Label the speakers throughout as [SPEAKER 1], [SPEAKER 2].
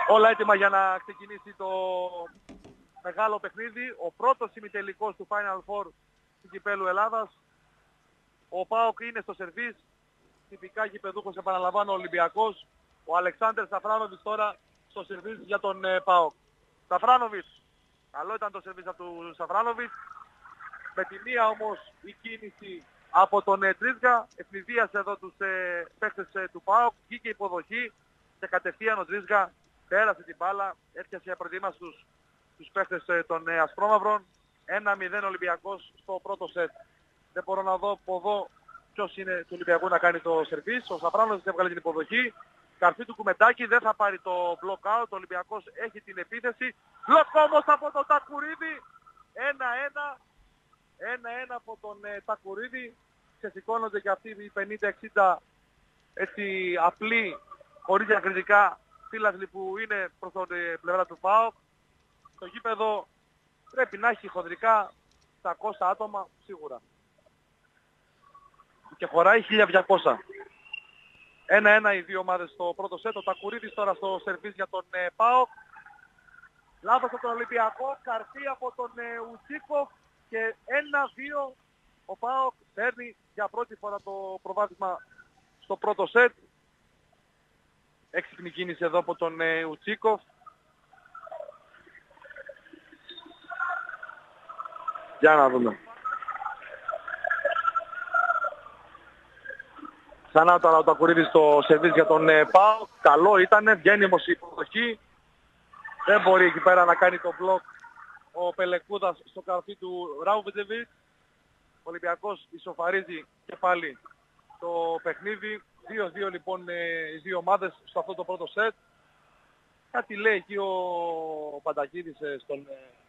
[SPEAKER 1] Όλα έτοιμα για να ξεκινήσει το μεγάλο παιχνίδι. Ο πρώτος ημιτελικός του Final Four του Κυπέλλου Ελλάδας. Ο ΠΑΟΚ είναι στο σερβίς. Τυπικά γηπεδούχος, επαναλαμβάνω, Ολυμπιακός. Ο Αλεξάνδρ Σαφράνοβιτς τώρα στο σερβίς για τον ΠΑΟΚ. Σαφράνοβιτς. Καλό ήταν το σερβίς από του Σαφράνοβιτς. Με τη μία όμως η κίνηση από τον Τρίσκα. Ευνηδίασε εδώ τους παίκτες του ΠΑΟΚ. Βγήκε υποδοχή και κατευθείαν ο Τρίσκα πέρασε την μπάλα. Έρχεσαι προετοίμαστους τους παίκτες των Ασπρόμαυρων. 1-0 Ολυμπιακός στο πρώτο σετ. Δεν μπορώ να δω από εδώ ποιος είναι του Ολυμπιακού να κάνει το σερβίς. Ο Σαφράνοβιτς έβγαλε την υποδοχή. Καρφί του Κουμεντάκη, δεν θα πάρει το block out. Ο Ολυμπιακός έχει την επίθεση. Block όμως από τον Τακουρίδη. 1-1. 1-1 από τον Τακουρίδη. Ξεσηκώνονται και αυτοί οι 50-60 έτσι απλοί, χωρίς διακριτικά φύλαθλοι που είναι προς την πλευρά του ΠΑΟΚ. Το γήπεδο πρέπει να έχει χοντρικά 700 άτομα σίγουρα. Και χωράει 1200. 1-1 οι δύο ομάδες στο πρώτο σετ. Ο Τακουρίδης τώρα στο σερβίς για τον ΠΑΟΚ. Λάθος από τον Ολυμπιακό. Καρφί από τον Ουτσίκοφ. Και 1-2 ο ΠΑΟΚ παίρνει για πρώτη φορά το προβάδισμα στο πρώτο σετ. Έξυπνη κίνηση εδώ από τον Ουτσίκοφ. Για να δούμε. Ξανά τώρα ο Τακουρίδης στο σερβίς για τον ΠΑΟΚ. Καλό ήτανε, βγαίνει όμως η υποδοχή. Δεν μπορεί εκεί πέρα να κάνει το μπλοκ ο Πελεκούδας στο καρφί του Ράουβιτζεβιτς. Ο Ολυμπιακός ισοφαρίζει και πάλι το παιχνίδι. 2-2 λοιπόν οι δύο ομάδες στο αυτό το πρώτο σετ. Κάτι λέει εκεί ο Παντακίδης στον...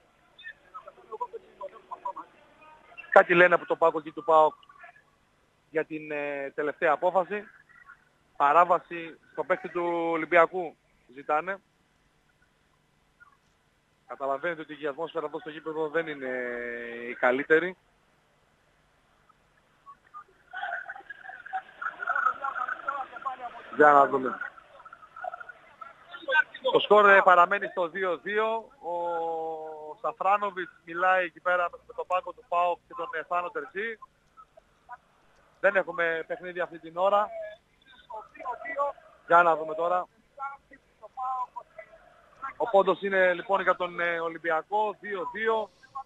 [SPEAKER 1] Κάτι λένε από το πάκο εκεί του ΠΑΟΚ για την τελευταία απόφαση. Παράβαση στο παίκτη του Ολυμπιακού ζητάνε. Καταλαβαίνετε ότι η ατμόσφαιρα εδώ στο γήπεδο δεν είναι η καλύτερη. Για να δούμε. Το σκορ παραμένει στο 2-2. Ο Σαφράνοβιτς μιλάει εκεί πέρα με τον πάγκο του ΠΑΟΚ και τον Θάνο Τερζή. Δεν έχουμε παιχνίδι αυτή την ώρα. Για να δούμε τώρα. Ο πόντος είναι λοιπόν για τον Ολυμπιακό. 2-2.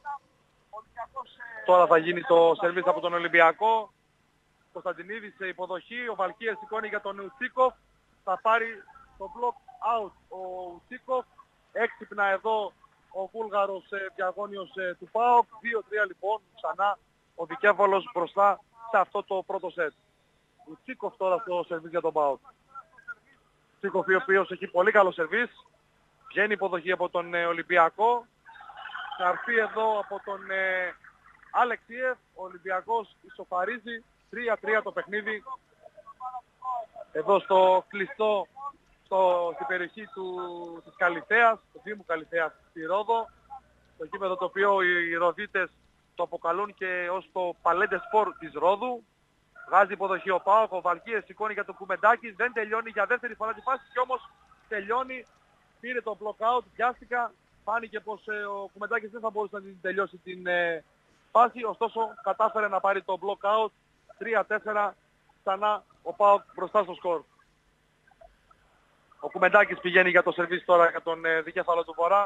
[SPEAKER 1] Τώρα θα γίνει το σερβίς από τον Ολυμπιακό. Κωνσταντινίδης σε υποδοχή. Ο Βαλκίας σηκώνει για τον Ουτσίκοφ. Θα πάρει το block out ο Ουτσίκοφ. Έξυπνα εδώ ο Βούλγαρος διαγώνιος του ΠΑΟΚ. 2-3 λοιπόν ξανά ο Δικέφαλος μπροστά σε αυτό το πρώτο σετ. Ουτσίκοφ τώρα στο σερβίς για τον ΠΑΟΚ. Ουτσίκοφ ο οποίος έχει πολύ καλό σερβίς. Βγαίνει υποδοχή από τον Ολυμπιακό. Καρφί εδώ από τον Αλεξίεφ. Ο Ολυμπιακός ισοφαρίζει. 3-3 το παιχνίδι. Εδώ στο κλειστό στην περιοχή της Καλυθέας, του Δήμου Καλυθέας στη Ρόδο. Το γήπεδο το οποίο οι Ροδίτες το αποκαλούν και ως το Παλέντε Σπορ της Ρόδου. Βγάζει υποδοχή ο ΠΑΟΚ, ο Βαλκίες σηκώνει για τον Κουμεντάκη. Δεν τελειώνει για δεύτερη φορά την φάση και όμως τελειώνει. Πήρε το block out, πιάστηκα. Φάνηκε πως ο Κουμεντάκης δεν θα μπορούσε να την τελειώσει την φάση. Ωστόσο κατάφερε να πάρει το block out. 3-4 ξανά ο ΠΑΟΚ μπροστά στο σκορ. Ο Κουμεντάκης πηγαίνει για το σερβίς τώρα για τον δικέφαλο του Βορρά.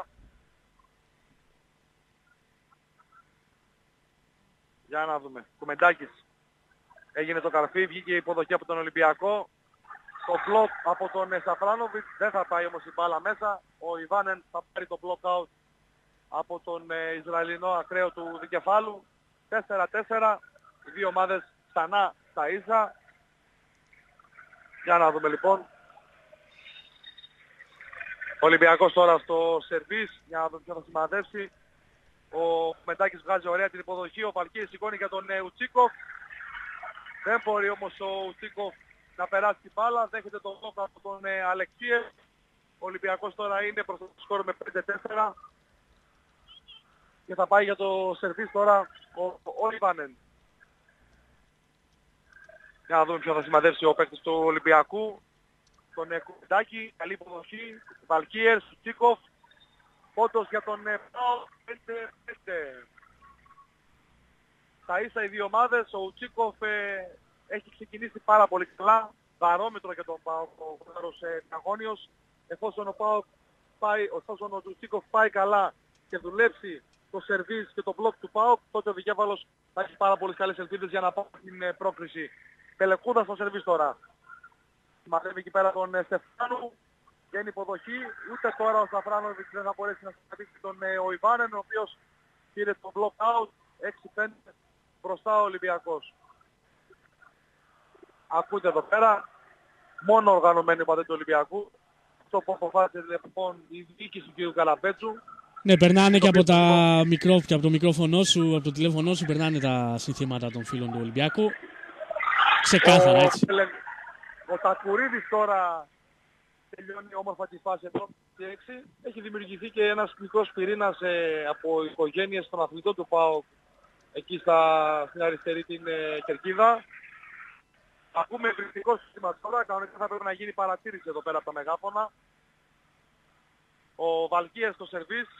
[SPEAKER 1] Για να δούμε. Κουμεντάκης. Έγινε το καρφί, βγήκε η υποδοχή από τον Ολυμπιακό. Το block από τον Σαφράνοβιτς. Δεν θα πάει όμως η μπάλα μέσα. Ο Ιβάνεν θα πάρει το block out από τον Ισραηλινό ακραίο του δικεφάλου. 4-4. Οι δύο ομάδες ξανά στα ίσα. Για να δούμε λοιπόν. Ο Ολυμπιακός τώρα στο σερβίς. Για να δούμε ποιο θα σημαδεύσει. Ο Μετάκης βγάζει ωραία την υποδοχή. Ο Παλκής σηκώνει για τον Ουτσίκοφ. Δεν μπορεί όμως ο Ουτσίκοφ να περάσει την μπάλα. Δέχεται τον δόκα από τον Αλεξίεφ. Ο Ολυμπιακός τώρα είναι προς το σκορ με 5-4. Και θα πάει για το σερβίς τώρα ο Ιβάνεν. Για να δούμε ποιο θα σημαδεύσει ο παίκτης του Ολυμπιακού. τον Κουντάκη, καλή υποδοχή, Βαλκίερς, Τσίκοφ, πόντος για τον ΠΑΟΚ, 5-5. Τα ίσα οι δύο ομάδες, ο Τσίκοφ έχει ξεκινήσει πάρα πολύ καλά, βαρόμετρο για τον ΠΑΟΚ, ο Βούλγαρος Αγώνιος, εφόσον ο Τσίκοφ πάει καλά και δουλέψει το σερβίς και το μπλοκ του ΠΑΟΚ, τότε ο Δικέφαλος θα έχει πάρα πολύ καλές ελπίδες για να πάρει την πρόκριση. Πελεκούδα στο σερβίς τώρα. Μαζεύει εκεί πέρα τον Στεφάνου, βγαίνει υποδοχή, ούτε τώρα ο Σαφράνοβιτς δεν θα μπορέσει να σταματήσει τον Ιβάνεν, ο οποίος πήρε το block out, 6-5 μπροστά ο Ολυμπιακός. Ακούτε εδώ πέρα, μόνο οργανωμένοι οπαδοί του Ολυμπιακού, αυτό που αποφάσισε λοιπόν η διοίκηση του κ. Καλαπέτσου.
[SPEAKER 2] Ναι, περνάνε και από το μικρόφωνο σου, από το τηλέφωνο σου, περνάνε τα συνθήματα των φίλων του Ολυμπιακού. Ξεκάθαρα, έτσι.
[SPEAKER 1] Ο Τακουρίδης τώρα τελειώνει όμορφα τη φάση εδώ, 6. Έχει δημιουργηθεί και ένας μικρός πυρήνας από οικογένειες των αθλητών του ΠΑΟΚ εκεί στην αριστερή την κερκίδα. Ακούμε κριτικό σύστημα τώρα, κανονικά θα πρέπει να γίνει παρατήρηση εδώ πέρα από τα μεγάφωνα. Ο Βαλκίερς στο σερβίς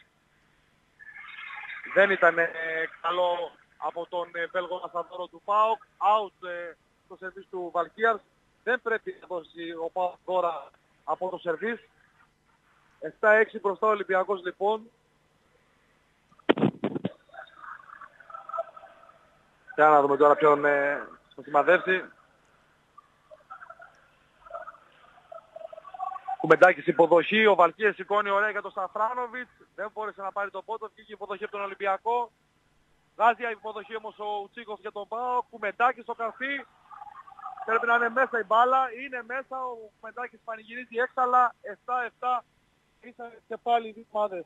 [SPEAKER 1] δεν ήταν καλό από τον Βέλγο Μασαδόρο του ΠΑΟΚ. Out στο σερβίς του Βαλκίερς. Δεν πρέπει να δώσει ο ΠΑΟΚ τώρα από το σερβίς. 7-6 μπροστά ο Ολυμπιακός λοιπόν. Για να δούμε τώρα ποιον θα σημαδεύσει. Κουμεντάκης υποδοχή, ο Βαλκίερς σηκώνει ωραία για τον Σαφράνοβιτς. Δεν μπόρεσε να πάρει τον πόντο, βγήκε υποδοχή από τον Ολυμπιακό. Βγάζει υποδοχή όμως ο Τσίκοφ για τον ΠΑΟΚ. Κουμεντάκης στο καρφί. Πρέπει να είναι μέσα η μπάλα. Είναι μέσα, ο Κουμεντάκης πανηγυρίζει έξαλα. 7-7. Ήσαν και πάλι οι δύο ομάδες.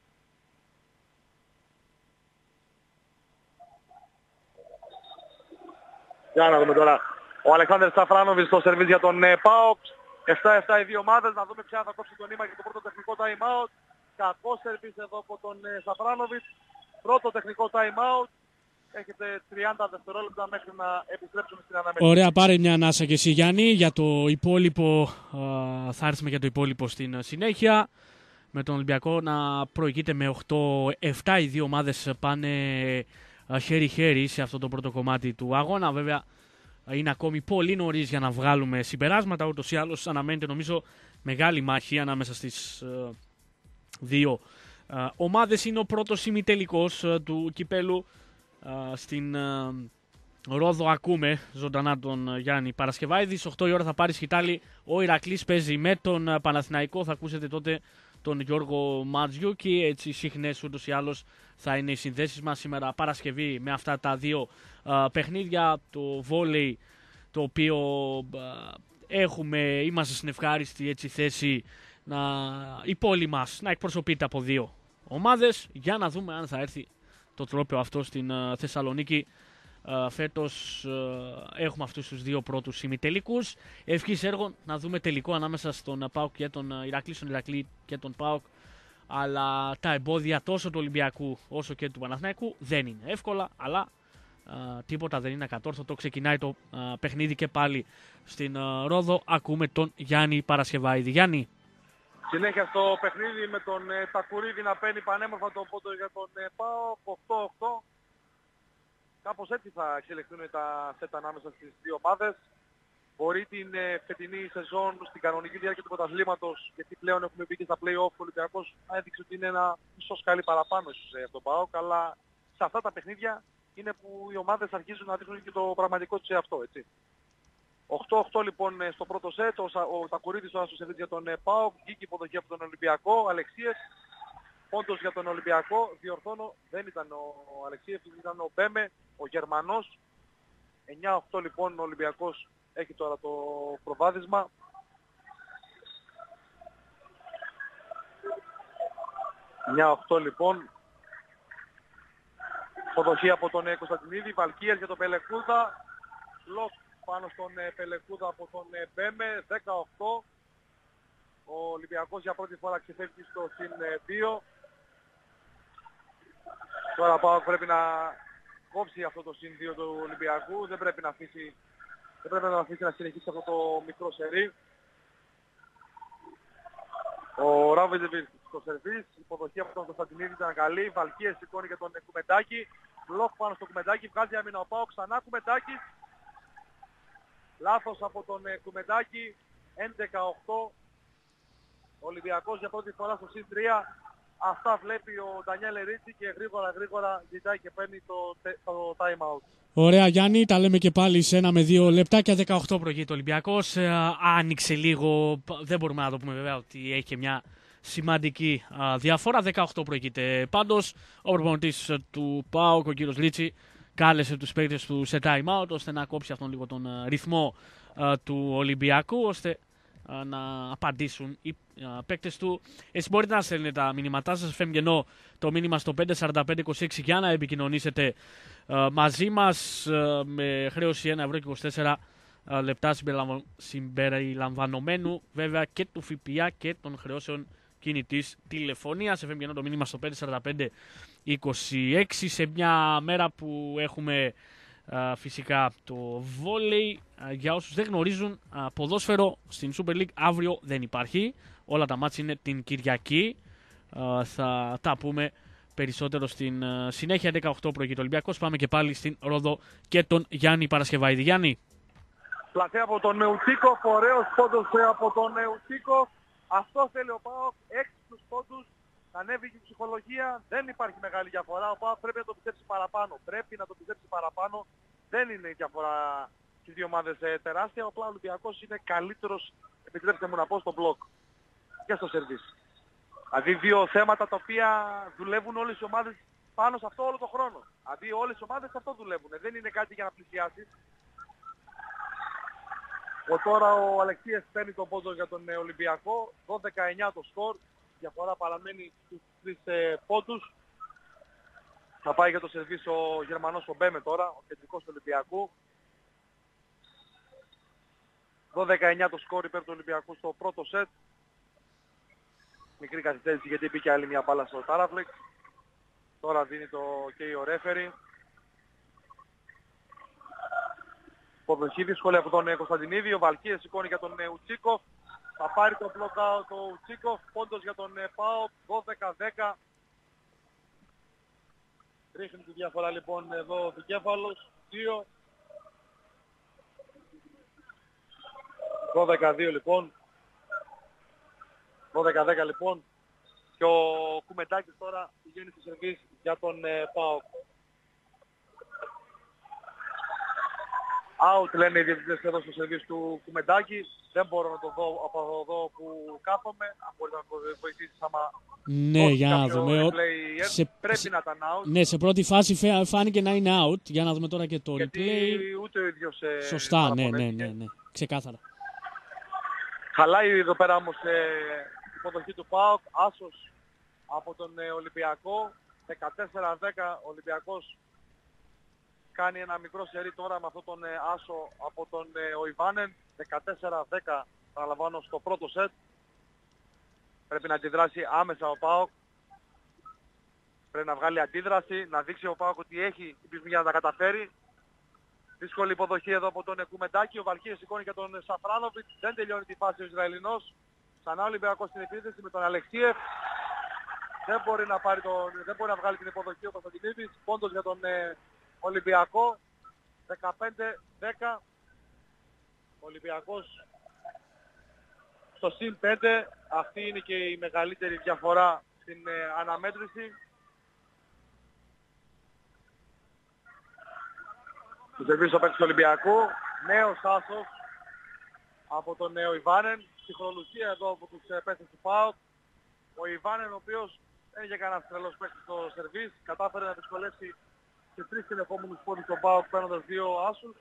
[SPEAKER 1] Για να δούμε τώρα. Ο Αλεξάνδρ Σαφράνοβιτς στο σερβίς για τον ΠΑΟΚ. 7-7 οι δύο ομάδες. Να δούμε ποια θα κόψει το νήμα για το πρώτο τεχνικό time out. Κακό σερβίς εδώ από τον Σαφράνοβιτς. Πρώτο τεχνικό time out. Έχετε 30 δευτερόλεπτα μέχρι να επιστρέψουμε στην αναμέτρηση.
[SPEAKER 2] Ωραία, πάρε μια ανάσα και εσύ Γιάννη. Για το υπόλοιπο θα έρθουμε για το υπόλοιπο στην συνέχεια. Με τον Ολυμπιακό να προηγείται με 8-7. Οι δύο ομάδες πάνε χέρι-χέρι σε αυτό το πρώτο κομμάτι του αγώνα. Βέβαια είναι ακόμη πολύ νωρίς για να βγάλουμε συμπεράσματα. Ούτως ή άλλως αναμένεται νομίζω μεγάλη μάχη ανάμεσα στις δύο ομάδες. Είναι ο πρώτος ημιτελικός του κυπέλου. Στην Ρόδο ακούμε ζωντανά τον Γιάννη Παρασκευάηδη. Στις 8 η ώρα θα πάρει σκητάλη. Ο Ηρακλής παίζει με τον Παναθηναϊκό. Θα ακούσετε τότε τον Γιώργο Ματζιούκη. Έτσι συχνές ούτως ή άλλως θα είναι οι συνδέσεις μας σήμερα Παρασκευή με αυτά τα δύο παιχνίδια. Το βόλεϊ το οποίο είμαστε στην ευχάριστη έτσι θέση η πόλη μας να εκπροσωπείται από δύο ομάδες. Για να δούμε αν θα έρθει το τρόπαιο αυτό στην Θεσσαλονίκη. Φέτος έχουμε αυτούς τους δύο πρώτους ημιτελικούς. Ευχής έργων να δούμε τελικό ανάμεσα στον ΠΑΟΚ και τον Ηρακλή, στον Ηρακλή και τον ΠΑΟΚ. Αλλά τα εμπόδια τόσο του Ολυμπιακού όσο και του Παναθηναϊκού δεν είναι εύκολα, αλλά τίποτα δεν είναι ακατόρθωτο. Ξεκινάει το παιχνίδι και πάλι στην Ρόδο. Ακούμε τον Γιάννη Παρασκευάηδη. Γιάννη.
[SPEAKER 1] Συνέχεια στο παιχνίδι με τον Τακουρίδη να παίρνει πανέμορφα τον πόντο για τον ΠΑΟΚ. 8-8. Κάπως έτσι θα εξελιχθούν τα σετ ανάμεσα στις δύο ομάδες. Μπορεί την φετινή σεζόν στην κανονική διάρκεια του πρωταθλήματος, γιατί πλέον έχουμε μπει και στα play-off, ο Ολυμπιακός έδειξε ότι είναι ένα μισό σκάλι παραπάνω από τον ΠΑΟΚ, αλλά σε αυτά τα παιχνίδια είναι που οι ομάδες αρχίζουν να δείχνουν και το πραγματικό τους εαυτό, έτσι. 8-8 λοιπόν στο πρώτο σετ, ο Τακουρίδης τώρα στο σερβίς για τον ΠΑΟΚ, βγήκε υποδοχή από τον Ολυμπιακό, Αλεξίες, πόντος για τον Ολυμπιακό, διορθώνω, δεν ήταν ο Αλεξίες, ήταν ο Μπέμε, ο Γερμανός. 9-8 λοιπόν ο Ολυμπιακός έχει τώρα το προβάδισμα. Λοιπόν, υποδοχή από τον Κωνσταντινίδη, Βαλκίερς για τον Πελεκούδα, λοκ πάνω στον Πελεκούδα από τον Μπέμε, 18. Ο Ολυμπιακός για πρώτη φορά ξεφεύγει στο συν 2. Τώρα πρέπει να κόψει αυτό το συν 2 του Ολυμπιακού, δεν πρέπει να αφήσει να συνεχίσει αυτό το μικρό σερί. Ο Ράβιτζεβιτ στο σερβίς, η υποδοχή από τον Κωνσταντινίδη ήταν καλή. Βαλκίες σηκώνει για τον Κουμεντάκη. Μπλοκ πάνω στο Κουμεντάκη, βγάζει άμυνα ο Πάο, ξανά Κουμεντάκη. Λάθος από τον Κουμεντάκη, 11-8. Ο Ολυμπιακός για πρώτη φορά στο +3. Αυτά βλέπει ο Ντανιέλ Ρίτσι και γρήγορα ζητάει και παίρνει το time out.
[SPEAKER 2] Ωραία Γιάννη, τα λέμε και πάλι σε 1 με 2 λεπτάκια. 18 προηγείται ο Ολυμπιακός. Άνοιξε λίγο, δεν μπορούμε να το πούμε βέβαια ότι έχει και μια σημαντική διαφορά. 18 προηγείται. Πάντως ο προπονητής του ΠΑΟΚ, ο κύριος Λίτσι, κάλεσε τους παίκτες του σε time out ώστε να κόψει αυτόν λίγο τον ρυθμό του Ολυμπιακού, ώστε να απαντήσουν οι παίκτες του. Εσείς μπορείτε να στέλνετε τα μηνύματά σας, φεύγει το μήνυμα στο 54526 για να επικοινωνήσετε μαζί μας με χρέωση 1,24 λεπτά συμπεριλαμβανομένου βέβαια και του ΦΠΑ και των χρεώσεων κινητής τηλεφωνίας. Φεύγει το μήνυμα στο 54526 σε μια μέρα που έχουμε φυσικά το βόλεϊ. Για όσους δεν γνωρίζουν, ποδόσφαιρο στην Super League αύριο δεν υπάρχει. Όλα τα μάτς είναι την Κυριακή. Θα τα πούμε περισσότερο στην συνέχεια. 18 προηγείται ο Ολυμπιακός. Πάμε και πάλι στην Ρόδο και τον Γιάννη Παρασκευαίδη. Γιάννη.
[SPEAKER 1] Πλατεία από τον Νεουτσίκο, ωραίος πόντος από τον Νεουτσίκο. Αυτό θέλει ο ΠΑΟΚ, 6 στους πόντους. Ανέβηκε η ψυχολογία, δεν υπάρχει μεγάλη διαφορά. Ο ΠΑΟΚ πρέπει να το πιστέψει παραπάνω. Δεν είναι η διαφορά στις δύο ομάδες τεράστια. Απλά ο Ολυμπιακός είναι καλύτερος, επιτρέψτε μου να πω, στο μπλοκ και στο σερβίς. Δηλαδή δύο θέματα τα οποία δουλεύουν όλες οι ομάδες πάνω σε αυτό όλο τον χρόνο. Δηλαδή όλες οι ομάδες αυτό δουλεύουν. Δεν είναι κάτι για να πλησιάσει. Τώρα ο Αλεξίας παίρνει τον πόντο για τον Ολυμπιακό. 12-9 το σκορ. Διαφορά παραμένει στους 3 πόντους. Θα πάει για το σερβίς ο Γερμανός ο Μπέμε τώρα, ο κεντρικός του Ολυμπιακού. 12-9 το σκορ υπέρ του Ολυμπιακού στο πρώτο σετ. Μικρή καθυστέρηση γιατί μπήκε άλλη μια μπάλα στο Τάραφλεξ. Τώρα δίνει το και ο ρέφερι. Υποδοχή δύσκολη από τον Κωνσταντινίδη. Ο Βαλκίες σηκώνει για τον Ουτσίκοφ. Θα πάρει το block out το Ουτσίκοφ. Πόντος για τον ΠΑΟΚ. 12-10. Ρίχνει τη διαφορά λοιπόν εδώ ο Δικέφαλος. 2. 12-2 λοιπόν. 12-10 λοιπόν. Και ο Κουμεντάκης τώρα πηγαίνει στο σερβίς για τον ΠΑΟΚ. Out λένε οι διαιτητές εδώ στο σερβίς του Κουμεντάκη. Δεν μπορώ να το δω από εδώ που κάθομαι. Αν μπορεί να με βοηθήσεις άμα...
[SPEAKER 2] Ναι, για να δούμε.
[SPEAKER 1] Πρέπει να ήταν out.
[SPEAKER 2] Ναι, σε πρώτη φάση φάνηκε να είναι out. Για να δούμε τώρα και το
[SPEAKER 1] γιατί
[SPEAKER 2] replay.
[SPEAKER 1] Ούτε ο ίδιος
[SPEAKER 2] σωστά, ναι. Ξεκάθαρα.
[SPEAKER 1] Χαλάει εδώ πέρα όμως η υποδοχή του ΠΑΟΚ. Άσος από τον Ολυμπιακό. 14-10 ο Ολυμπιακός κάνει ένα μικρό σερί τώρα με αυτόν τον άσο από τον Οϊβάνεν. 14-10 παραλαμβάνω στο πρώτο σετ. Πρέπει να αντιδράσει άμεσα ο ΠΑΟΚ. Πρέπει να βγάλει αντίδραση, να δείξει ο ΠΑΟΚ ότι έχει την πεισμή για να τα καταφέρει. Δύσκολη υποδοχή εδώ από τον Κουμεντάκη. Ο Βαλκίας σηκώνει για τον Σαφράνοβιτ. Δεν τελειώνει τη φάση ο Ισραηλινός. Ξανά ο Ολυμπιακός στην επίθεση με τον Αλεξίεφ. Δεν μπορεί να βγάλει την υποδοχή ο Κωνσταντινίδης. Πόντος για τον Ολυμπιακό. 15-10. Ο Ολυμπιακός στο συν 5. Αυτή είναι και η μεγαλύτερη διαφορά στην αναμέτρηση. Το σερβίς ο παίκτης του Ολυμπιακού. Νέος άσος από τον νέο Ιβάνεν. Ψυχρολουσία εδώ από τους παίκτες του ΠΑΟΚ. Ο Ιβάνεν ο οποίος δεν είχε κανένας τρελός παίκτης στο σερβίς. Κατάφερε να δυσκολεύσει σε 3 συνεχόμενους πόντους στον ΠΑΟΚ παίρνοντας 2 άσους.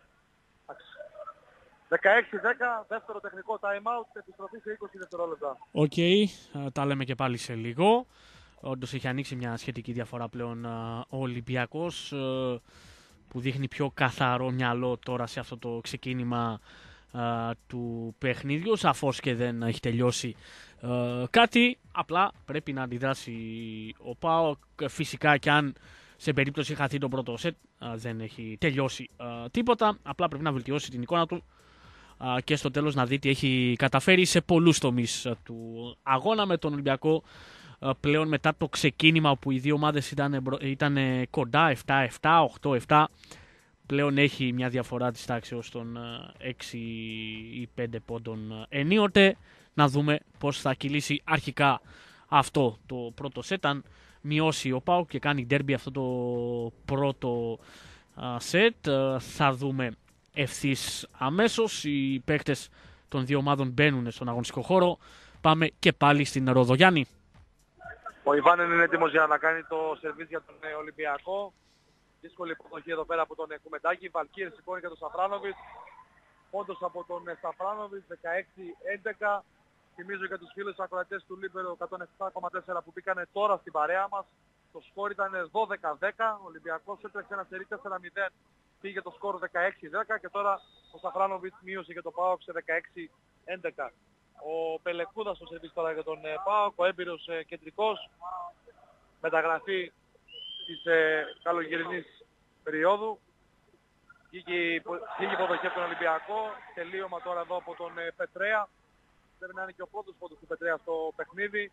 [SPEAKER 1] 16-10, δεύτερο τεχνικό time out, επιστροφή σε 20 δευτερόλεπτα.
[SPEAKER 2] Οκ, τα λέμε και πάλι σε λίγο. Όντως έχει ανοίξει μια σχετική διαφορά πλέον ο Ολυμπιακός, που δείχνει πιο καθαρό μυαλό τώρα σε αυτό το ξεκίνημα του παιχνίδιου. Σαφώς και δεν έχει τελειώσει κάτι, απλά πρέπει να αντιδράσει ο ΠΑΟΚ. Φυσικά και αν σε περίπτωση χαθεί το πρώτο σετ δεν έχει τελειώσει τίποτα, απλά πρέπει να βελτιώσει την εικόνα του και στο τέλος να δει τι έχει καταφέρει σε πολλούς τομείς του αγώνα με τον Ολυμπιακό. Πλέον μετά το ξεκίνημα που οι δύο ομάδες ήταν κοντά, 7-7, 8-7, πλέον έχει μια διαφορά της τάξης των 6 ή 5 πόντων ενίοτε. Να δούμε πώς θα κυλήσει αρχικά αυτό το πρώτο σετ. Αν μειώσει ο ΠΑΟΚ και κάνει ντέρμπι αυτό το πρώτο σετ, θα δούμε ευθύς αμέσως. Οι παίκτες των δύο ομάδων μπαίνουν στον αγωνιστικό χώρο. Πάμε και πάλι στην Ρόδο. Γιάννη.
[SPEAKER 1] Ο Ιβάνεν είναι έτοιμος για να κάνει το σερβίς για τον Ολυμπιακό. Δύσκολη υποδοχή εδώ πέρα από τον Κουμεντάκη. Βαλκίερ σηκώνει για τον Σαφράνοβιτς. Πόντος από τον Σαφράνοβιτς, 16-11. Θυμίζω για τους φίλους ακροατές του Λίμπερο 107,4 που μπήκανε τώρα στην παρέα μας. Το σκόρ ήταν 12-10. Ο Ολυμπιακός έτρεξε ένα σερί 4-0. Πήγε το σκόρ 16-10 και τώρα ο Σαφράνοβιτς μείωσε και το ΠΑΟΚ σε 16-11. Ο Πελεκούδας στο σερβίς τώρα για τον ΠΑΟΚ, ο έμπειρος κεντρικός. Μεταγραφή της καλοκαιρινής περίοδου. Βγήκε υποδοχή από τον Ολυμπιακό. Τελείωμα τώρα εδώ από τον Πετρέα. Πρέπει να είναι και ο πρώτος πόντος του Πετρέα στο παιχνίδι.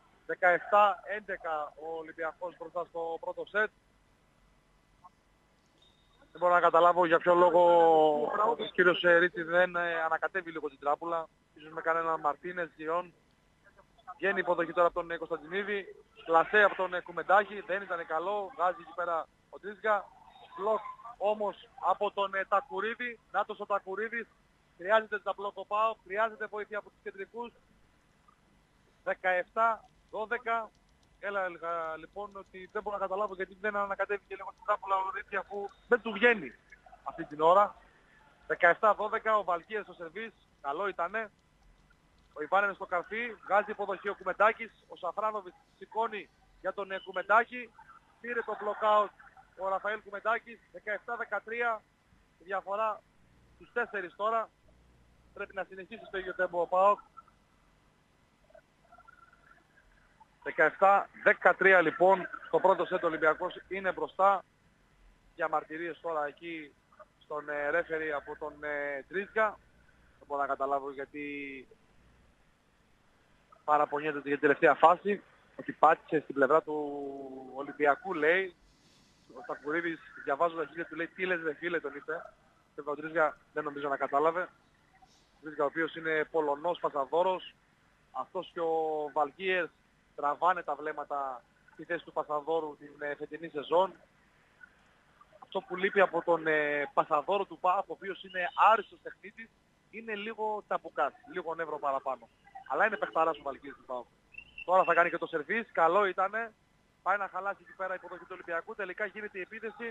[SPEAKER 1] 17-11 ο Ολυμπιακός μπροστά στο πρώτο σετ. Δεν μπορώ να καταλάβω για ποιο λόγο ο κύριος Ρίτσι δεν ανακατεύει λίγο την τράπουλα. Ίσως με κανέναν Μαρτίνες, Γιον. Βγαίνει υποδοχή τώρα από τον Κωνσταντινίδη. Κλασέ από τον Κουμεντάκη. Δεν ήταν καλό. Βγάζει εκεί πέρα ο Τρίσκα. Μπλοκ όμως από τον Τακουρίδη. Νάτος ο Τακουρίδης. Χρειάζεται τα μπλοκ ο ΠΑΟΚ. Χρειάζεται βοήθεια από τους κεντρικούς. 17-12. Έλεγα λοιπόν ότι δεν μπορώ να καταλάβω γιατί δεν ανακατεύει και λίγο την τράπουλα ο Ρίτσι αφού δεν του βγαίνει αυτή την ώρα. 17-12 ο Βαλκίερ στο σερβίς. Καλό ήτανε. Ο Ιβάνεν στο καρφί. Βγάζει υποδοχή ο Κουμεντάκης. Ο Σαφράνοβιτς σηκώνει για τον Κουμεντάκη. Πήρε το block out ο Ραφαήλ Κουμεντάκης. 17-13. Η διαφορά στους 4 τώρα. Πρέπει να συνεχίσει στο ίδιο τέμπο ο ΠΑΟΚ. 17-13 λοιπόν. Στο πρώτο σετ ο Ολυμπιακός είναι μπροστά. Για μαρτυρίες τώρα εκεί στον ρέφερι από τον Τρίσκα. Δεν μπορώ να καταλάβω γιατί παραπονιέται για την τελευταία φάση. Ότι πάτησε στην πλευρά του Ολυμπιακού λέει. Ο Στακουρίδης διαβάζω τα χείλια του λέει τι λες δε φίλε τον είπε. Και ο Τρίσκα δεν νομίζω να κατάλαβε. Ο Τρίσκα ο οποίος είναι Πολωνός πασαδόρος. Αυτός και ο Βαλκίερ τραβάνε τα βλέμματα στη θέση του πασαδόρου την φετινή σεζόν. Αυτό που λείπει από τον πασαδόρο του ΠΑΟΚ, ο οποίος είναι άριστος τεχνίτης, είναι λίγο ταπουκάς, λίγο νεύρο παραπάνω. Αλλά είναι παιχταράς ο Βαλκίρης του ΠΑΟΚ. Τώρα θα κάνει και το σερβίς, καλό ήτανε. Πάει να χαλάσει εκεί πέρα η υποδοχή του Ολυμπιακού, τελικά γίνεται η επίθεση.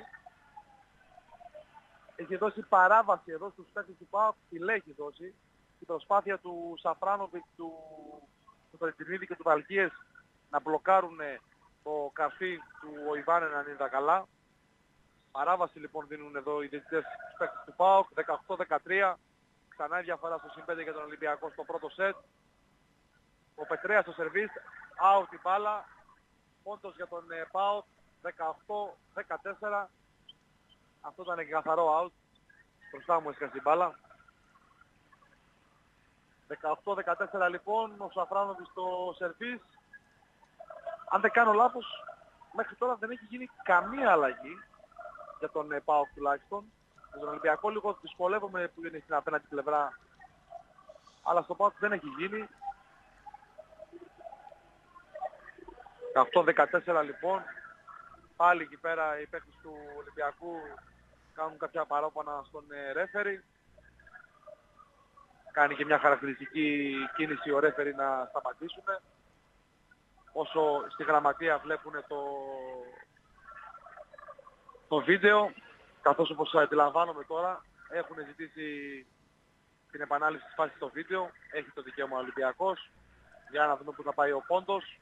[SPEAKER 1] Έχει δώσει παράβαση εδώ στους παίκτες του ΠΑΟΚ, τη έχει δώσει. Η προσπάθεια του Σαφράνοβιτ, του Φερτινίδη και του Βαλκίερ να μπλοκάρουν το καρφί του Ιβάνεν αν είδα καλά. Παράβαση λοιπόν δίνουν εδώ οι διαιτητές στους παίκτες του ΠΑΟΚ, 18-13. Ξανά η διαφορά στο συν 5 για τον Ολυμπιακό στο πρώτο σετ. Ο Πετρέας στο σερβίς, out η μπάλα. Πόντος για τον ΠΑΟΚ, 18-14. Αυτό ήταν και καθαρό out. Μπροστά μου έσκασε η μπάλα. 18-14 λοιπόν, ο Σαφράνοβης στο σερβίς. Αν δεν κάνω λάθος, μέχρι τώρα δεν έχει γίνει καμία αλλαγή για τον ΠΑΟΚ τουλάχιστον. Για τον Ολυμπιακό λίγο δυσκολεύομαι που είναι στην απέναντι πλευρά, αλλά στο ΠΑΟΚ δεν έχει γίνει. 18-14 λοιπόν, πάλι εκεί πέρα οι παίκτες του Ολυμπιακού κάνουν κάποια παράπονα στον ρέφερι. Κάνει και μια χαρακτηριστική κίνηση ο ρέφερι να σταματήσουν. Όσο στη γραμματεία βλέπουν το βίντεο, καθώς όπως αντιλαμβάνομαι τώρα έχουν ζητήσει την επανάληψη της φάσης στο βίντεο. Έχει το δικαίωμα ο Ολυμπιακός. Για να δούμε πού θα πάει ο πόντος.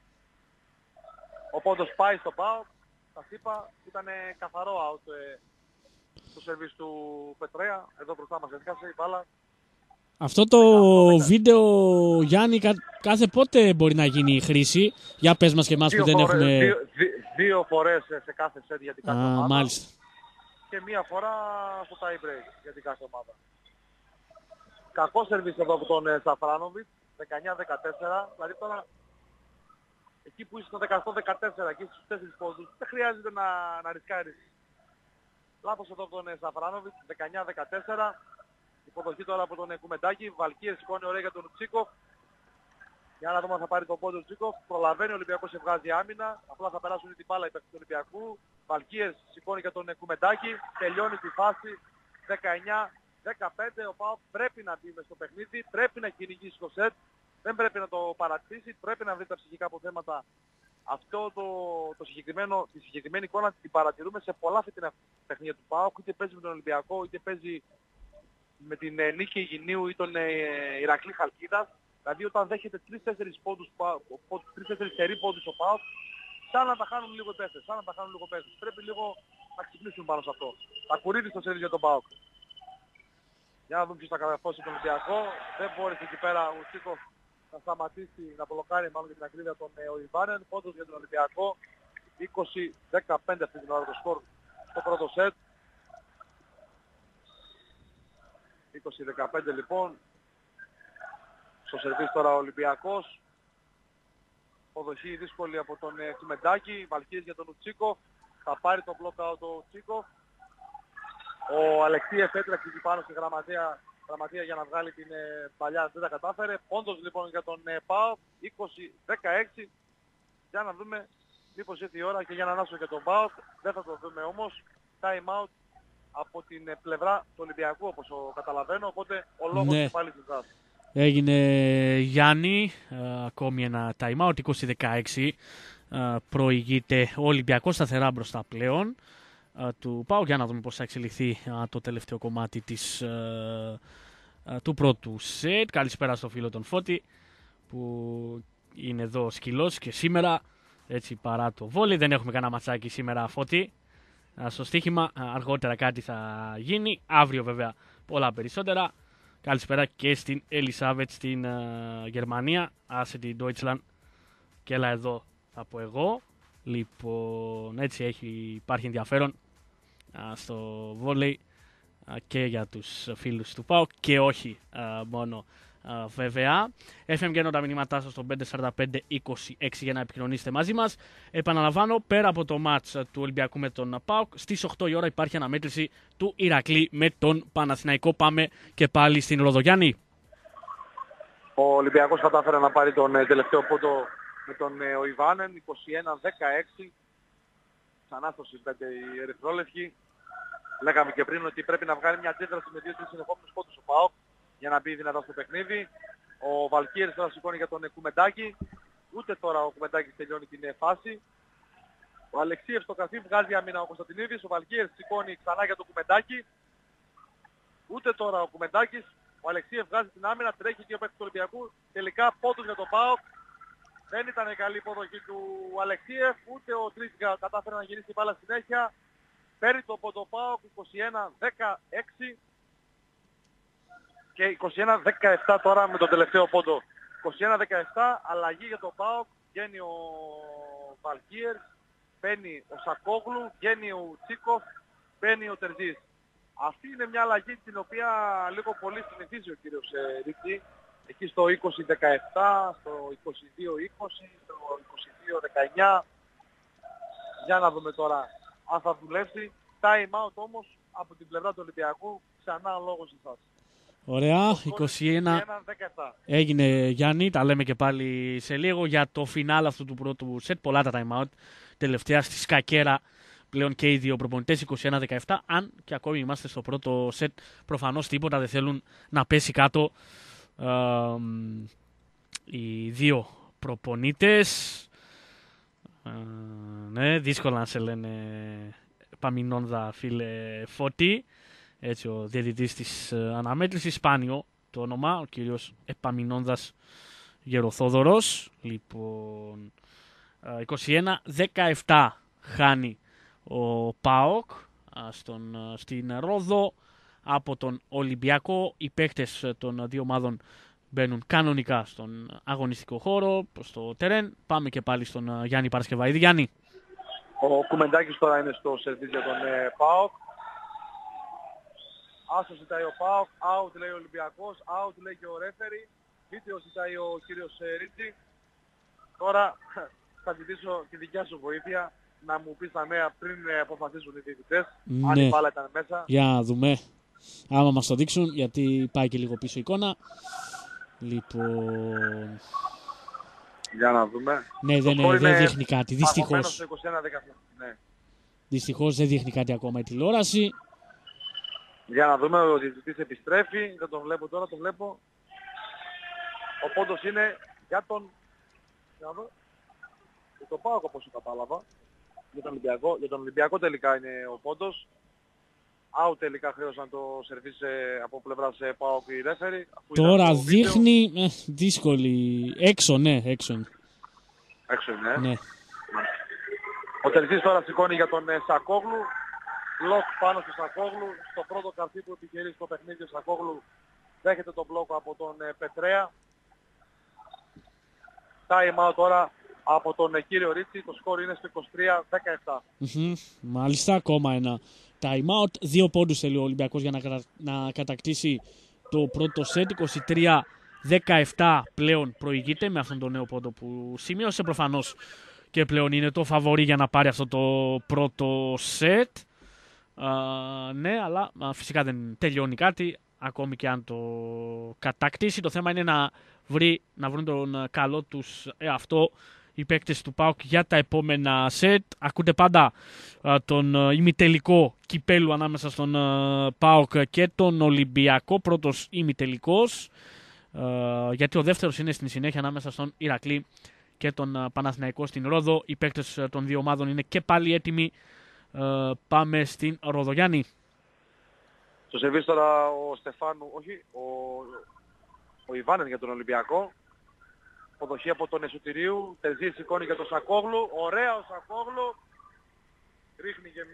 [SPEAKER 1] Ο πόντος πάει στο ΠΑΟΚ. Σας είπα, ήταν καθαρό out το σερβίς του Πετρέα. Εδώ μπροστά μας έσκασε η μπάλα.
[SPEAKER 2] Αυτό το βίντεο, Γιάννη, κάθε πότε μπορεί να γίνει η χρήση? Για πες μας και εμάς που δεν έχουμε...
[SPEAKER 1] Δύο φορές σε κάθε σετ για την κάθε ομάδα.
[SPEAKER 2] Μάλιστα.
[SPEAKER 1] Και μία φορά στο tie break για την κάθε ομάδα. Κακό σερβίς εδώ από τον Σαφράνοβιτς, 19-14. Δηλαδή τώρα, εκεί που είσαι στο 18-14, εκεί στους 4 πόντους, δεν χρειάζεται να ρισκάρεις. Λάθος εδώ από τον Σαφράνοβιτς, 19-14. Υποδοχή τώρα από τον Κουμεντάκη. Βαλκίες σηκώνει ωραία για τον Ουτσίκοφ. Για να δούμε αν θα πάρει τον πόντο Ουτσίκοφ. Προλαβαίνει ο Ολυμπιακός, σε βγάζει άμυνα. Απλά θα περάσουν την μπάλα υπέρ του Ολυμπιακού. Βαλκίες σηκώνει για τον Κουμεντάκη. Τελειώνει τη φάση. 19-15. Ο ΠΑΟΚ πρέπει να μπει μες στο παιχνίδι. Πρέπει να κυνηγήσει το σετ. Δεν πρέπει να το παρατήσει. Πρέπει να βρει τα ψυχικά αποθέματα. Αυτό τη συγκεκριμένη εικόνα την παρατηρούμε σε πολλά φετινά παιχνίδια του ΠΑΟΚ. Είτε παίζει με τον Ολυμπιακό, είτε παίζει με την Νίκη Αιγινίου ή τον Ηρακλή Χαλκίδας. Δηλαδή όταν δέχεται 3-4 πόντους, 3-4 σερί πόντους ο ΠΑΟΚ, σαν να τα χάνουν λίγο παίχτες, Πρέπει λίγο να ξυπνήσουν πάνω σε αυτό. Τα κουρίδι στο σερί για τον ΠΑΟΚ. Για να δούμε ποιος θα καταφώσει τον Ολυμπιακό. Δεν μπόρεσε εκεί πέρα ο Τσίκοφ να σταματήσει, να μπλοκάρει μάλλον για την ακρίβεια τον Ιβάνεν. Πόντος για τον Ολυμπιακό. 20-15 αυτή την ώρα το σκορ στο πρώτο σετ. 20-15 λοιπόν. Στο σερβίς τώρα ο Ολυμπιακός. Αποδοχή δύσκολη από τον Κουμεντάκη. Βαλκίες για τον Ουτσίκο. Θα πάρει το block out ο Ουτσίκο. Ο Αλεξίεφ έτρεξε εκεί πάνω στη γραμματεία για να βγάλει την παλιά. Δεν τα κατάφερε. Πόντος λοιπόν για τον ΠΑΟΚ. 20-16. Για να δούμε μήπως ήρθε η ώρα και για να ανάσουμε και τον ΠΑΟΚ. Δεν θα το δούμε όμως. Time out από την πλευρά του Ολυμπιακού όπως καταλαβαίνω. Οπότε ο λόγος είναι πάλι σε εσάς.
[SPEAKER 2] Έγινε Γιάννη, ακόμη ένα time out, 20-16. Προηγείται ο Ολυμπιακός σταθερά μπροστά πλέον του ΠΑΟΚ. Για να δούμε πώς θα εξελιχθεί το τελευταίο κομμάτι του πρώτου σετ. Καλησπέρα στο φίλο τον Φώτη που είναι εδώ σκυλός και σήμερα, έτσι παρά το βόλι. Δεν έχουμε κανένα ματσάκι σήμερα, Φώτη, στο στοίχημα. Αργότερα κάτι θα γίνει, αύριο βέβαια πολλά περισσότερα. Καλησπέρα και στην Ελισάβετ στην Γερμανία. Άσε την Deutschland και έλα εδώ θα πω εγώ. Λοιπόν, έτσι υπάρχει ενδιαφέρον στο βόλεϊ και για τους φίλους του ΠΑΟΚ και όχι μόνο βέβαια. FM τα μηνύματά σας στο 545-26 για να επικοινωνήσετε μαζί μας. Επαναλαμβάνω, πέρα από το μάτς του Ολυμπιακού με τον ΠΑΟΚ, στις 8 η ώρα υπάρχει αναμέτρηση του Ηρακλή με τον Παναθηναϊκό. Πάμε και πάλι στην Ροδογιάννη.
[SPEAKER 1] Ο Ολυμπιακός κατάφερε να πάρει τον τελευταίο πόντο με τον Ιβάνεν, 21-16. Ξανά στο συμπέντε οι ερυθρόλευκοι. Λέγαμε και πριν ότι πρέπει να βγάλει μια αντίδραση με 2-3 συνεχόμενους πόντους ο ΠΑΟΚ για να μπει δυνατά στο παιχνίδι. Ο Βαλκίερης τώρα σηκώνει για τον Κουμεντάκη. Ούτε τώρα ο Κουμεντάκης τελειώνει την φάση. Ο Αλεξίευ στο καφί βγάζει άμυνα ο Κωνσταντινίδης. Ο Βαλκίερης σηκώνει ξανά για τον Κουμεντάκη. Ούτε τώρα ο Κουμεντάκης. Ο Αλεξίευ βγάζει την άμυνα, τρέχει δύο παίκτες του Ολυμπιακού. Τελικά πόντους για τον ΠΑΟΚ. Δεν ήταν η καλή υποδοχή του Αλεξίευ. Ούτε ο Τρίσκα κατάφερε να γυρίσει την μπάλα συνέχεια. Παίρνει το πόντο ΠΑΟΚ 21-16. Και 21-17 τώρα με τον τελευταίο πόντο. 21-17, αλλαγή για τον ΠΑΟΚ. Βγαίνει ο Βαλκίερ, μπαίνει ο Σακόγλου, βγαίνει ο Τσίκοφ, μπαίνει ο Τερζής. Αυτή είναι μια αλλαγή την οποία λίγο πολύ συνηθίζει ο κύριος Ρίτσι. Εκεί στο 20-17, στο 22-20, στο 22-19. Για να δούμε τώρα αν θα δουλεύσει. Time out όμως από την πλευρά του Ολυμπιακού. Ξανά ο λόγος εσάς.
[SPEAKER 2] Ωραία, 21-17. Έγινε Γιάννη, τα λέμε και πάλι σε λίγο για το φινάλ αυτού του πρώτου σετ. Πολλά τα time out. Τελευταία στη σκακέρα πλέον και οι δύο προπονητές 21-17. Αν και ακόμη είμαστε στο πρώτο σετ, προφανώς τίποτα δεν θέλουν να πέσει κάτω οι δύο προπονητές. Ναι, δύσκολα να σε λένε Παμινόνδα φίλε Φώτη. Έτσι ο διαιτητής της αναμέτρησης, σπάνιο το όνομα, ο κύριος Επαμινόνδας Γεροθόδωρος. Λοιπόν, 21-17 χάνει ο ΠΑΟΚ στην Ρόδο από τον Ολυμπιακό. Οι παίκτες των δύο ομάδων μπαίνουν κανονικά στον αγωνιστικό χώρο, προς το τερέν. Πάμε και πάλι στον Γιάννη Παρασκευαίδη. Γιάννη.
[SPEAKER 1] Ο Κουμεντάκης τώρα είναι στο σερβίς για τον ΠΑΟΚ. Άσο ζητάει ο ΠΑΟΚ, out λέει ο Ολυμπιακός, out λέει και ο ρέφερι. Βίντεο ζητάει ο κύριος Ρίτσι. Τώρα θα ζητήσω τη δικιά σου βοήθεια να μου πεις τα νέα πριν αποφασίσουν οι διαιτητές.
[SPEAKER 2] Ναι.
[SPEAKER 1] Αν η μπάλα ήταν μέσα.
[SPEAKER 2] Για να δούμε. Άμα μας το δείξουν, γιατί πάει και λίγο πίσω η εικόνα. Λοιπόν...
[SPEAKER 1] Για να δούμε.
[SPEAKER 2] Ναι, δεν δείχνει κάτι. Δυστυχώς.
[SPEAKER 1] Ναι.
[SPEAKER 2] Δυστυχώς δεν δείχνει κάτι ακόμα η τηλεόραση.
[SPEAKER 1] Για να δούμε, ο διαιτητής επιστρέφει. Δεν τον βλέπω τώρα, τον βλέπω. Ο πόντος είναι για τον... Για να δω. Για τον ΠΑΟΚ όπως κατάλαβα. Για τον Ολυμπιακό τελικά είναι ο πόντος. Out τελικά χρέωσαν το σερβίς από πλευράς ΠΑΟΚ η ρέφερη.
[SPEAKER 2] Τώρα δείχνει δύσκολη. Έξω, ναι, έξω.
[SPEAKER 1] Έξω είναι.
[SPEAKER 2] Ναι.
[SPEAKER 1] Ο Τερζής τώρα σηκώνει για τον Σακόγλου. Μπλοκ πάνω στο Σακόγλου. Στο πρώτο καρτί που επιχειρεί στο παιχνίδι ο Σακόγλου δέχεται τον μπλοκ από τον Πετρέα. Time out τώρα από τον κύριο Ρίτσι. Το σκόρ είναι στο 23-17.
[SPEAKER 2] Μάλιστα, ακόμα ένα time out. 2 πόντους θέλει ο Ολυμπιακός για να κατακτήσει το πρώτο σετ. 23-17 πλέον προηγείται με αυτόν τον νέο πόντο που σημείωσε προφανώς και πλέον είναι το φαβορί για να πάρει αυτό το πρώτο σετ. Ναι, αλλά φυσικά δεν τελειώνει κάτι ακόμη και αν το κατακτήσει. Το θέμα είναι να βρουν τον καλό τους εαυτό οι παίκτες του ΠΑΟΚ για τα επόμενα σετ. Ακούτε πάντα τον ημιτελικό κυπέλου ανάμεσα στον ΠΑΟΚ και τον Ολυμπιακό. Πρώτος ημιτελικός, γιατί ο δεύτερος είναι στην συνέχεια ανάμεσα στον Ηρακλή και τον Παναθηναϊκό στην Ρόδο. Οι παίκτες των δύο ομάδων είναι και πάλι έτοιμοι. Πάμε στην Ρόδο. Γιάννη.
[SPEAKER 1] Στο σερβίς τώρα ο Στεφάνου, όχι, ο Ιβάνεν για τον Ολυμπιακό. Αποδοχή από τον Εσωτηρίου. Τερζή σηκώνει για τον Σακόγλου. Ωραία ο Σακόγλου. Ρίχνει και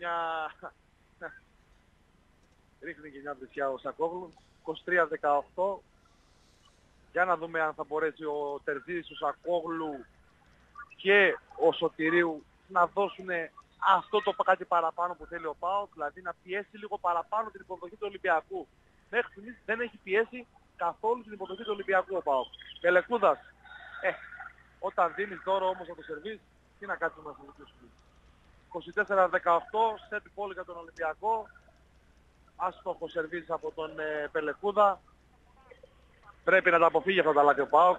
[SPEAKER 1] μια βρισιά ο Σακόγλου. 23-18. Για να δούμε αν θα μπορέσει ο Τερζής, ο Σακόγλου και ο Σωτηρίου να δώσουν αυτό το κάτι παραπάνω που θέλει ο ΠΑΟΚ, δηλαδή να πιέσει λίγο παραπάνω την υποδοχή του Ολυμπιακού. Μέχρι στιγμής δεν έχει πιέσει καθόλου την υποδοχή του Ολυμπιακού ο ΠΑΟΚ. Πελεκούδας. Όταν δίνεις δώρο όμως από το σερβίς, τι να κάτσουμε να συζητήσουμε. 24-18, σετ πόλη για τον Ολυμπιακό. Άστοχο σερβίς από τον Πελεκούδα. Πρέπει να τα αποφύγει αυτά τα λάθη ο ΠΑΟΚ.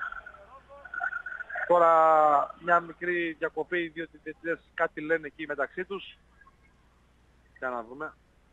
[SPEAKER 1] Τώρα μια μικρή διακοπή, διότι οι διαιτητές κάτι λένε εκεί μεταξύ τους. Για να δούμε.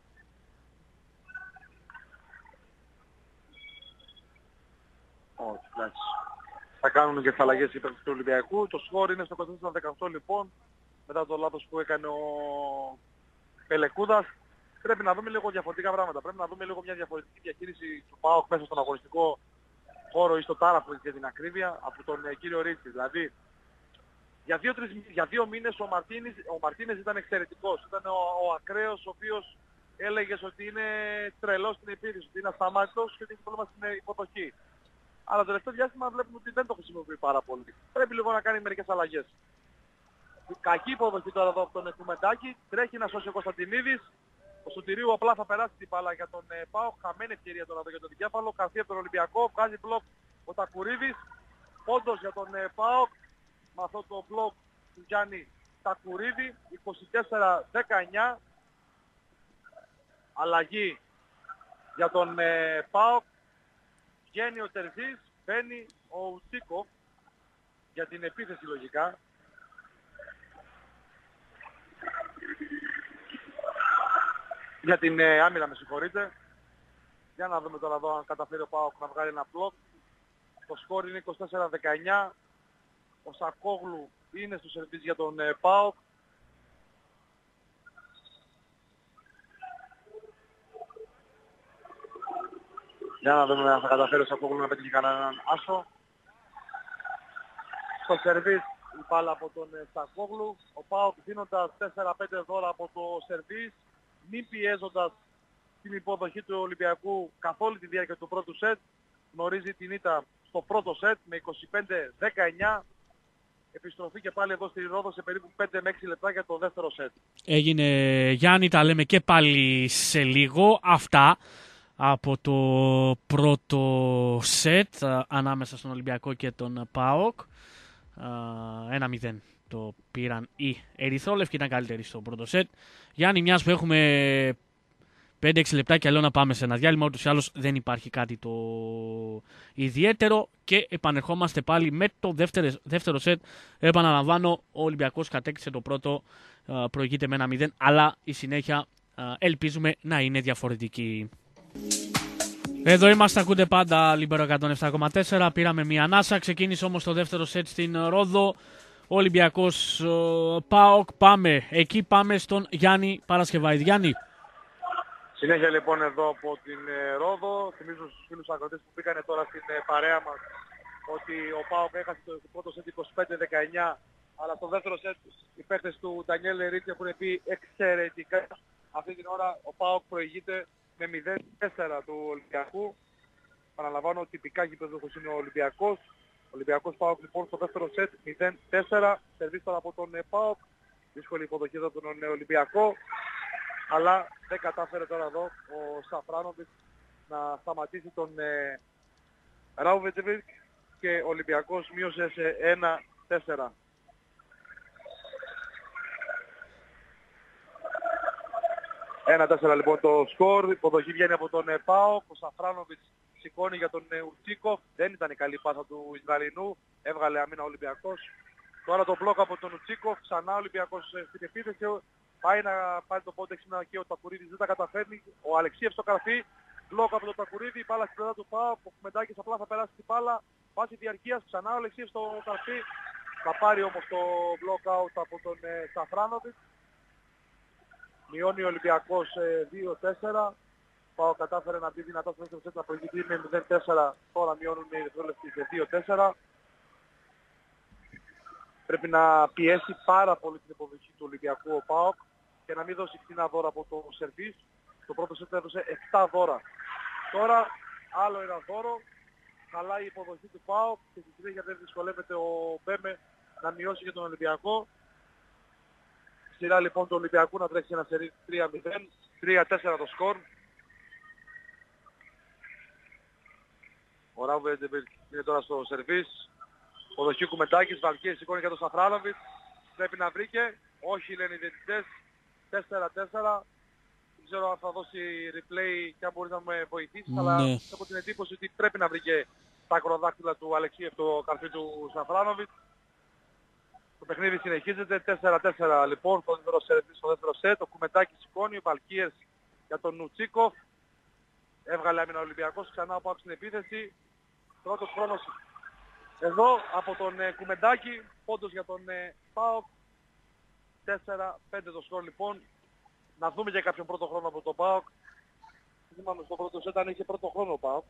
[SPEAKER 1] Όχι, εντάξει. Θα κάνουν και τις αλλαγές οι παίκτες του Ολυμπιακού. Το σκορ είναι στο 24-18 λοιπόν. Μετά το λάθος που έκανε ο Πελεκούδας. Πρέπει να δούμε λίγο διαφορετικά πράγματα. Πρέπει να δούμε λίγο μια διαφορετική διαχείριση του ΠΑΟΚ μέσα στον αγωνιστικό χώρο ή στο τάραφο για την ακρίβεια από τον κύριο Ρίτσι. Δηλαδή, για 2 μήνες ο Μαρτίνες ήταν εξαιρετικός. Ήταν ο ακραίος ο οποίος έλεγες ότι είναι τρελός στην επίθεση, ότι είναι ασταμάτητος και ότι έχει πρόβλημα στην υποδοχή. Αλλά το τελευταίο διάστημα βλέπουμε ότι δεν το χρησιμοποιεί πάρα πολύ. Πρέπει λίγο να κάνει μερικές αλλαγές. Κακή υποδοχή τώρα εδώ από τον Κουμεντάκη. Τρέχει να σώσει ο Κωνσταντινίδης. Ο Σωτηρίου απλά θα περάσει την μπάλα για τον ΠΑΟΚ. Χαμένη ευκαιρία τώρα για τον δικέφαλο. Καρφί από τον Ολυμπιακό. Βγάζει μπλοκ ο Τακουρίδης. Πόντος για τον ΠΑΟΚ. Με αυτό το μπλοκ του Γιάννη Τακουρίδη. 24-19. Αλλαγή για τον ΠΑΟΚ. Βγαίνει ο Τερζής. Μπαίνει ο Ουτσίκοφ για την επίθεση λογικά. Για την άμυνα με συγχωρείτε. Για να δούμε τώρα εδώ αν καταφέρει ο ΠΑΟΚ να βγάλει ένα μπλοκ. Το σκόρ είναι 24-19. Ο Σακόγλου είναι στο σερβίς για τον ΠΑΟΚ. Για να δούμε αν θα καταφέρει ο Σακόγλου να πετύχει κανέναν άσο. Στο σερβίς η μπάλα από τον Σακόγλου. Ο ΠΑΟΚ δίνοντας 4-5 δώρα από το σερβίς. Μην πιέζοντας την υποδοχή του Ολυμπιακού καθ' όλη τη διάρκεια του πρώτου σετ. Γνωρίζει την ήττα στο πρώτο σετ με 25-19. επιστροφή και πάλι εδώ στη Ρόδο σε περίπου 5 με 6 λεπτά για το δεύτερο σετ.
[SPEAKER 2] Έγινε, Γιάννη, τα λέμε και πάλι σε λίγο. Αυτά από το πρώτο σετ ανάμεσα στον Ολυμπιακό και τον ΠΑΟΚ. 1-0 το πήραν οι ερυθρόλευκοι, ήταν καλύτεροι στο πρώτο σετ. Γιάννη, μιας που έχουμε 5-6 λεπτάκια, λέω να πάμε σε ένα διάλειμμα, ούτως ή άλλως δεν υπάρχει κάτι το ιδιαίτερο και επανερχόμαστε πάλι με το δεύτερο σετ. Επαναλαμβάνω, ο Ολυμπιακός κατέκτησε το πρώτο, προηγείται με 1-0, αλλά η συνέχεια ελπίζουμε να είναι διαφορετική. Εδώ είμαστε, ακούτε πάντα Λιμπέρο 107,4. Πήραμε μια ανάσα. Ξεκίνησε όμως το δεύτερο σετ στην Ρόδο. Ολυμπιακός ΠΑΟΚ. Πάμε. Εκεί πάμε στον Γιάννη Παρασκευάηδη. Γιάννη.
[SPEAKER 1] Συνέχεια λοιπόν εδώ από την Ρόδο. Θυμίζω στους φίλους αγροτές που πήγανε τώρα στην παρέα μας ότι ο ΠΑΟΚ έχασε το πρώτο σετ 25-19. Αλλά στο δεύτερο σετ οι παίκτες του Ντανιέλ Ρίτσι έχουν πει εξαιρετικά. Αυτή την ώρα ο ΠΑΟΚ προηγείται με 0-4 του Ολυμπιακού. Παραλαμβάνω τυπικά γηπεδούχος είναι ο Ολυμπιακός. Ο Ολυμπιακός ΠΑΟΚ λοιπόν στο δεύτερο σετ 0-4. Σερβίς τώρα από τον ΠΑΟΚ. Δύσκολη υποδοχή εδώ τον Ολυμπιακό. Αλλά δεν κατάφερε τώρα εδώ ο Σαφράνοβιτς να σταματήσει τον Ράουβετζεβικ και ο Ολυμπιακός μείωσε σε 1-4. 1-4 λοιπόν το σκορ. Η υποδοχή βγαίνει από τον ΠΑΟΚ. Ο Σαφράνοβιτς σηκώνει για τον Ουτσίκοφ. Δεν ήταν η καλή πάσα του Ισραηλινού. Έβγαλε αμήνα ο Ολυμπιακός. Τώρα το μπλοκ από τον Ουτσίκοφ. Ξανά ο Ολυμπιακός στην επίθεση. Πάει να πάρει το πόντεξ και ο Τακουρίδης δεν τα καταφέρνει. Ο Αλεξίεφ στο καρφί. Μπλοκ από τον Τακουρίδη. Η μπάλα στην πλευρά του ΠΑΟΚ. Ο Κουμεντάκης απλά θα περάσει την μπάλα. Βάση διαρκείας. Ξανά ο Αλεξίεφ στο καρφί. Θα πάρει όμως το block out από τον Σαφράνοβιτς. Μειώνει ο Ολυμπιακός 2-4. ΠΑΟΚ κατάφερε να μπει δυνατά στο δεύτερο σετ να προηγηθεί με 0-4. Τώρα μειώνουν οι ερυθρόλευκοι σε 2-4. Πρέπει να πιέσει πάρα πολύ την υποδοχή του Ολυμπιακού ο ΠΑΟΚ και να μην δώσει φθηνά δώρα από το σερβίς. Το πρώτο σετ έδωσε 7 δώρα. Τώρα άλλο ένα δώρο. Χαλάει η υποδοχή του ΠΑΟΚ και στη συνέχεια δεν δυσκολεύεται ο Μπέμε να μειώσει για τον Ολυμπιακό. Σειρά λοιπόν του Ολυμπιακού να τρέξει ένα σερί 3-0, 3-4 το σκορ. Ο Ράουβετζεβικ είναι τώρα στο σερβίς. Ο Δοχή Κουμεντάκης, Βαλκίες σηκώνει για τον Σαφράνοβιτς. Πρέπει να βρήκε. Όχι λένε οι διαιτητές. 4-4. Δεν ξέρω αν θα δώσει replay και αν μπορεί να με βοηθήσει. Αλλά έχω την εντύπωση ότι πρέπει να βρήκε τα ακροδάκτυλα του Αλεξίεφ το καρφί του Σαφράνοβιτς. Το παιχνίδι συνεχίζεται. 4-4 λοιπόν στο δεύτερο σετ. Ο Κουμεντάκης σηκώνει. Ο Βαλκίες για τον Νουτσίκοφ. Έβγαλε άμυνα ο Ολυμπιακός. Ξανά ο ΠΑΟΚ στην επίθεση. Πρώτος χρόνος εδώ από τον Κουμεντάκη. Πόντος για τον ΠΑΟΚ. 4-5 το σκορ λοιπόν. Να δούμε και κάποιον πρώτο χρόνο από τον ΠΑΟΚ. Θυμάμαι στο πρώτο σετ αν είχε πρώτο χρόνο ο ΠΑΟΚ.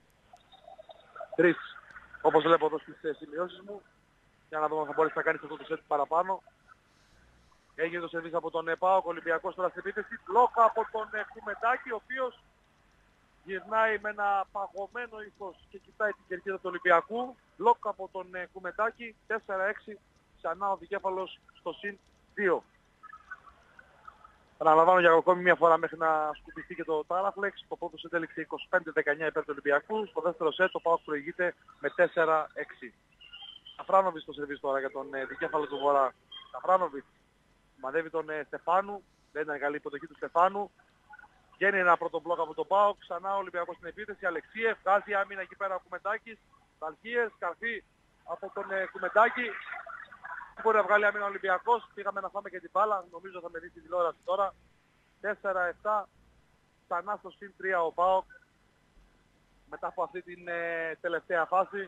[SPEAKER 1] 3. Όπως βλέπω εδώ στις σημειώσεις μου. Για να δούμε αν θα μπορέσει να κάνει αυτό το σετ παραπάνω. Έγινε το σερβίς από τον ΠΑΟΚ. Ο Ολυμπιακός τώρα στην επίθεση. Μπλόκα από τον Κουμεντάκη, ο οποίος γυρνάει με ένα παγωμένο ύφος και κοιτάει την κερκίδα του Ολυμπιακού. Μπλόκα από τον Κουμεντάκη. 4-6. Ξανά ο δικέφαλος στο συν 2. Αναλαμβάνω για ακόμη μια φορά μέχρι να σκουπιστεί και το Τάραφλεξ. Το πρώτο σετ έληξε 25-19 υπέρ του Ολυμπιακού. Στο δεύτερο σετ το ΠΑΟΚ προηγείται με 4-6. Σαφράνοβιτς το σερβίς τώρα για τον δικέφαλο του Βορρά. Σαφράνοβιτς μαδεύει τον Στεφάνου. Δεν ήταν καλή υποδοχή του Στεφάνου. Βγαίνει ένα πρώτο μπλοκ από τον ΠΑΟΚ. Ξανά ο Ολυμπιακός στην επίθεση. Αλεξίεφ βγάζει άμυνα εκεί πέρα ο Κουμεντάκης. Βαλκίες, καρφί από τον Κουμεντάκη. Μπορεί να βγάλει άμυνα ο Ολυμπιακός. Πήγαμε να φάμε και την μπάλα. Νομίζω θα με δει την τηλεόραση τώρα. 4-7. Ξανά στο συν 3 ο ΠΑΟΚ. Μετά από αυτή την τελευταία φάση.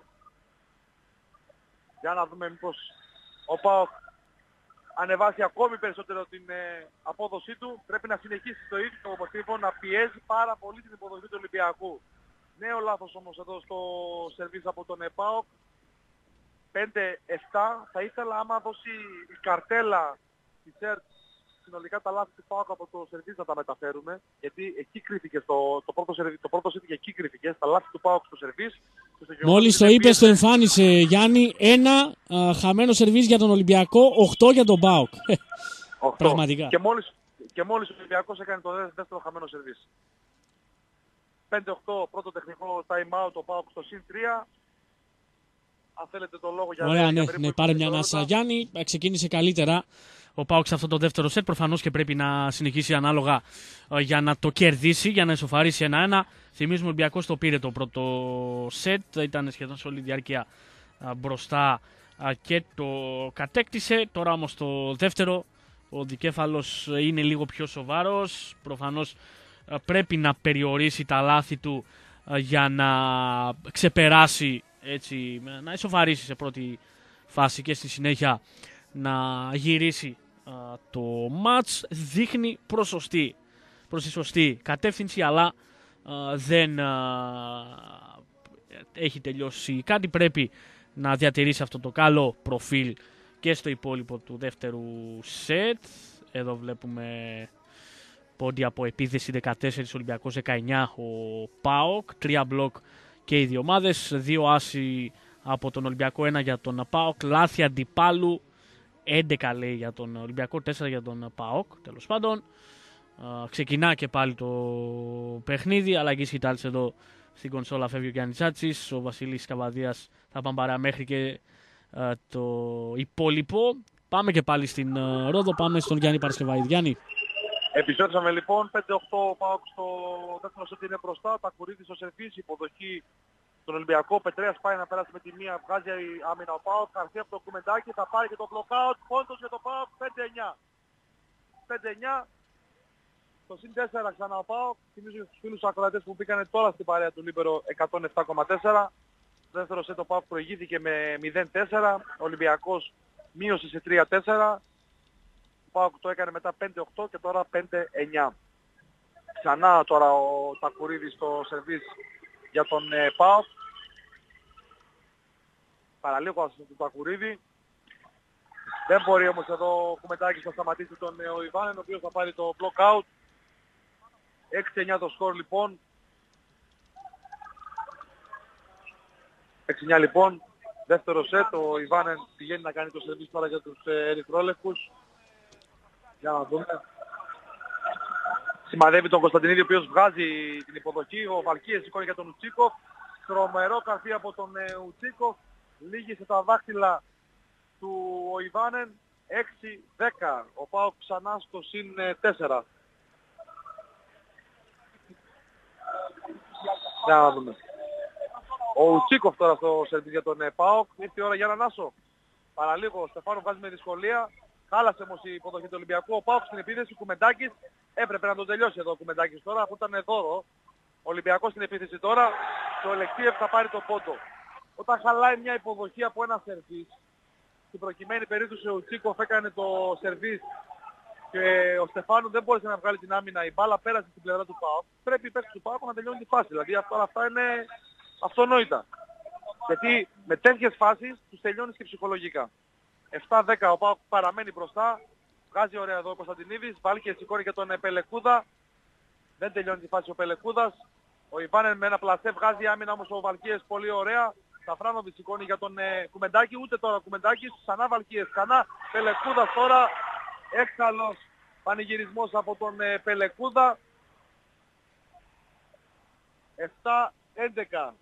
[SPEAKER 1] Για να δούμε μήπως ο ΠΑΟΚ ανεβάσει ακόμη περισσότερο την απόδοσή του. Πρέπει να συνεχίσει το ίδιο μοτίβο, να πιέζει πάρα πολύ την υποδοχή του Ολυμπιακού. Νέο λάθος όμως εδώ στο σερβίς από τον ΠΑΟΚ. 5-7. Θα ήθελα άμα δώσει η καρτέλα τη ΣΕΡΤ συνολικά τα λάθη του ΠΑΟΚ από το σερβίς να τα μεταφέρουμε, γιατί εκεί κρίθηκε το πρώτο σετ και εκεί κρίθηκε, στα λάθη του ΠΑΟΚ στο σερβίς.
[SPEAKER 2] Μόλις το είπες το εμφάνισε, Γιάννη, ένα χαμένο σερβίς για τον Ολυμπιακό, 8 για τον ΠΑΟΚ. Πραγματικά.
[SPEAKER 1] Και μόλις ο Ολυμπιακός έκανε το δεύτερο χαμένο σερβίς. 5-8 πρώτο τεχνικό time out, ο ΠΑΟΚ στο συν 3. Αν θέλετε το λόγο για...
[SPEAKER 2] Ωραία, ναι, πάρε μια ανάσα, Γιάννη. Ξεκίνησε καλύτερα ο ΠΑΟΚ σε αυτό το δεύτερο σετ. Προφανώς και πρέπει να συνεχίσει ανάλογα για να το κερδίσει, για να ισοφαρίσει 1-1. Θυμίζουμε ο Ολυμπιακός το πήρε το πρώτο σετ. Ήταν σχεδόν σε όλη τη διάρκεια μπροστά και το κατέκτησε. Τώρα όμως το δεύτερο, ο δικέφαλος είναι λίγο πιο σοβαρός. Προφανώς πρέπει να περιορίσει τα λάθη του για να ξεπεράσει, έτσι, να ισοφαρίσει σε πρώτη φάση και στη συνέχεια να γυρίσει το μάτς. Δείχνει προς τη σωστή κατεύθυνση, αλλά δεν έχει τελειώσει κάτι. Πρέπει να διατηρήσει αυτό το καλό προφίλ και στο υπόλοιπο του δεύτερου σετ. Εδώ βλέπουμε πόντι από επίθεση 14, Ολυμπιακός 19, ο ΠΑΟΚ, 3 μπλοκ και οι δύο ομάδες, 2 άσοι από τον Ολυμπιακό, 1 για τον ΠΑΟΚ, λάθη αντιπάλου, 11 λέει για τον Ολυμπιακό, 4 για τον ΠΑΟΚ, τέλος πάντων. Ξεκινά και πάλι το παιχνίδι, αλλαγή σκητάλης εδώ στην κονσόλα, φεύγει ο Γιάννης Τσάτσης, ο Βασίλης Καβαδίας θα πάμε παρά μέχρι και το υπόλοιπο. Πάμε και πάλι στην Ρόδο, πάμε στον Γιάννη Παρασκευαίδη. Γιάννη.
[SPEAKER 1] Επιστρέψαμε λοιπόν, 5-8 ο ΠΑΟΚ στο δεύτερο σετ είναι μπροστά, Τακουρίδη στο σερβίς, υποδοχή τον Ολυμπιακό, Πετρέας πάει να περάσει με τη μία, βγάζει η άμυνα ο ΠΑΟΚ, Καρθία από το κουμεντάκι, θα πάρει και το blockout, πόντος για το ΠΑΟΚ, 5-9. 5-9, το συν 4 ξανά ο ΠΑΟΚ, θυμίζω στους φίλους ακροατές που μπήκανε τώρα στην παρέα του Λίμπερο 107,4. Δεύτερο σετ ο ΠΑΟΚ προηγήθηκε με 0-4, ο Ολυμπιακός μείωσε σε 3-4. Ο ΠΑΟΚ το έκανε μετά 5-8 και τώρα 5-9. Ξανά τώρα ο Τακουρίδης στο σερβίς για τον ΠΑΟΚ. Παραλίγο του Τακουρίδη. Δεν μπορεί όμως εδώ ο Κουμεντάκης να σταματήσει τον Ιβάνεν, ο οποίος θα πάρει το block out. 6-9 το σκορ λοιπόν. 6-9 λοιπόν. Δεύτερο σετ, ο Ιβάνεν πηγαίνει να κάνει το σερβίς τώρα για τους ερυθρόλευκους. Για να δούμε. Σημαδεύει τον Κωνσταντινίδη, ο οποίος βγάζει την υποδοχή. Ο Βαλκίες σηκώνει για τον Ουτσίκοφ. Τρομερό καρφί από τον Ουτσίκοφ. Λίγησε τα δάχτυλα του ο Ιβάνεν. 6-10. Ο ΠΑΟΚ ξανά στο συν 4. Για να δούμε. Ο Ουτσίκοφ τώρα στο σερβίς για τον ΠΑΟΚ. Ήρθε η ώρα για έναν άσο. Παραλίγο ο Στεφάνο βγάζει με δυσκολία. Χάλασε όμως η υποδοχή του Ολυμπιακού. Ο ΠΑΟΚ στην επίθεση, Κουμεντάκης. Έπρεπε να τον τελειώσει εδώ ο Κουμεντάκης τώρα, αφού ήταν δώρο. Ο Ολυμπιακός στην επίθεση τώρα και ο Αλεξίευ θα πάρει το πόντο. Όταν χαλάει μια υποδοχή από ένα σερβίς, στην προκειμένη περίπτωση ο Τσίκοφ έκανε το σερβίς και ο Στεφάνου δεν μπόρεσε να βγάλει την άμυνα, η μπάλα πέρασε στην πλευρά του ΠΑΟΚ, πρέπει οι παίκτες του ΠΑΟΚ να τελειώνουν τη φάση. Δηλαδή όλα αυτά είναι αυτονόητα. Γιατί με τέτοιες φάσεις τους τελειώνεις και ψυχολογικά. 7-10 ο ΠΑΟΚ παραμένει μπροστά. Βγάζει ωραία εδώ ο Κωνσταντινίδης, βάλει και σηκώνει για τον Πελεκούδα. Δεν τελειώνει τη φάση ο Πελεκούδας. Ο Ιβάνεν με ένα πλασέ βγάζει άμυνα όμως ο Βαλκίες πολύ ωραία. Σαφράνοβιτς σηκώνει για τον Κουμεντάκη, ούτε τώρα Κουμεντάκης, ξανά Βαλκίες, ξανά Πελεκούδας τώρα. Έξαλλος πανηγυρισμός από τον Πελεκούδα. 7-11.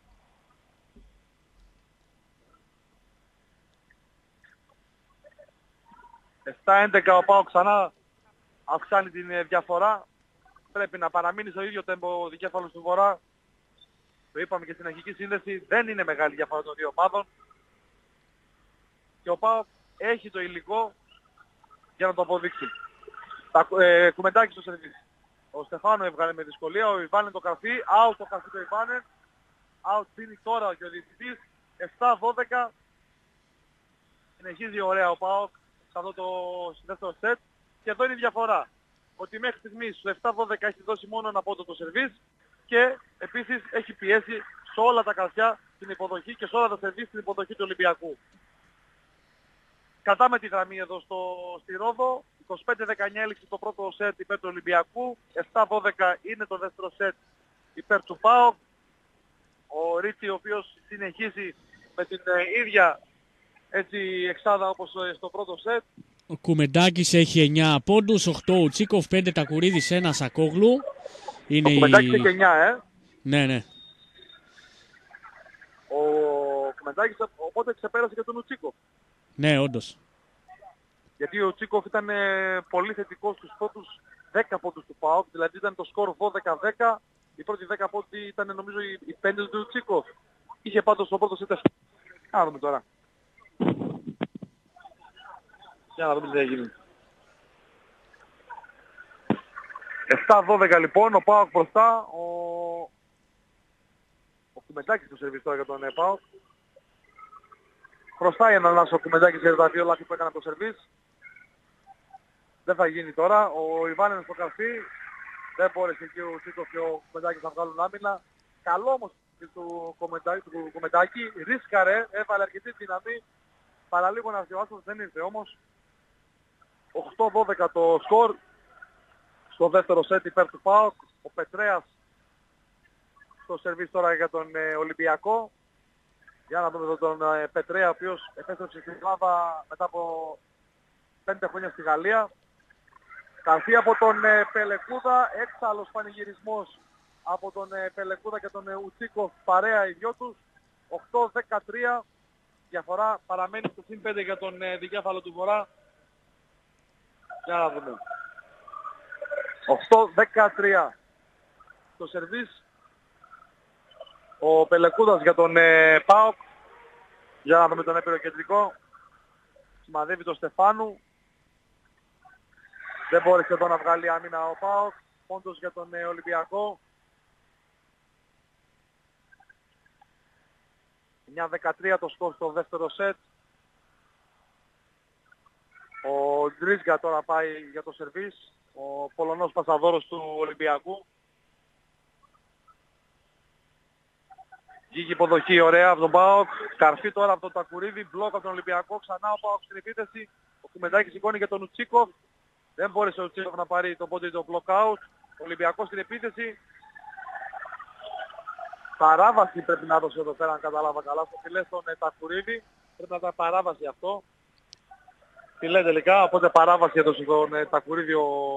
[SPEAKER 1] 7-11 ο ΠΑΟΚ ξανά αυξάνει την διαφορά. Πρέπει να παραμείνει στο ίδιο τέμπο ο δικέφαλος του Βορρά. Το είπαμε και στην αρχική σύνδεση, δεν είναι μεγάλη διαφορά των δύο ομάδων. Και ο ΠΑΟΚ έχει το υλικό για να το αποδείξει. Κουμεντάκι στο σερβίς. Ο Στεφάνο έβγαλε με δυσκολία, ο Ιβάνεν το καρφί, out το καρφί του Ιβάνεν. Out πίνει τώρα και ο διαιτητής. 7-12. Συνεχίζει ωραία ο ΠΑΟΚ σε αυτό το δεύτερο σετ. Και εδώ είναι η διαφορά. Ότι μέχρι στιγμής στο 7-12 έχει δώσει μόνο ένα πόντο το σερβίς και επίσης έχει πιέσει σε όλα τα καρφιά την υποδοχή και σε όλα τα σερβίς την υποδοχή του Ολυμπιακού. Κατάμε τη γραμμή εδώ στη Ρόδο, 25-19 έληξε το πρώτο σετ υπέρ του Ολυμπιακού. 7-12 είναι το δεύτερο σετ υπέρ του ΠΑΟΚ. Ο Ρίτσι, ο οποίος συνεχίζει με την ίδια έτσι εξάδα όπως στο πρώτο σετ.
[SPEAKER 2] Ο Κουμεντάκης έχει 9 πόντους, 8 ο Τσίκοφ, 5 Τακουρίδης, 1 Σακόγλου. Είναι
[SPEAKER 1] ο Κουμεντάκης έχει 9,
[SPEAKER 2] Ναι, ναι.
[SPEAKER 1] Ο Κουμεντάκης οπότε ξεπέρασε και τον Ουτσίκοφ.
[SPEAKER 2] Ναι, όντως.
[SPEAKER 1] Γιατί ο Τσίκοφ ήταν πολύ θετικός στους πρώτους 10 πόντους του ΠΑΟΚ, δηλαδή ήταν το σκορ 12-10. Οι πρώτοι 10 πόντοι ήταν νομίζω οι 5 του Τσίκοφ. Είχε πάντως το πρώτο σετ. Να δούμε τώρα. Για να δούμε τι θα γίνει. 7-12 λοιπόν, ο ΠΑΟΚ μπροστά. Ο Κουμεντάκης του σερβίς τώρα για τον ΠΑΟΚ. Χρωστάει έναν ο Κουμεντάκης για τα δύο λάθη που έκανε από το σερβίς. Δεν θα γίνει τώρα. Ο Ιβάνενος στο καρφί. Δεν μπόρεσε και ο Τσίκοφ και ο Κουμεντάκης να βγάλουν άμυνα. Καλό όμως του Κουμεντάκη. Ρίσκαρε, έβαλε αρκετή δύναμη. Παραλίγο να διαβάσω, δεν ήρθε όμως. 8-12 το σκορ. Στο δεύτερο σετ υπέρ του ΠΑΟΚ. Ο Πετρέας στο σερβίς τώρα για τον Ολυμπιακό. Για να δούμε εδώ τον Πετρέα, ο οποίος επέστρεψε στην Ελλάδα μετά από 5 χρόνια στη Γαλλία. Καρφί από τον Πελεκούδα, έξαλλος πανηγυρισμός από τον Πελεκούδα και τον Ουτσίκοφ, παρέα οι δυο τους. 8-13, διαφορά παραμένει στο συν 5 για τον δικέφαλο του Βορρά. Για να δούμε. 8-13 το σερβίς. Ο Πελεκούδας για τον ΠΑΟΚ. Για να δούμε τον έπειρο κεντρικό. Σημαδεύει τον Στεφάνου. Δεν μπόρεσε εδώ να βγάλει άμυνα ο ΠΑΟΚ. Πόντος για τον Ολυμπιακό. 9-13 το σκορ στο δεύτερο σετ. Ο Ντρίσγκα τώρα πάει για το σερβίς. Ο Πολωνός πασαδόρος του Ολυμπιακού. Βγήκε υποδοχή ωραία από τον ΠΑΟΚ. Καρφί τώρα από τον Τακουρίδη. Μπλοκ από τον Ολυμπιακό. Ξανά ο ΠΑΟΚ στην επίθεση. Ο Κουμεντάκης σηκώνει για τον Ουτσίκοφ. Δεν μπόρεσε ο Ουτσίκοφ να πάρει το πόντι το block out. Ο Ολυμπιακός στην επίθεση. Παράβαση πρέπει να δώσει εδώ πέρα αν κατάλαβα καλά. Στο φιλέ στον Τακουρίδη. Πρέπει να τα παράβαση αυτό. Φιλέ τελικά. Οπότε παράβαση έδωσε τον Τακουρίδη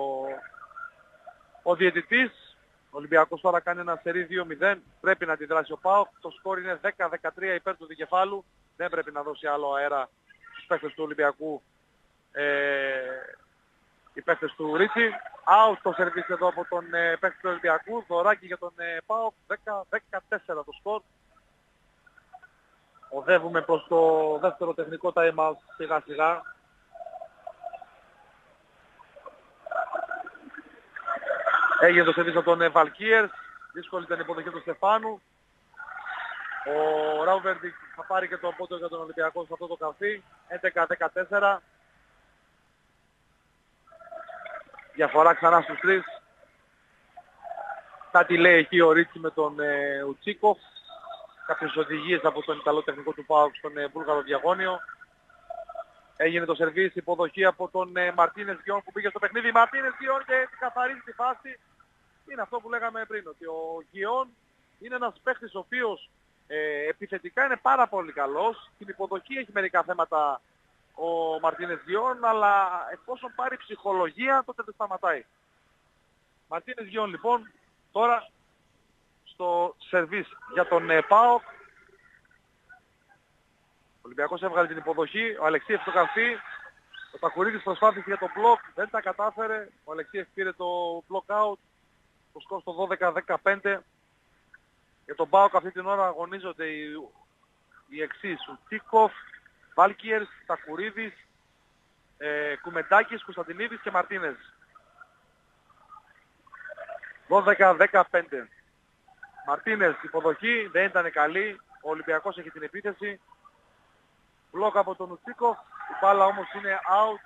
[SPEAKER 1] ο διαιτητής. Ο Ολυμπιακός τώρα κάνει ένα σερί 2-0. Πρέπει να αντιδράσει ο ΠΑΟΚ. Το σκορ είναι 10-13 υπέρ του δικεφάλου. Δεν πρέπει να δώσει άλλο αέρα στους παίκτες του Ολυμπιακού. Οι παίκτες του Ρίτσι. Out το σερβίς εδώ από τον παίκτη του Ολυμπιακού. Δωράκι για τον ΠΑΟΚ. 10-14 το σκορ. Οδεύουμε προς το δεύτερο τεχνικό time out σιγά σιγά. Έγινε το σερβίς από τον Βαλκίερς. Δύσκολη ήταν η υποδοχή του Στεφάνου. Ο Ράουβερντικ θα πάρει και το πόντο για τον Ολυμπιακό σε αυτό το καφί. 11-14. Διαφορά ξανά στους 3. Κάτι λέει εκεί ο Ρίτσι με τον Ουτσίκοφ. Κάποιες οδηγίες από τον Ιταλό τεχνικό του ΠΑΟΚ στον Βούλγαρο διαγώνιο. Έγινε το σερβίς, υποδοχή από τον Μαρτίνες Γκιόν που πήγε στο παιχνίδι. Μαρτίνες Γκιόν και καθαρίζει τη φάση. Είναι αυτό που λέγαμε πριν, ότι ο Γκιόν είναι ένας παίχτης ο οποίος επιθετικά είναι πάρα πολύ καλός. Στην υποδοχή έχει μερικά θέματα ο Μαρτίνες Γκιόν, αλλά εφόσον πάρει ψυχολογία τότε δεν σταματάει. Μαρτίνες Γκιόν λοιπόν τώρα στο σερβίς για τον ΠΑΟΚ. Ο Ολυμπιακός έβγαλε την υποδοχή, ο Αλεξίεφ στο καρφί. Ο Τακουρίδης προσπάθησε για το block, δεν τα κατάφερε. Ο Αλεξίεφ πήρε το block out. Το σκορ στο 12-15. Για τον ΠΑΟΚ αυτή την ώρα αγωνίζονται οι εξής. Ουτσίκοφ, Βάλκιερς, Τακουρίδης, Κουμεντάκης, Κωνσταντινίδης και Μαρτίνες. 12-15. Μαρτίνες υποδοχή, δεν ήταν καλή. Ο Ολυμπιακός έχει την επίθεση. Μπλοκ από τον Ουτσίκοφ. Η μπάλα όμως είναι out.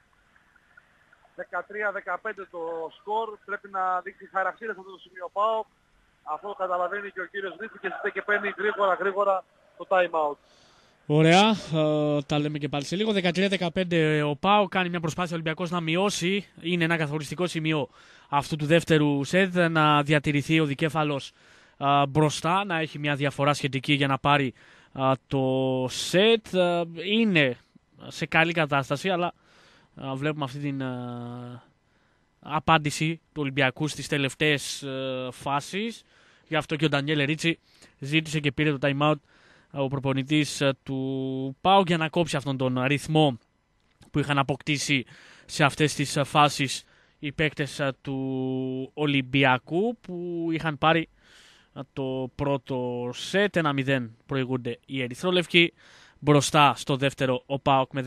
[SPEAKER 1] 13-15 το σκορ. Πρέπει να δείξει χαρακτήρα σε αυτό το σημείο ΠΑΟΚ. Αυτό καταλαβαίνει και ο κύριος Ρίτσι και ζητάει και παίρνει γρήγορα το time out.
[SPEAKER 2] Ωραία, τα λέμε και πάλι σε λίγο. 13-15 ο ΠΑΟΚ κάνει μια προσπάθεια ο Ολυμπιακός να μειώσει. Είναι ένα καθοριστικό σημείο αυτού του δεύτερου σετ, να διατηρηθεί ο δικέφαλος μπροστά, να έχει μια διαφορά σχετική για να πάρει το σετ. Είναι σε καλή κατάσταση, αλλά βλέπουμε αυτή την απάντηση του Ολυμπιακού στις τελευταίες φάσεις. Γι' αυτό και ο Ντανιέλ Ρίτσι ζήτησε και πήρε το time out ο προπονητής του ΠΑΟΚ για να κόψει αυτόν τον ρυθμό που είχαν αποκτήσει σε αυτές τις φάσεις οι παίκτες του Ολυμπιακού, που είχαν πάρει το πρώτο σετ. 1-0 προηγούνται οι ερυθρόλευκοι. Μπροστά στο δεύτερο ο ΠΑΟΚ με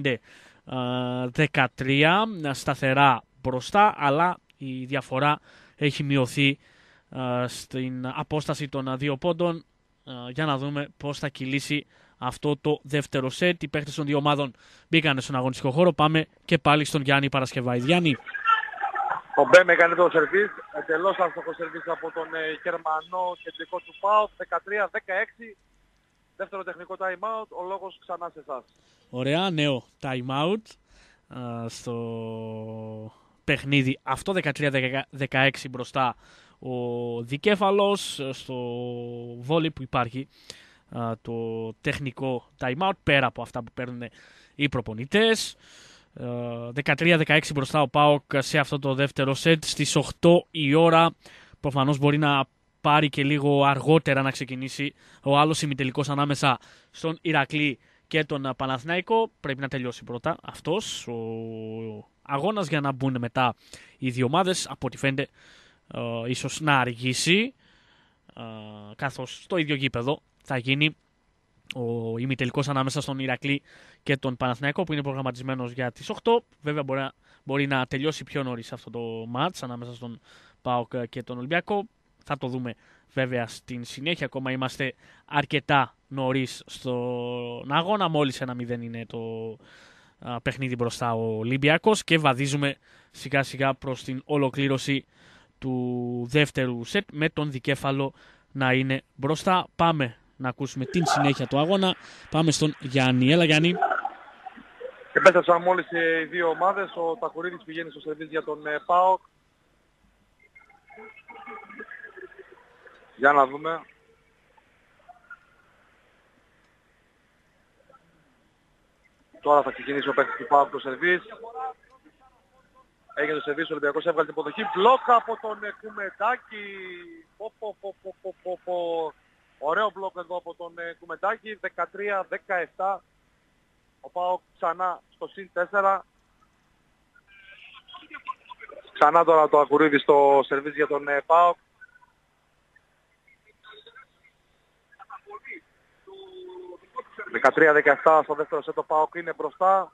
[SPEAKER 2] 15-13, σταθερά μπροστά, αλλά η διαφορά έχει μειωθεί στην απόσταση των 2 πόντων. Για να δούμε πώς θα κυλήσει αυτό το δεύτερο σετ. Οι παίκτες των δύο ομάδων μπήκαν στον αγωνιστικό χώρο. Πάμε και πάλι στον Γιάννη Παρασκευάη. Γιάννη.
[SPEAKER 1] Ο Μπέμε έκανε το σερβίς, εντελώς άστοχο σερβίς από τον Γερμανό κεντρικό του ΠΑΟΚ. 13-16, δεύτερο τεχνικό time out, ο λόγος ξανά σε εσάς.
[SPEAKER 2] Ωραία, νέο time out στο παιχνίδι αυτό. 13-16 μπροστά ο δικέφαλος. Στο βόλεϊ που υπάρχει το τεχνικό time out, πέρα από αυτά που παίρνουν οι προπονητές. 13-16 μπροστά ο ΠΑΟΚ σε αυτό το δεύτερο σετ. Στις 8 η ώρα προφανώς μπορεί να πάρει και λίγο αργότερα να ξεκινήσει ο άλλος ημιτελικός ανάμεσα στον Ηρακλή και τον Παναθηναϊκό. Πρέπει να τελειώσει πρώτα αυτός ο αγώνας για να μπουν μετά οι δύο ομάδες. Από ό,τι φαίνεται ίσως να αργήσει, καθώς στο ίδιο γήπεδο θα γίνει ο ημιτελικός ανάμεσα στον Ηρακλή και τον Παναθηναϊκό, που είναι προγραμματισμένος για τις 8. Βέβαια μπορεί να τελειώσει πιο νωρίς αυτό το μάτς ανάμεσα στον ΠΑΟΚ και τον Ολυμπιακό. Θα το δούμε βέβαια στην συνέχεια. Ακόμα είμαστε αρκετά νωρίς στον αγώνα. Μόλις 1-0 είναι το παιχνίδι μπροστά ο Ολυμπιακός και βαδίζουμε σιγά σιγά προς την ολοκλήρωση του δεύτερου σετ με τον δικέφαλο να είναι μπροστά. Πάμε να ακούσουμε την συνέχεια του αγώνα. Πάμε στον Γιάννη. Έλα Γιάννη.
[SPEAKER 1] Επέστρεψαν μόλις οι δύο ομάδες. Ο Τακουρίδης πηγαίνει στο σερβίς για τον ΠΑΟΚ. Για να δούμε. Τώρα θα ξεκινήσει ο παίκτης του ΠΑΟΚ το σερβίς. Έγινε το σερβίς, ο Ολυμπιακός έβγαλε την υποδοχή. Μπλοκ από τον Κουμεντάκη. Ωραίο μπλοκ εδώ από τον Κουμεντάκη. 13-17. Ο ΠΑΟΚ ξανά στο συν 4. Ξανά τώρα το Ακουρίδη στο σερβίς για τον ΠΑΟΚ. Με 13-17 στο δεύτερο σετ ο ΠΑΟΚ είναι μπροστά.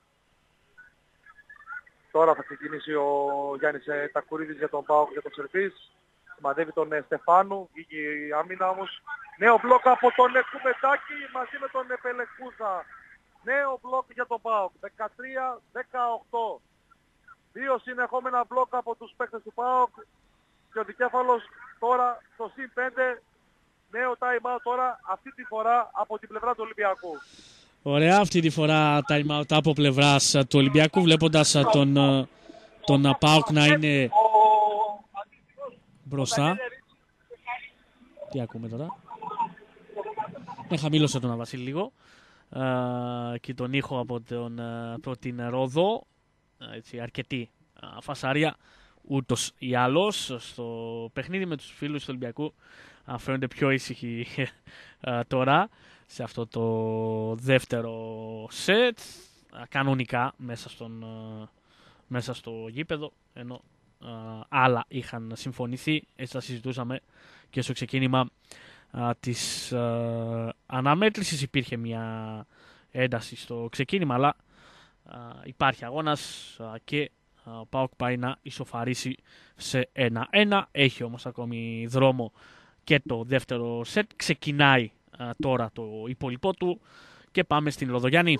[SPEAKER 1] Τώρα θα ξεκινήσει ο Γιάννης Τακουρίδης για τον ΠΑΟΚ για το σερβίς. Μαδεύει τον Στεφάνου, βγήκε η άμυνα όμως. Νέο μπλοκ από τον Κουμεντάκη μαζί με τον Πελεκούζα. Νέο μπλοκ για τον ΠΑΟΚ. 13-18. Δύο συνεχόμενα μπλοκ από τους παίκτες του ΠΑΟΚ. Και ο δικέφαλος τώρα στο συν 5. Νέο time out τώρα, αυτή τη φορά από την πλευρά του Ολυμπιακού.
[SPEAKER 2] Ωραία, αυτή τη φορά time out από πλευράς του Ολυμπιακού, βλέποντας τον ΠΑΟΚ να είναι μπροστά. Τι ακούμε τώρα? Χαμήλωσε τον Βασίλη λίγο και τον ήχο από την Ρόδο. Έτσι, αρκετή φασάρια ούτως ή άλλως. Στο παιχνίδι με τους φίλους του Ολυμπιακού φαίνονται πιο ήσυχοι τώρα σε αυτό το δεύτερο σετ, κανονικά μέσα στο γήπεδο, ενώ άλλα είχαν συμφωνηθεί. Έτσι τα συζητούσαμε και στο ξεκίνημα της αναμέτρησης. Υπήρχε μια ένταση στο ξεκίνημα, αλλά υπάρχει αγώνας και ο ΠΑΟΚ πάει να ισοφαρίσει σε 1-1. Έχει όμως ακόμη δρόμο και το δεύτερο σετ. Ξεκινάει τώρα το υπόλοιπό του και πάμε στην Λοδογιάννη.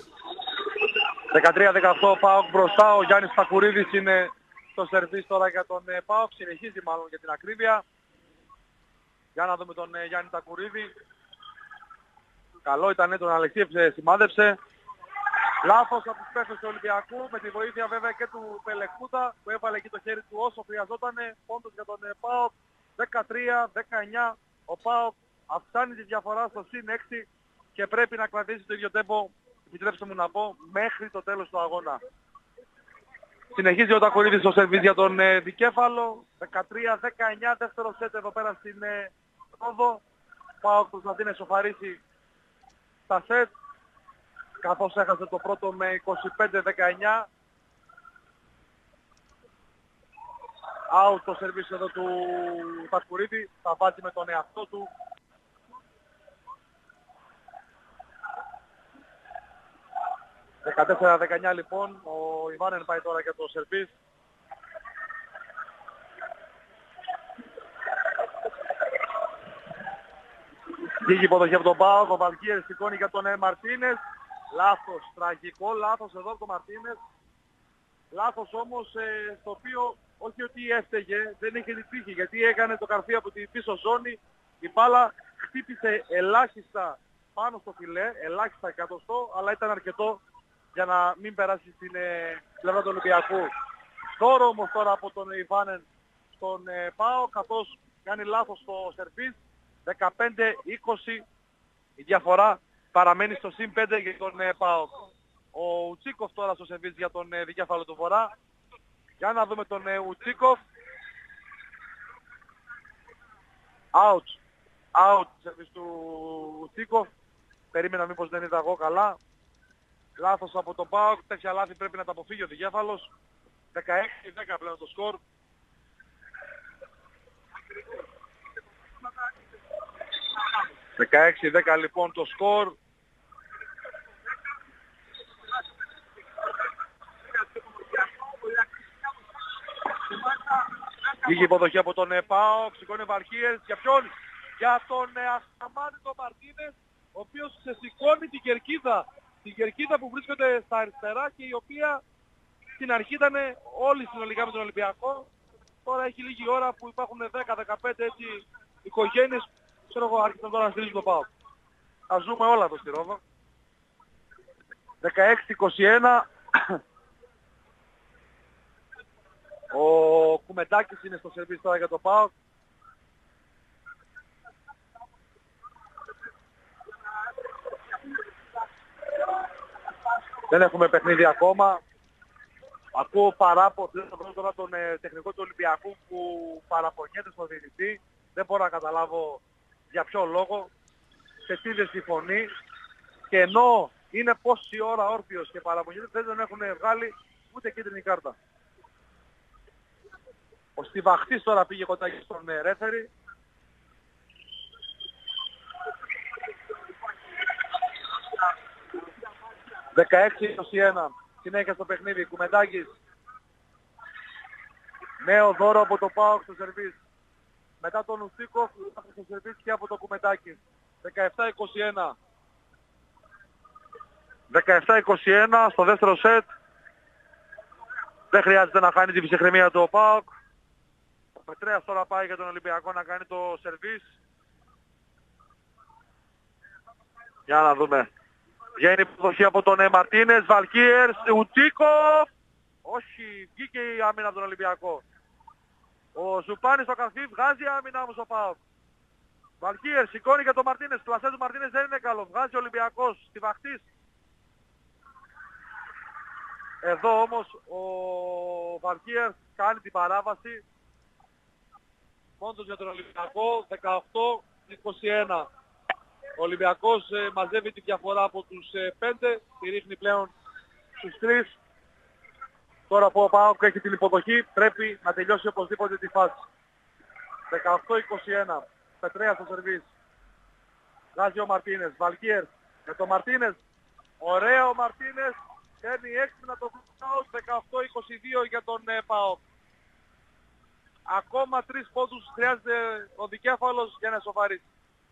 [SPEAKER 1] 13-18 ΠΑΟΚ μπροστά. Ο Γιάννης Τακουρίδης είναι στο σερβίς τώρα για τον ΠΑΟΚ. Συνεχίζει μάλλον για την ακρίβεια. Για να δούμε τον Γιάννη Τακουρίδη. Καλό ήταν, τον Αλεξίευ σημάδεψε. Λάθος από τους παίκτες του Ολυμπιακού, με τη βοήθεια βέβαια και του Πελεκούτα που έβαλε εκεί το χέρι του όσο χρειαζόταν. Πόντος για τον ΠΑΟΚ, 13-19. Ο ΠΑΟΚ αυξάνει τη διαφορά στο συν 6 και πρέπει να κρατήσει το ίδιο τέμπο, επιτρέψτε μου να πω, μέχρι το τέλος του αγώνα. Συνεχίζει ο Τακουρίδης στο σερβίς για τον δικέφαλο. 13-19, δεύτερο σετ εδώ πέρα στην Ρόδο. ΠΑΟΚ προσπαθεί να ισοφαρίσει στα σετ, καθώς έχασε το πρώτο με 25-19. Out το σερβίς εδώ του Τακουρίδη, θα βάζει με τον εαυτό του. ...14-19 λοιπόν, ο Ιβάνεν πάει τώρα για το σερβίς. Βγήκε υποδοχή από τον ΠΑΟΚ, ο Βαλκίερ σηκώνει για τον Μαρτίνες. Λάθος, τραγικό λάθος εδώ από τον Μαρτίνες. Λάθος όμως στο οποίο όχι ότι έφταιγε, δεν είχε τύχη, γιατί έκανε το καρφί από την πίσω ζώνη. Η μπάλα χτύπησε ελάχιστα πάνω στο φιλέ, ελάχιστα εκατοστό, αλλά ήταν αρκετό για να μην περάσει στην πλευρά του Ολυμπιακού. Δώρο όμως τώρα από τον Ιβάνεν στον ΠΑΟ, καθώς κάνει λάθος στο σερβίς. 15-20 η διαφορά παραμένει στο συν 5 για τον ΠΑΟ. Ο Ουτσίκοφ τώρα στο σερβίς για τον δικέφαλο του Βορρά. Για να δούμε τον Ουτσίκοφ. Out σερβίς του Ουτσίκοφ. Περίμενα μήπως δεν είδα εγώ καλά. Λάθος από τον ΠΑΟΚ, τέτοια λάθη πρέπει να τα αποφύγει ο δικέφαλος. 16-10 πλέον το σκορ. ...16-10 λοιπόν το σκορ. Βγήκε υποδοχή από τον ΠΑΟΚ, σηκώνει Βαρχίες. Για ποιον? Για τον Αχαμάνιτο Μαρτίνες, ο οποίος ξεσηκώνει την κερκίδα. Την κερκίδα που βρίσκεται στα αριστερά και η οποία στην αρχή ήταν όλοι συνολικά με τον Ολυμπιακό. Τώρα έχει λίγη ώρα που υπάρχουν 10-15 έτσι οικογένειες, ξέρω εγώ, άρχισαν τώρα να στηρίζουν το ΠΑΟΚ. Ας ζούμε όλα εδώ στη Ρόδο. 16-21. Ο Κουμεντάκης είναι στο σερβίς τώρα για το ΠΑΟΚ. Δεν έχουμε παιχνίδι ακόμα. Ακούω παράπονο τώρα τον τεχνικό του Ολυμπιακού που παραπονιέται στον διαιτητή. Δεν μπορώ να καταλάβω για ποιο λόγο, σε τι δεν συμφωνεί. Και ενώ είναι πόση ώρα όρθιος και παραπονιέται, δεν τον έχουν βγάλει ούτε κίτρινη κάρτα. Ο Στιβαχτής τώρα πήγε κοντά στον ρέφερι. ...16-21. Συνέχεια στο παιχνίδι. Κουμεντάκης. Νέο δώρο από το ΠΑΟΚ στο σερβίς. Μετά τον Ουτσίκοφ στο σερβίς και από το Κουμεντάκης. 17-21. 17-21 στο δεύτερο σετ. Δεν χρειάζεται να χάνει την ψυχραιμία του ο ΠΑΟΚ. Ο Πετρέας τώρα πάει για τον Ολυμπιακό να κάνει το σερβίς. Για να δούμε. Βγαίνει η υποδοχή από τον Μαρτίνες, Βαλκίερς, Ουτσίκοφ. Όχι, βγήκε η άμυνα από τον Ολυμπιακό. Ο Ζουπάνης στο καρφί βγάζει άμυνα όμως ο ΠΑΟΚ. Βαλκίερς σηκώνει για τον Μαρτίνες. Πλασέ του Μαρτίνες δεν είναι καλό. Βγάζει ο Ολυμπιακός. Στιβαχτής. Εδώ όμως ο Βαλκίερς κάνει την παράβαση. Πόντος για τον Ολυμπιακό. 18-21. Ο Ολυμπιακός μαζεύει τη διαφορά από τους 5, τη ρίχνει πλέον στους 3. Τώρα που ο ΠΑΟΚ έχει την υποδοχή πρέπει να τελειώσει οπωσδήποτε τη φάση. 18-21. Πετρέας στο σερβίς. Βγάζει ο Μαρτίνες. Βαλκίερ με τον Μαρτίνες. Ωραίο ο Μαρτίνες. Παίρνει έξυπνα το out. 18-22 για τον ΠΑΟΚ. Ακόμα 3 πόντους χρειάζεται ο δικέφαλος για να σοβαρήσει.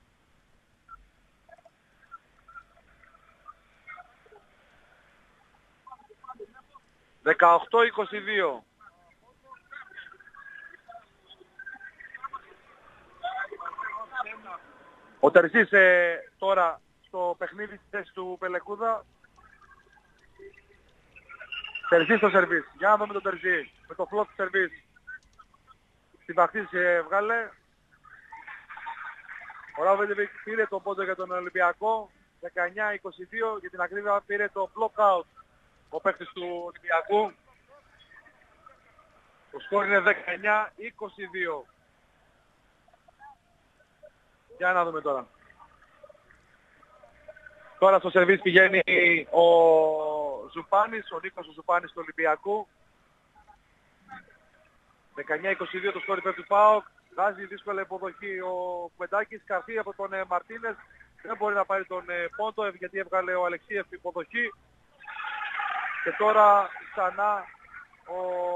[SPEAKER 1] 18-22. Ο Τερζής τώρα στο παιχνίδι στη θέση του Πελεκούδα. Τερζή στο σερβίς. Για να δούμε τον Τερζή. Με το φλότ σερβίς. Στην Βαχτής βγάλε. Ο Ράβεντεβικ πήρε τον πόντο για τον Ολυμπιακό. 19-22. Για την ακρίβεια πήρε το block out ο παίκτης του Ολυμπιακού. Το σκορ είναι 19-22. Για να δούμε τώρα. Τώρα στο σερβίς πηγαίνει ο Ζουπάνης, ο Νίκος ο Ζουπάνης του Ολυμπιακού. 19-22 το σκορ υπέρ του ΠΑΟΚ. Βγάζει δύσκολη υποδοχή ο Κουεντάκης. Καρφί από τον Μαρτίνες. Δεν μπορεί να πάρει τον πόντο γιατί έβγαλε ο Αλεξίεφ υποδοχή. Και τώρα ξανά ο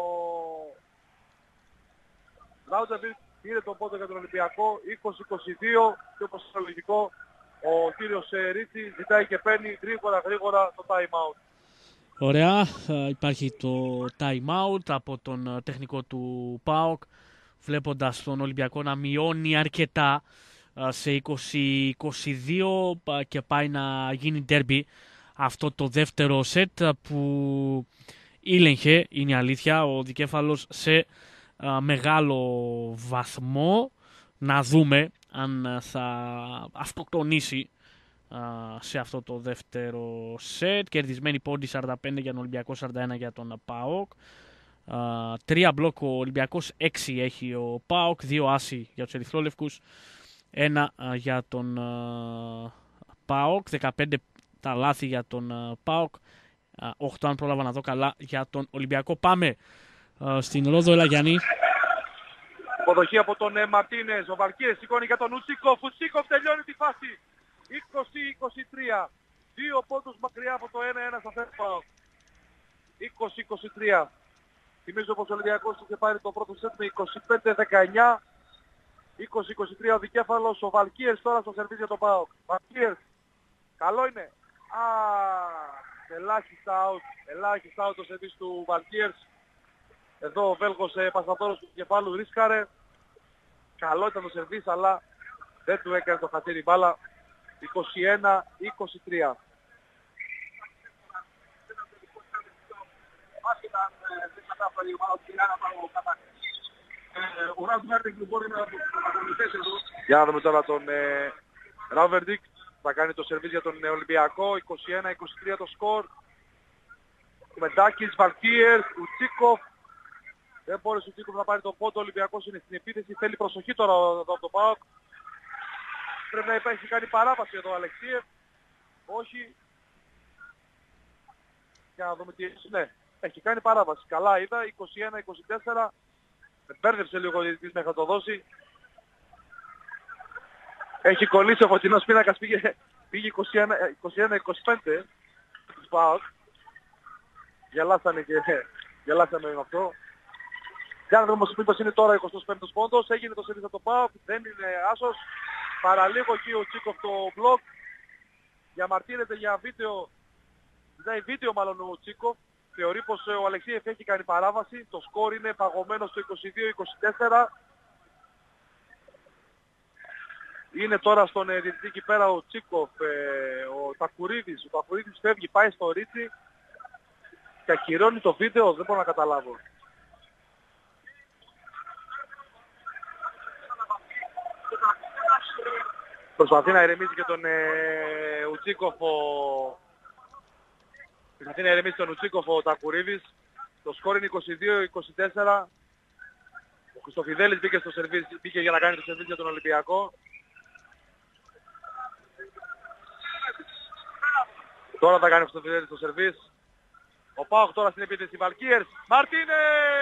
[SPEAKER 1] Λάουτεβιτ πήρε τον πόντο για τον Ολυμπιακό. 20-22 και όπως είναι λογικό ο κύριος Ρίτσι ζητάει και παίρνει γρήγορα το time out.
[SPEAKER 2] Ωραία, υπάρχει το time out από τον τεχνικό του ΠΑΟΚ, βλέποντας τον Ολυμπιακό να μειώνει αρκετά σε 20-22 και πάει να γίνει ντέρμπι αυτό το δεύτερο σετ που ήλεγχε, είναι η αλήθεια, ο Δικέφαλος σε μεγάλο βαθμό. Να δούμε αν θα αυτοκτονήσει σε αυτό το δεύτερο σετ. Κερδισμένη πόντι 45 για τον Ολυμπιακό, 41 για τον ΠΑΟΚ. 3 μπλοκ ο Ολυμπιακός, 6 έχει ο ΠΑΟΚ, 2 άσοι για τους ερυθρόλευκους, 1 για τον ΠΑΟΚ, 15 τα λάθη για τον ΠΑΟΚ, 8 αν πρόλαβα να δω καλά για τον Ολυμπιακό. Πάμε στην Ρόδο, έλα Γιάννη.
[SPEAKER 1] Υποδοχή από τον Μαρτίνες, ο Βαρκίες σηκώνει για τον Ουτσίκοφ. Ουτσίκοφ τελειώνει τη φάση. 20-23. 2 πόντους μακριά από το 1-1 στα ΦΕΠΑ. 20-23. Θυμίζω πως ο Ολυμπιακός είχε πάρει το πρώτο σετ με 25-19. 20-23 ο Δικέφαλος, ο Βαλκίες τώρα στο σερβίς για τον ΠΑΟΚ. Βαλκίες, καλό είναι. Ελάχιστα out το σερβίς του Βαλκίες. Εδώ ο Βέλγος Πασταθόρος του κεφάλου ρίσκαρε. Καλό ήταν το σερβίς αλλά δεν του έκανε το χατήρι μπάλα. 21-23. Για να δούμε τώρα τον Ράβερντικ. Θα κάνει το σερβίς για τον Ολυμπιακό. 21-23 το σκορ. Κουμεντάκης, Βαλκίερς, Ουτσίκοφ. Δεν μπόρεσε ο Ουτσίκοφ να πάρει τον πόντο. Ο Ολυμπιακός είναι στην επίθεση. Θέλει προσοχή τώρα εδώ από το ΠΑΟΚ. Πρέπει να έχει κάνει παράβαση εδώ ο Αλεξίεφ. Όχι. Για να δούμε τι έχει. Ναι, έχει κάνει παράβαση. Καλά είδα. 21-24. Με μπέρδεψε λίγο ο διαιτητής μέχρι να το δώσει. Έχει κολλήσει ο φωτεινός πίνακας. Πήγε 21-25 του ΠΑΟΚ. Γελάσανε με αυτό. Για να δούμε όμως μήπως είναι τώρα 25ος πόντος. Έγινε το σερβίς από το ΠΑΟΚ. Δεν είναι άσος. Παραλίγο εκεί ο Τσίκοφ το μπλοκ. Διαμαρτύρεται για βίντεο. Ζητάει βίντεο μάλλον ο Τσίκοφ. Θεωρεί πως ο Αλεξίεφ έχει κάνει παράβαση. Το σκορ είναι παγωμένο στο 22-24. Είναι τώρα στον διαιτητή εκεί πέρα ο Τσίκοφ, ο Τακουρίδης. Ο Τακουρίδης φεύγει, πάει στο Ρίτσι και ακυρώνει το βίντεο. Δεν μπορώ να καταλάβω. Προσπαθεί να ηρεμήσει και τον Ουτσίκοφ Προσπαθεί να ηρεμήσει τον Ουτσίκοφ ο Τακουρίδης. Το σκορ είναι 22-24. Ο Χριστοφιδέλης μπήκε για να κάνει το σερβίς για τον Ολυμπιακό. Τώρα θα κάνει ο Χριστοφιδέλης το σερβίς. Ο ΠΑΟΚ τώρα στην επίθεση. Βαλκίερς. Μαρτίνες!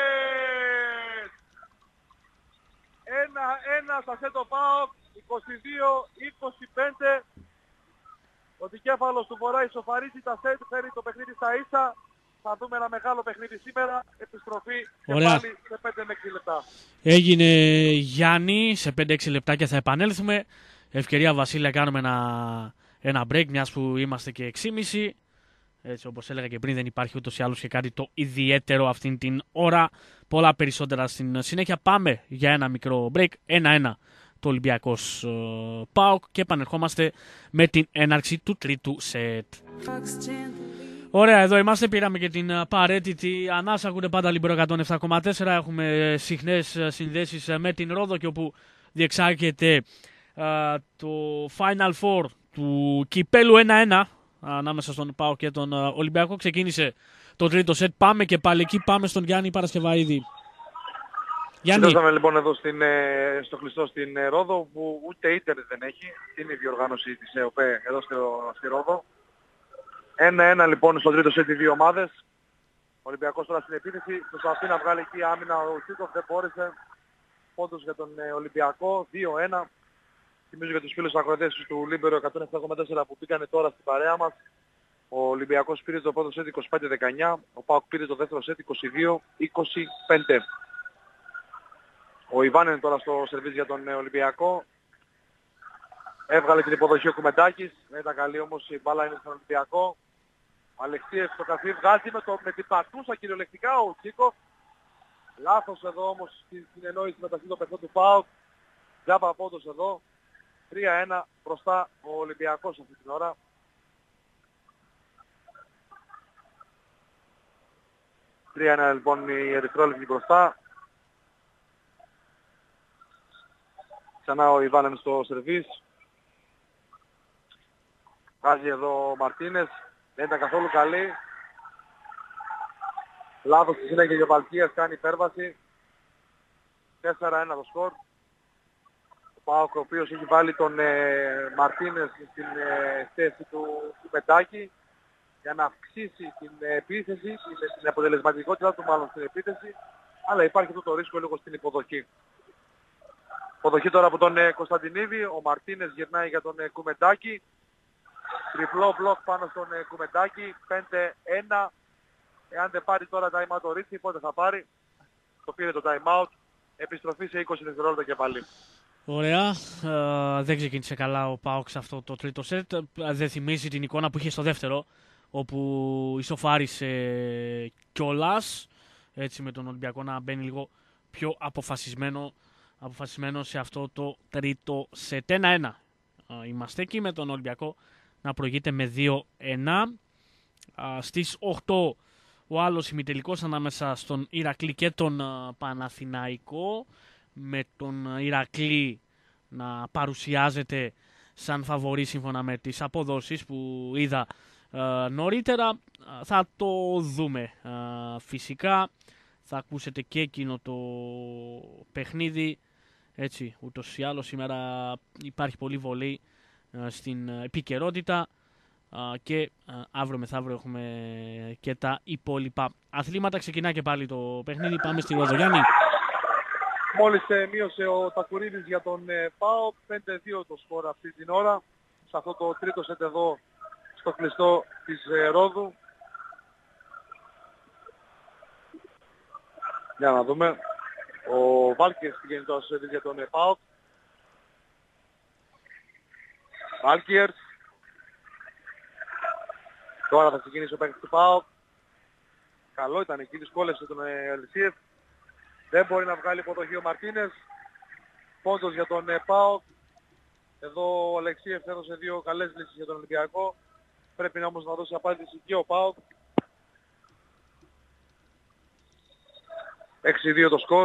[SPEAKER 1] 1-1 στα σετ ο ΠΑΟΚ. 22-25. Ο Δικέφαλος του Βορρά ισοφαρίζει τα σετ. Φέρει το παιχνίδι στα ίσα. Θα δούμε ένα μεγάλο παιχνίδι σήμερα. Επιστροφή και πάλι σε 5 με 6 λεπτά.
[SPEAKER 2] Έγινε Γιάννη. Σε 5-6 λεπτάκια θα επανέλθουμε. Ευκαιρία Βασίλεια κάνουμε ένα break, μιας που είμαστε και 6.30. Έτσι όπως έλεγα και πριν, δεν υπάρχει ούτως ή άλλως και κάτι το ιδιαίτερο αυτήν την ώρα. Πολλά περισσότερα στην συνέχεια. Πάμε για ένα μικρό break. 1-1 το Ολυμπιακός ΠΑΟΚ και επανερχόμαστε με την έναρξη του τρίτου σετ. Ωραία, εδώ είμαστε, πήραμε και την απαραίτητη ανάσα, ακούτε πάντα Λίμπερο 107,4, έχουμε συχνές συνδέσεις με την Ρόδο και όπου διεξάγεται το Final Four του κυπέλου 1-1 ανάμεσα στον ΠΑΟΚ και τον Ολυμπιακό. Ξεκίνησε το τρίτο σετ, πάμε και πάλι εκεί, πάμε στον Γιάννη Παρασκευαίδη.
[SPEAKER 1] Συνδέσαμε λοιπόν εδώ στο κλειστό στην Ρόδο που ούτε ίντερνετ δεν έχει, είναι η διοργάνωση της ΕΟΠΕ εδώ στη Ρόδο. 1-1 λοιπόν στο τρίτο σετ οι δύο ομάδες. Ο Ολυμπιακός τώρα στην επίθεση, προσπαθεί να βγάλει εκεί άμυνα ο Τσίκοφ, δεν μπόρεσε. Πόντος για τον Ολυμπιακό, 2-1. Θυμίζω για τους φίλους ακροατές του Λίμπερο 107,4 που πήγανε τώρα στην παρέα μας. Ο Ολυμπιακός πήρε το πρώτο σετ 25-19, ο ΠΑΟΚ πήρε το δεύτερο σετ 22-25. Ο Ιβάν είναι τώρα στο σερβίς για τον Ολυμπιακό. Έβγαλε την υποδοχή ο Κουμεντάκης, δεν ήταν καλή όμως, η μπάλα είναι στον Ολυμπιακό. Ο Αλεξίεφ στο καθή βγάζει με την πατούσα κυριολεκτικά ο Τσίκοφ. Λάθος εδώ όμως στην συνεννόηση μεταξύ των παιχτών του ΠΑΟΚ. Τζάμπα πόντος εδώ. 3-1 μπροστά ο Ολυμπιακός αυτή την ώρα. Λοιπόν οι ερυθρόλεπτοι μπροστά. Ξανά ο Ιβάνεν στο σερβίς. Βγάζει εδώ ο Μαρτίνες. Δεν ήταν καθόλου καλή. Λάθος στη συνέχεια για ο Βαλκίας, κάνει υπέρβαση. 4-1 το σκορ. Ο ΠΑΟΚ ο οποίος έχει βάλει τον Μαρτίνες στην θέση του Πετάκη για να αυξήσει την επίθεση, την αποτελεσματικότητα του μάλλον στην επίθεση, αλλά υπάρχει αυτό το ρίσκο λίγο στην υποδοχή. Υποδοχή τώρα από τον Κωνσταντινίδη, ο Μαρτίνες γυρνάει για τον Κουμεντάκη. Τριπλό μπλοκ πάνω στον Κουμεντάκη, 5-1. Εάν δεν πάρει τώρα time out το Ρίτσι, πότε θα πάρει? Το πήρε το time out. Επιστροφή σε 20 δευτερόλεπτα και πάλι.
[SPEAKER 2] Ωραία. Δεν ξεκίνησε καλά ο ΠΑΟΚ σε αυτό το τρίτο σετ. Δεν θυμίζει την εικόνα που είχε στο δεύτερο, όπου ισοφάρισε κιόλας. Έτσι με τον Ολυμπιακό να μπαίνει λίγο πιο αποφασισμένο σε αυτό το τρίτο σετ. 1-1. Είμαστε εκεί με τον Ολυμπιακό να προηγείται με 2-1. Στις 8 ο άλλος ημιτελικός ανάμεσα στον Ηρακλή και τον Παναθηναϊκό, με τον Ηρακλή να παρουσιάζεται σαν φαβορί σύμφωνα με τις αποδόσεις που είδα νωρίτερα. Θα το δούμε φυσικά, θα ακούσετε και εκείνο το παιχνίδι. Έτσι, ούτως ή άλλως σήμερα υπάρχει πολύ βολή στην επικαιρότητα και αύριο μεθαύριο έχουμε και τα υπόλοιπα αθλήματα. Ξεκινά και πάλι το παιχνίδι, πάμε στη Ρόδο. Γιάννη.
[SPEAKER 1] Μόλις μείωσε ο Τακουρίδης για τον ΠΑΟΚ, 5-2 το σκορ αυτή την ώρα, σε αυτό το τρίτο σετ εδώ στο κλειστό της Ρόδου. Για να δούμε. Ο Βάλκιερς πηγαίνει τώρα στο σετ για τον ΠΑΟΚ. Βάλκιερς. Τώρα θα ξεκινήσει ο παίκτης του ΠΑΟΚ. Καλό ήταν εκεί, δυσκόλευσε τον Αλεξίεφ. Δεν μπορεί να βγάλει υποδοχή ο Μαρτίνες. Πόντος για τον ΠΑΟΚ. Εδώ ο Αλεξίεφ έδωσε δύο καλές λύσεις για τον Ολυμπιακό. Πρέπει να όμως να δώσει απάντηση και ο ΠΑΟΚ. 6-2 το σκορ.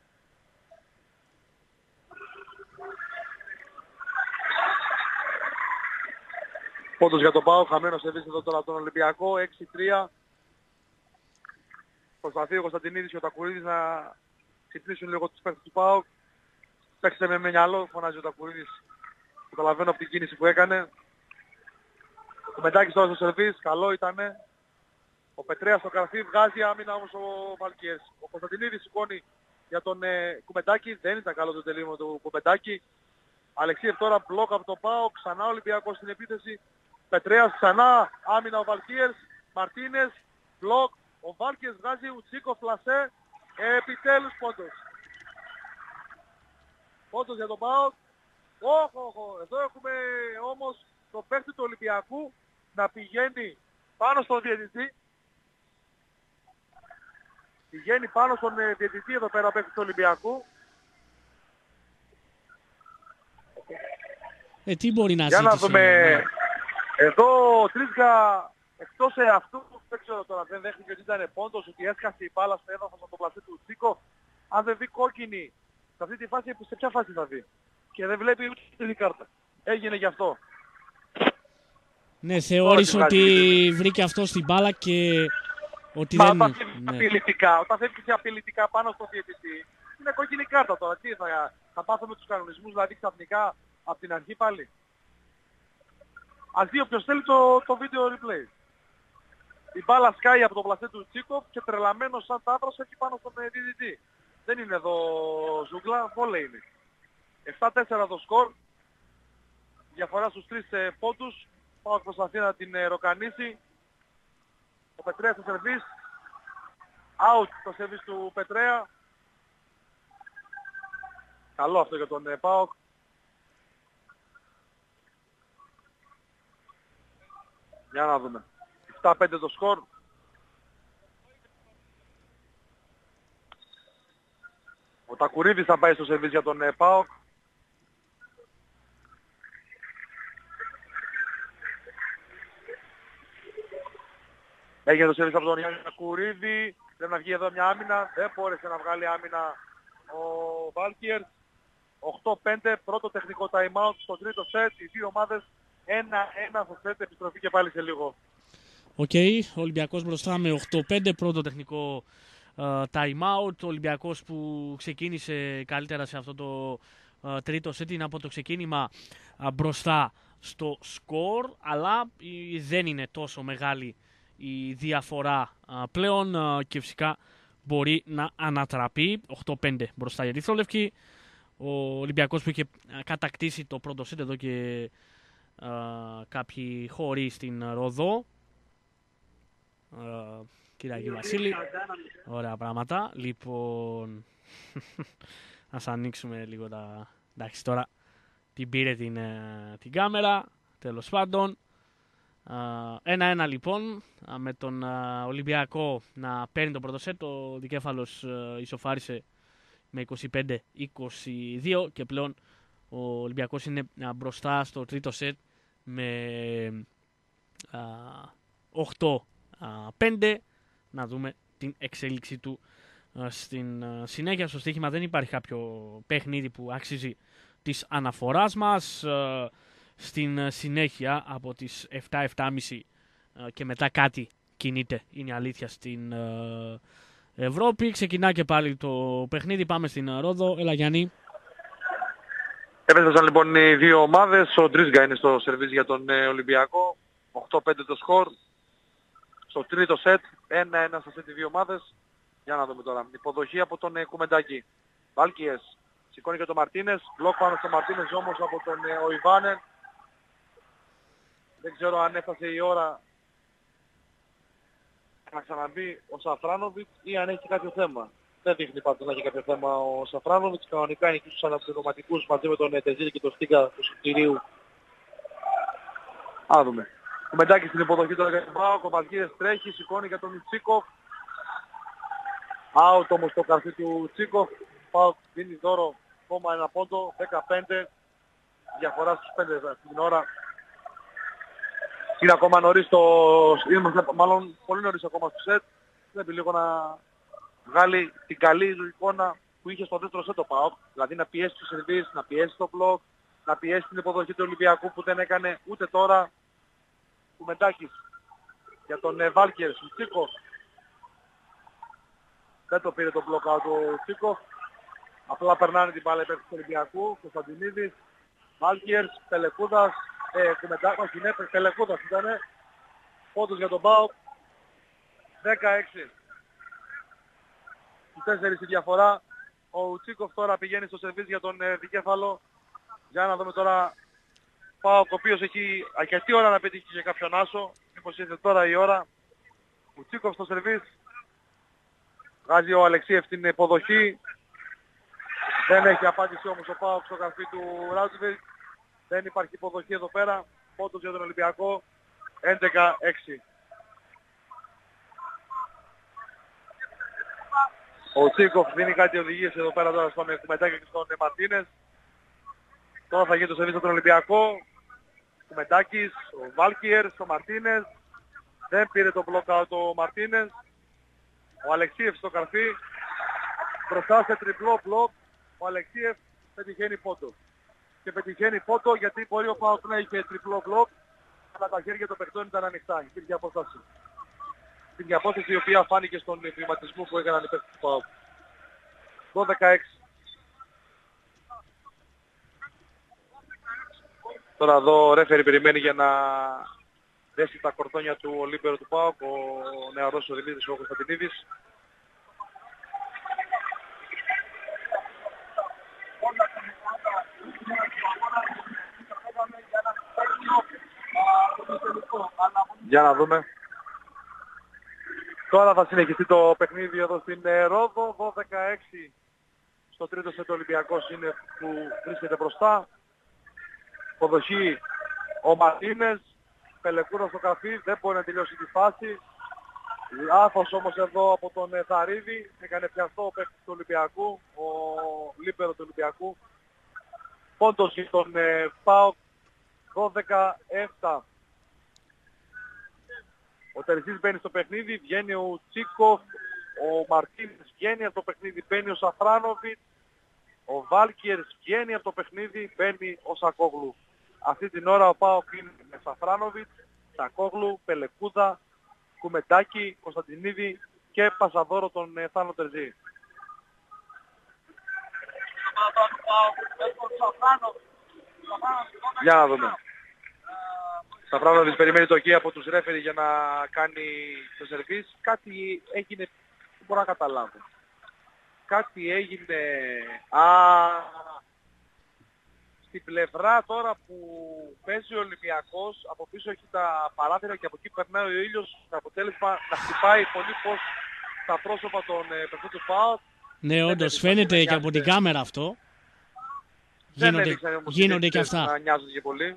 [SPEAKER 1] Πόντος για τον ΠΑΟΚ. Χαμένος σερβίς εδώ τώρα τον Ολυμπιακό. 6-3. Προσπαθεί ο Κωνσταντινίδης και ο Τακουρίδης να ξυπνήσουν λίγο τους παίκτες του ΠΑΟΚ. Παίξτε με μυαλό, φωνάζει ο Τακουρίδης. Καταλαβαίνω από την κίνηση που έκανε. Ο Μετάκης τώρα στο σερβίς, καλό ήτανε. Ο Πετρέας στο καρφί, βγάζει άμυνα όμως ο Βαλκιές. Ο Κωνσταντινίδης σηκώνει για τον Κουμεντάκη. Δεν ήταν καλό το τελείωμα του Κουμεντάκη. Αλεξίευ τώρα μπλοκ από το ΠΑΟΚ. Ξανά ο Ολυμπιακός στην επίθεση. Πετρέας ξανά άμυνα ο Βαλκιές. Μαρτίνες, μπλοκ. Ο Βάλκιες βγάζει Ουτσίκο φλασέ. Επιτέλους πόντος. Πόντος για τον ΠΑΟΚ. Εδώ έχουμε όμως το παίκτη του Ολυμπιακού να πηγαίνει πάνω στον διαιτητή. Πηγαίνει πάνω στον διαιτητή εδώ πέρα ο παίκτης του Ολυμπιακού.
[SPEAKER 2] Τι μπορεί να
[SPEAKER 1] Για
[SPEAKER 2] ζήτησε.
[SPEAKER 1] να δούμε. Εδώ ο Τρίσκα εκτός αυτού, δεν ξέρω τώρα, δεν δέχτηκε ότι ήταν πόντος, ότι έσκασε η μπάλα στο έδαφος από το πλασέ του Τσίκοφ. Αν δεν δει κόκκινη σε αυτή τη φάση, σε ποια φάση θα δει? Και δεν βλέπει ούτε την κάρτα. Έγινε γι' αυτό.
[SPEAKER 2] Ναι, θεώρησε ότι βρήκε αυτό στην μπάλα και ότι
[SPEAKER 1] μα
[SPEAKER 2] δεν...
[SPEAKER 1] όταν φεύγει απειλητικά, όταν φεύγει απειλητικά πάνω στο διαιτητή, είναι κόκκινη κάρτα τώρα. Τι θα πάθουμε τους κανονισμούς, δηλαδή ξαφνικά από την αρχή πάλι? Ας δει όποιος θέλει το βίντεο replay. Η μπάλα σκάει από το πλασέ του Τσίκοφ και τρελαμένος σαν τάβρος έχει πάνω στον διαιτητή. Δεν είναι εδώ ζούγκλα, βόλεϊ είναι. 7-4 το σκορ. Διαφορά στους 3 πόντους. Πάω προσπαθεί να την ροκανίσει. Ο Πετρέας στο σερβίς. Out το σερβίς του Πετρέα. Καλό αυτό για τον ΠΑΟΚ. Για να δούμε. 7-5 το σκορ. Ο Τακουρίδης θα πάει στο σερβίς για τον ΠΑΟΚ. Έγινε το σερβίς από τον Γιάννη Τακουρίδη. Πρέπει να βγει εδώ μια άμυνα. Δεν μπόρεσε να βγάλει άμυνα ο Βάλκιερς. 8-5, πρώτο τεχνικό time out στο τρίτο σετ. Οι δύο ομάδες 1-1 στο σετ. Επιστροφή και πάλι σε λίγο.
[SPEAKER 2] Οκ, ο Ολυμπιακός μπροστά με 8-5, πρώτο τεχνικό time out. Ο Ολυμπιακός που ξεκίνησε καλύτερα σε αυτό το τρίτο σετ είναι από το ξεκίνημα μπροστά στο σκορ, αλλά δεν είναι τόσο μεγάλη η διαφορά πλέον και φυσικά μπορεί να ανατραπεί. 8-5 μπροστά η ερυθρόλευκη. Ο Ολυμπιακός που είχε κατακτήσει το πρώτο σετ εδώ και κάποιοι χώροι στην Ρόδο. Κύριε Αγίου Βασίλη, ωραία πράγματα. Λοιπόν, ας ανοίξουμε λίγο τα... Εντάξει, τώρα την πήρε την κάμερα, τέλος πάντων. 1-1 λοιπόν, με τον Ολυμπιακό να παίρνει το πρώτο σετ. Ο Δικέφαλος ισοφάρισε με 25-22 και πλέον ο Ολυμπιακός είναι μπροστά στο τρίτο σετ με 8-5. Να δούμε την εξέλιξη του στην συνέχεια. Στο στοίχημα δεν υπάρχει κάποιο παιχνίδι που αξίζει της αναφοράς μας. Στην συνέχεια από τις 7-7.30 και μετά κάτι κινείται, είναι η αλήθεια, στην Ευρώπη. Ξεκινά και πάλι το παιχνίδι. Πάμε στην Ρόδο. Έλα Γιάννη.
[SPEAKER 1] Έπαιζαν λοιπόν οι δύο ομάδες. Ο Ντρίσγκα είναι στο σερβίς για τον Ολυμπιακό. 8-5 το σκορ. Στο τρίτο σετ. 1-1 στα σετ οι δύο ομάδες. Για να δούμε τώρα. Υποδοχή από τον Κουμεντάκη. Βάλκιες. Σηκώνει και τον Μαρτίνες. Μπλοκ πάνω στο Μαρτίνες όμως από τον Ιβάνεν. Δεν ξέρω αν έφτασε η ώρα να ξαναμπεί ο Σαφράνοβιτς ή αν έχει κάποιο θέμα. Δεν δείχνει πάντως να έχει κάποιο θέμα ο Σαφράνοβιτς. Κανονικά είναι στους αναπληρωματικούς μαζί με τον Τεζίλη και τον Στίγκα του Σωτηρίου. Α, δούμε. Ο Μεντάκης στην υποδοχή τώρα για τον ΠΑΟΚ. Ο Βαλκίδης τρέχει, σηκώνει για τον Τσίκοφ. Out όμως το καρφί του Τσίκοφ. ΠΑΟΚ δίνει δώρο ακόμα ένα πόντο. 15. Διαφορά στους 5 την ώρα. Είναι ακόμα νωρίς μάλλον πολύ νωρίς ακόμα στο σετ. Πρέπει λίγο να βγάλει την καλή εικόνα που είχε στο δεύτερο σετ ο ΠΑΟΚ. Δηλαδή να πιέσει το σερβίς, να πιέσει το μπλοκ, να πιέσει την υποδοχή του Ολυμπιακού που δεν έκανε ούτε τώρα. Του Μεντάκης για τον Βάλκερ, του Τσίκοφ. Δεν το πήρε το μπλοκ out ο Τσίκοφ. Απλά περνάνε την μπάλα υπέρ του Ολυμπιακού. Κωνσταντινίδης, Βάλκερ, Τελεκούδας. Όχι, ναι, Τελεκούδας ήτανε. Πόντος για τον ΠΑΟΚ. 16. Στους 4 η διαφορά. Ο Τσίκοφ τώρα πηγαίνει στο σερβίς για τον Δικέφαλο. Για να δούμε τώρα ΠΑΟΚ, ο οποίος έχει αρκετή ώρα να πετύχει και κάποιον άσο. Μήπως ήρθε τώρα η ώρα. Ο Τσίκοφ στο σερβίς. Βγάζει ο Αλεξίεφ την υποδοχή. Δεν έχει απάντηση όμως ο ΠΑΟΚ στο καρφί του Ράουτζεβιτ. Δεν υπάρχει υποδοχή εδώ πέρα. Πόντος για τον Ολυμπιακό. 11-6. Ο Τσίκοφ δίνει κάτι οδηγίες εδώ πέρα τώρα στον Κουμεντάκη και στον Μαρτίνες. Τώρα θα γίνει το σερβίς από τον Ολυμπιακό. Ο Μετάκης, ο Βάλκιερς, ο Μαρτίνες. Δεν πήρε το block out ο Μαρτίνες. Ο Αλεξίεφ στο καρφί. Μπροστά σε τριπλό block. Ο Αλεξίεφ πετυχαίνει πόντο. Και πετυχαίνει πόντο γιατί μπορεί ο ΠΑΟΚ να είχε τριπλό block, αλλά τα χέρια των παιχτών ήταν ανοιχτά. Υπήρχε απόσταση. Υπήρχε απόσταση η οποία φάνηκε στον βηματισμό που έκαναν οι παίκτες του ΠΑΟΚ. 12-16. Τώρα εδώ ο ρέφερι περιμένει για να δέσει τα κορδόνια του Ολύμπερο του ΠΑΟΚ, ο νεαρός ο Δημήτρης ο Κωνσταντινίδης. Για να δούμε. Τώρα θα συνεχιστεί το παιχνίδι εδώ στην Ρόδο. 12-16 στο τρίτο σετ Ολυμπιακός είναι που βρίσκεται μπροστά. Υποδοχή ο Μαρτίνες. Πελεκούρα στο καφί. Δεν μπορεί να τελειώσει τη φάση. Λάθος όμως εδώ από τον Θαρίδη. Έκανε πιαστό ο παίκτης του Ολυμπιακού. Ο λίπερο του Ολυμπιακού. Πόντος για τον ΠΑΟΚ. 12-7. Ο Τερζής μπαίνει στο παιχνίδι, βγαίνει ο Τσίκοφ, ο Μαρτίνες βγαίνει από το παιχνίδι, μπαίνει ο Σαφράνοβιτς, ο Βάλκιερς βγαίνει από το παιχνίδι, μπαίνει ο Σακόγλου. Αυτή την ώρα ο ΠΑΟΚ είναι με Σαφράνοβιτς, Σακόγλου, Πελεκούδα, Κουμεντάκη, Κωνσταντινίδη και Πασαδόρο τον Θάνο Τερζή. Για να δούμε. Σαφράνοβιτς περιμένει το εκεί από τους ρέφερι για να κάνει το σερβίς. Κάτι έγινε, δεν μπορώ να καταλάβω. Κάτι έγινε... Στην πλευρά τώρα που παίζει ο Ολυμπιακός, από πίσω έχει τα παράθυρα και από εκεί περνάει ο ήλιος, το αποτέλεσμα να χτυπάει πολύ πως τα πρόσωπα των παιχτών του ΠΑΟΚ.
[SPEAKER 2] Ναι, όντως φαίνεται και από την κάμερα αυτό. Γίνονται και αυτά.
[SPEAKER 1] Να νοιάζονται και πολύ.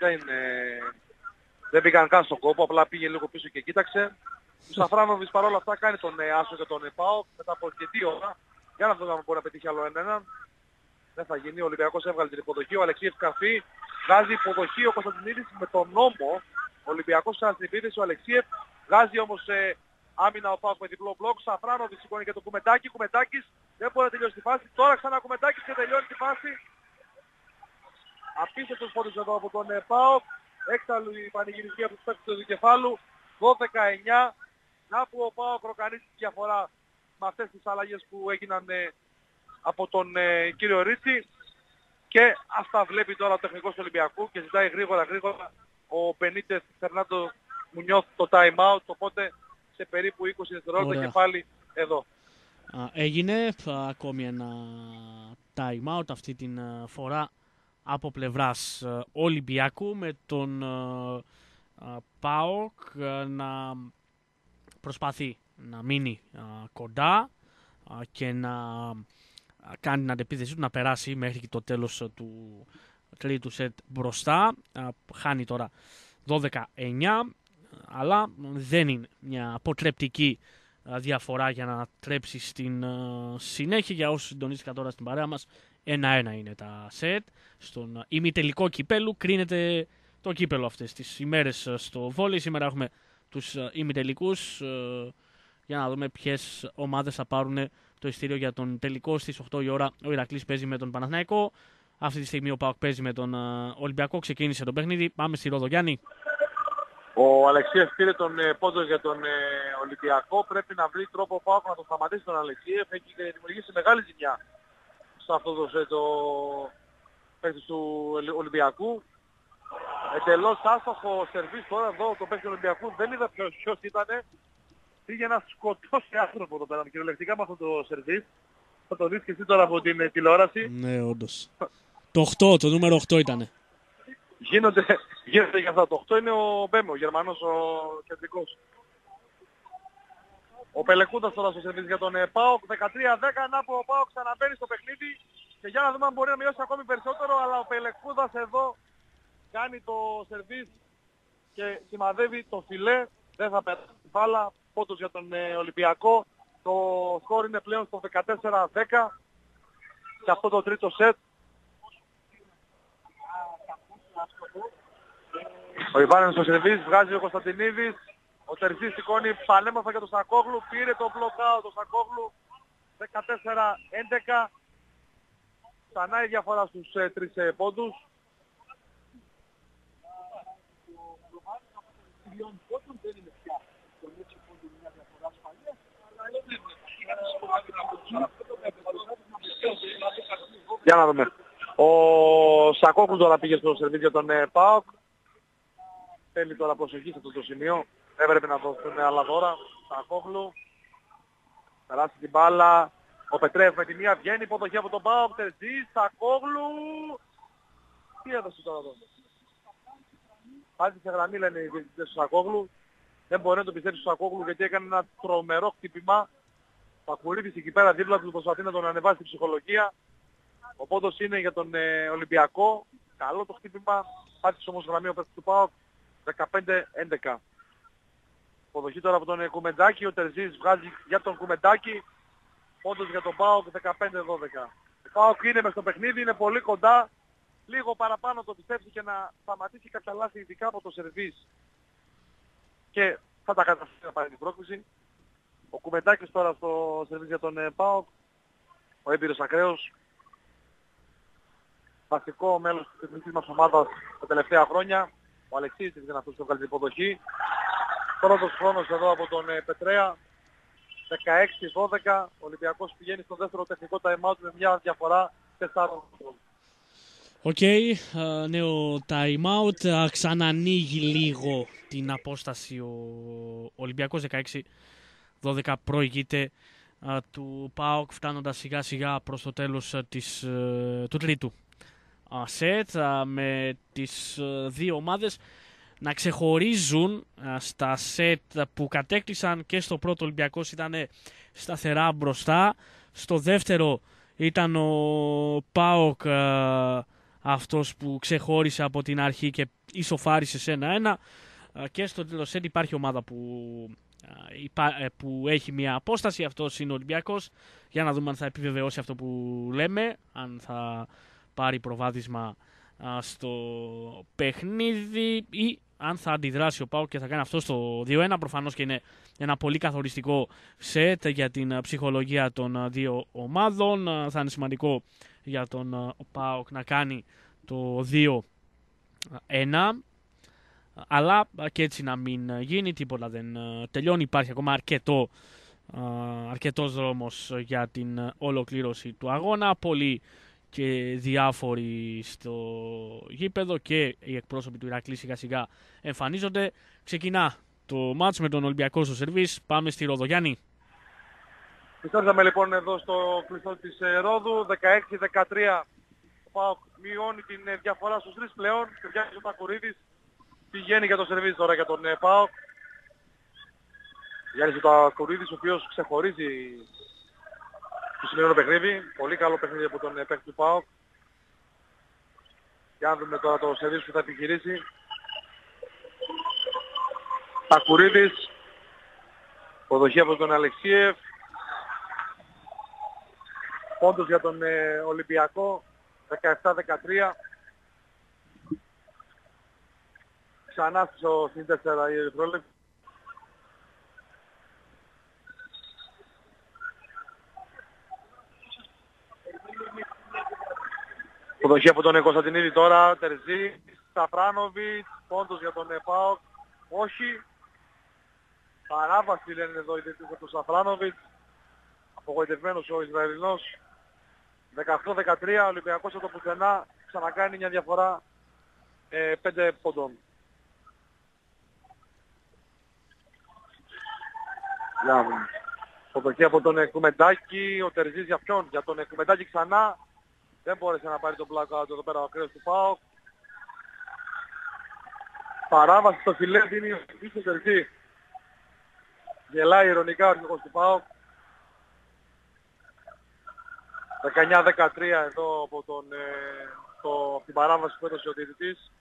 [SPEAKER 1] Δεν πήγαν καν στον κόπο, απλά πήγε λίγο πίσω και κοίταξε. Ο Σαφράνοβιτς παρόλα αυτά κάνει τον άσο και τον ΠΑΟΚ μετά από αρκετή ώρα. Για να δούμε αν μπορεί να πετύχει άλλο έναν. Δεν θα γίνει. Ο Ολυμπιακός έβγαλε την υποδοχή. Ο Αλεξίεφ Καρφί βγάζει υποδοχή. Ο Κωνσταντινίδης με τον νόμο. Ο Ολυμπιακός κάνει την επίθεση. Ο Αλεξίεφ βγάζει όμως άμυνα ο ΠΑΟΚ με διπλό μπλοκ. Σαφράνοβιτς σηκώνει και το Κουμεντάκη. Κουμεντάκης δεν μπορεί να τελειώσει τη φάση. Τώρα ξανά Κουμεντάκης και τελειώνει τη φάση. Απίστευτος πόντος εδώ από τον ΠΑΟΚ. Έξαλλου η πανηγυριστική από τους παίκτες του δικεφάλου. 12-9. Να που ο ΠΑΟΚ ροκανίζει τη διαφορά με αυτές τις αλλαγές που έγιναν από τον κύριο Ρίτσι. Και αυτά βλέπει τώρα ο τεχνικός του Ολυμπιακού και ζητάει γρήγορα ο Μπενίτες Φερνάντο Μουνιώθ το time out. Οπότε σε περίπου 20 δευτερόλεπτα και πάλι εδώ.
[SPEAKER 2] Έγινε ακόμη ένα time out αυτή την φορά από πλευράς Ολυμπιακού με τον ΠΑΟΚ να προσπαθεί να μείνει κοντά και να κάνει την αντεπίθεση του, να περάσει μέχρι και το τέλος του τρίτου σετ μπροστά. Χάνει τώρα 12-9, αλλά δεν είναι μια αποτρεπτική διαφορά για να τρέψει στην συνέχεια. Για όσους συντονίστηκαν τώρα στην παρέα μας, 1-1 είναι τα σετ. Στον ημιτελικό κυπέλου κρίνεται το κύπελο αυτές τις ημέρες στο βόλεϊ. Σήμερα έχουμε τους ημιτελικούς για να δούμε ποιες ομάδες θα πάρουν το ειστήριο για τον τελικό. Στις 8 η ώρα ο Ηρακλής παίζει με τον Παναθηναϊκό. Αυτή τη στιγμή ο ΠΑΟΚ παίζει με τον Ολυμπιακό. Ξεκίνησε το παιχνίδι. Πάμε στη Ρόδο, Γιάννη.
[SPEAKER 1] Ο Αλεξίεφ πήρε τον πόντο για τον Ολυμπιακό. Πρέπει να βρει τρόπο ο ΠΑΟΚ να τον σταματήσει τον Αλεξίεφ. Έχει δημιουργήσει μεγάλη ζημιά σε αυτό το παίκτη του Ολυμπιακού. Εντελώς άστοχο σερβίς τώρα εδώ το παίκτη του Ολυμπιακού. Δεν είδα ποιος ήτανε. Πήγε να σκοτώσει άνθρωπο εδώ πέρα κυριολεκτικά με αυτό το σερβίς. Θα το δεις και εσύ τώρα από την τηλεόραση.
[SPEAKER 2] Ναι, όντως. Το νούμερο 8 ήτανε.
[SPEAKER 1] Γίνονται και αυτά. Το 8 είναι ο Μπέμε, ο Γερμανός, ο κεντρικός. Ο Πελεκούδας τώρα στο σερβίς για τον ΠΑΟΚ. 13-10, να που ο ΠΑΟΚ ξαναμπαίνει στο παιχνίδι. Και για να δούμε αν μπορεί να μειώσει ακόμη περισσότερο. Αλλά ο Πελεκούδας εδώ κάνει το σερβίς και σημαδεύει το φιλέ. Δεν θα περάσει την μπάλα. Πόντος για τον Ολυμπιακό. Το σκορ είναι πλέον στο 14-10 σε αυτό το τρίτο σετ. Ο Ιβάνης στο σερβίς, βγάζει ο Κωνσταντινίδης. Ο Τερζής σηκώνει πανέμορφα για τον Σακόγλου. Πήρε το μπλοκάο το Σακόγλου. 14-11. Ξανά η διαφορά στους 3 πόντους. Για να δούμε. Ο Σακόγλου τώρα πήγε στο σερβίς για τον ΠΑΟΚ. Θέλει τώρα προσοχή σε αυτό το σημείο. Έπρεπε να δώσουν άλλα δώρα. Σακόγλου. Περάσει την μπάλα. Ο Πετρέφ με τη μία βγαίνει. Υποδοχή από τον ΠΑΟΚ. Τερζής. Σακόγλου. Τι έδωσε τώρα εδώ. Πάτησε σε γραμμή λένε οι διαιτητές του Σακόγλου. Δεν μπορεί να το πιστέψει στο Σακόγλου γιατί έκανε ένα τρομερό χτύπημα. Πακουρίδης εκεί πέρα δίπλα του προσπαθεί να τον ανεβάσει στην ψυχολογία. Ο πόντος είναι για τον Ολυμπιακό. Καλό το χτύπημα. Πάτησε όμως γραμμή ο παίκτης του ΠΑΟΚ. 15-11. Υποδοχή τώρα από τον Κουμεντάκη. Ο Τερζής βγάζει για τον Κουμεντάκη. Πόντος για τον ΠΑΟΚ 15-12. Ο ΠΑΟΚ είναι μες στο παιχνίδι, είναι πολύ κοντά. Λίγο παραπάνω το πιστεύει και να σταματήσει κάποια λάθη ειδικά από το σερβίς. Και θα τα καταφέρει να πάρει την πρόκληση. Ο Κουμεντάκης τώρα στο σερβίς για τον ΠΑΟΚ. Ο έμπειρος ακραίος. Βασικό μέλος της εθνικής μας ομάδας τα τελευταία χρόνια. Ο Αλεξής είναι αυτός που βγάλει την υποδοχή. Πρώτος χρόνος εδώ από τον Πετρέα. 16-12. Ο Ολυμπιακός πηγαίνει στο δεύτερο τεχνικό time out με μια διαφορά 4.
[SPEAKER 2] Οκ, νέο time out. Ξανανοίγει λίγο την απόσταση ο Ολυμπιακός. 16-12 προηγείται του ΠΑΟΚ, φτάνοντας σιγά σιγά προς το τέλος του τρίτου σετ, με τις δύο ομάδες να ξεχωρίζουν στα σετ που κατέκτησαν. Και στο πρώτο Ολυμπιακός ήταν σταθερά μπροστά. Στο δεύτερο ήταν ο ΠΑΟΚ αυτός που ξεχώρισε από την αρχή και ισοφάρισε σε 1-1. Και στο τρίτο σετ υπάρχει ομάδα που έχει μια απόσταση. Αυτός είναι ο Ολυμπιακός. Για να δούμε αν θα επιβεβαιώσει αυτό που λέμε, αν θα πάρει προβάδισμα στο παιχνίδι ή αν θα αντιδράσει ο ΠΑΟΚ και θα κάνει αυτό στο 2-1. Προφανώς και είναι ένα πολύ καθοριστικό σετ για την ψυχολογία των δύο ομάδων. Θα είναι σημαντικό για τον ΠΑΟΚ να κάνει το 2-1. Αλλά και έτσι να μην γίνει, τίποτα δεν τελειώνει. Υπάρχει ακόμα αρκετός δρόμος για την ολοκλήρωση του αγώνα. Πολλοί και διάφοροι στο γήπεδο και οι εκπρόσωποι του Ηρακλή σιγά σιγά εμφανίζονται. Ξεκινά το μάτς με τον Ολυμπιακό στο σερβίς. Πάμε στη Ρόδο. Γιάννη.
[SPEAKER 1] Πιστέψαμε λοιπόν εδώ στο κλειστό της Ρόδου. 16-13. Ο ΠΑΟΚ μειώνει την διαφορά στους 3 πλέον. Και βγάζει ο Τακουρίδης. Πηγαίνει για το σερβίς τώρα για τον ΠΑΟΚ. Γιάννης ο Τακουρίδης, ο οποίος ξεχωρίζει το σημερινό παιχνίδι. Πολύ καλό παιχνίδι από τον παίκτη του ΠΑΟΚ. Για να δούμε τώρα το σερβίς που θα επιχειρήσει. Τακουρίδης. Προδοχή από τον Αλεξίεφ. Πόντος για τον Ολυμπιακό. 17-13. Ξανά στο συν 4 η Ερυθρόλευκη. Προδοχή από τον Κωνσταντινίδη τώρα. Τερζή. Σαφράνοβιτς. Πόντος για τον ΠΑΟΚ. Όχι. Παράβαση λένε εδώ οι διαιτητές του Σαφράνοβιτς. Απογοητευμένος ο Ισραηλινός. 18-13. Ο Ολυμπιακός από το πουθενά ξανακάνει μια διαφορά 5 πόντων. Προδοχή από τον Κουμεντάκη. Ο Τερζής για ποιον? Για τον Κουμεντάκη ξανά. Δεν μπόρεσε να πάρει τον blackout εδώ πέρα ο ακραίος του ΠΑΟΚ. Παράβαση στο φιλέ δίνει ο Τερζή. Γελάει ειρωνικά ο αρχηγός του ΠΑΟΚ. 19-13 εδώ από την παράβαση που έδωσε ο διαιτητής.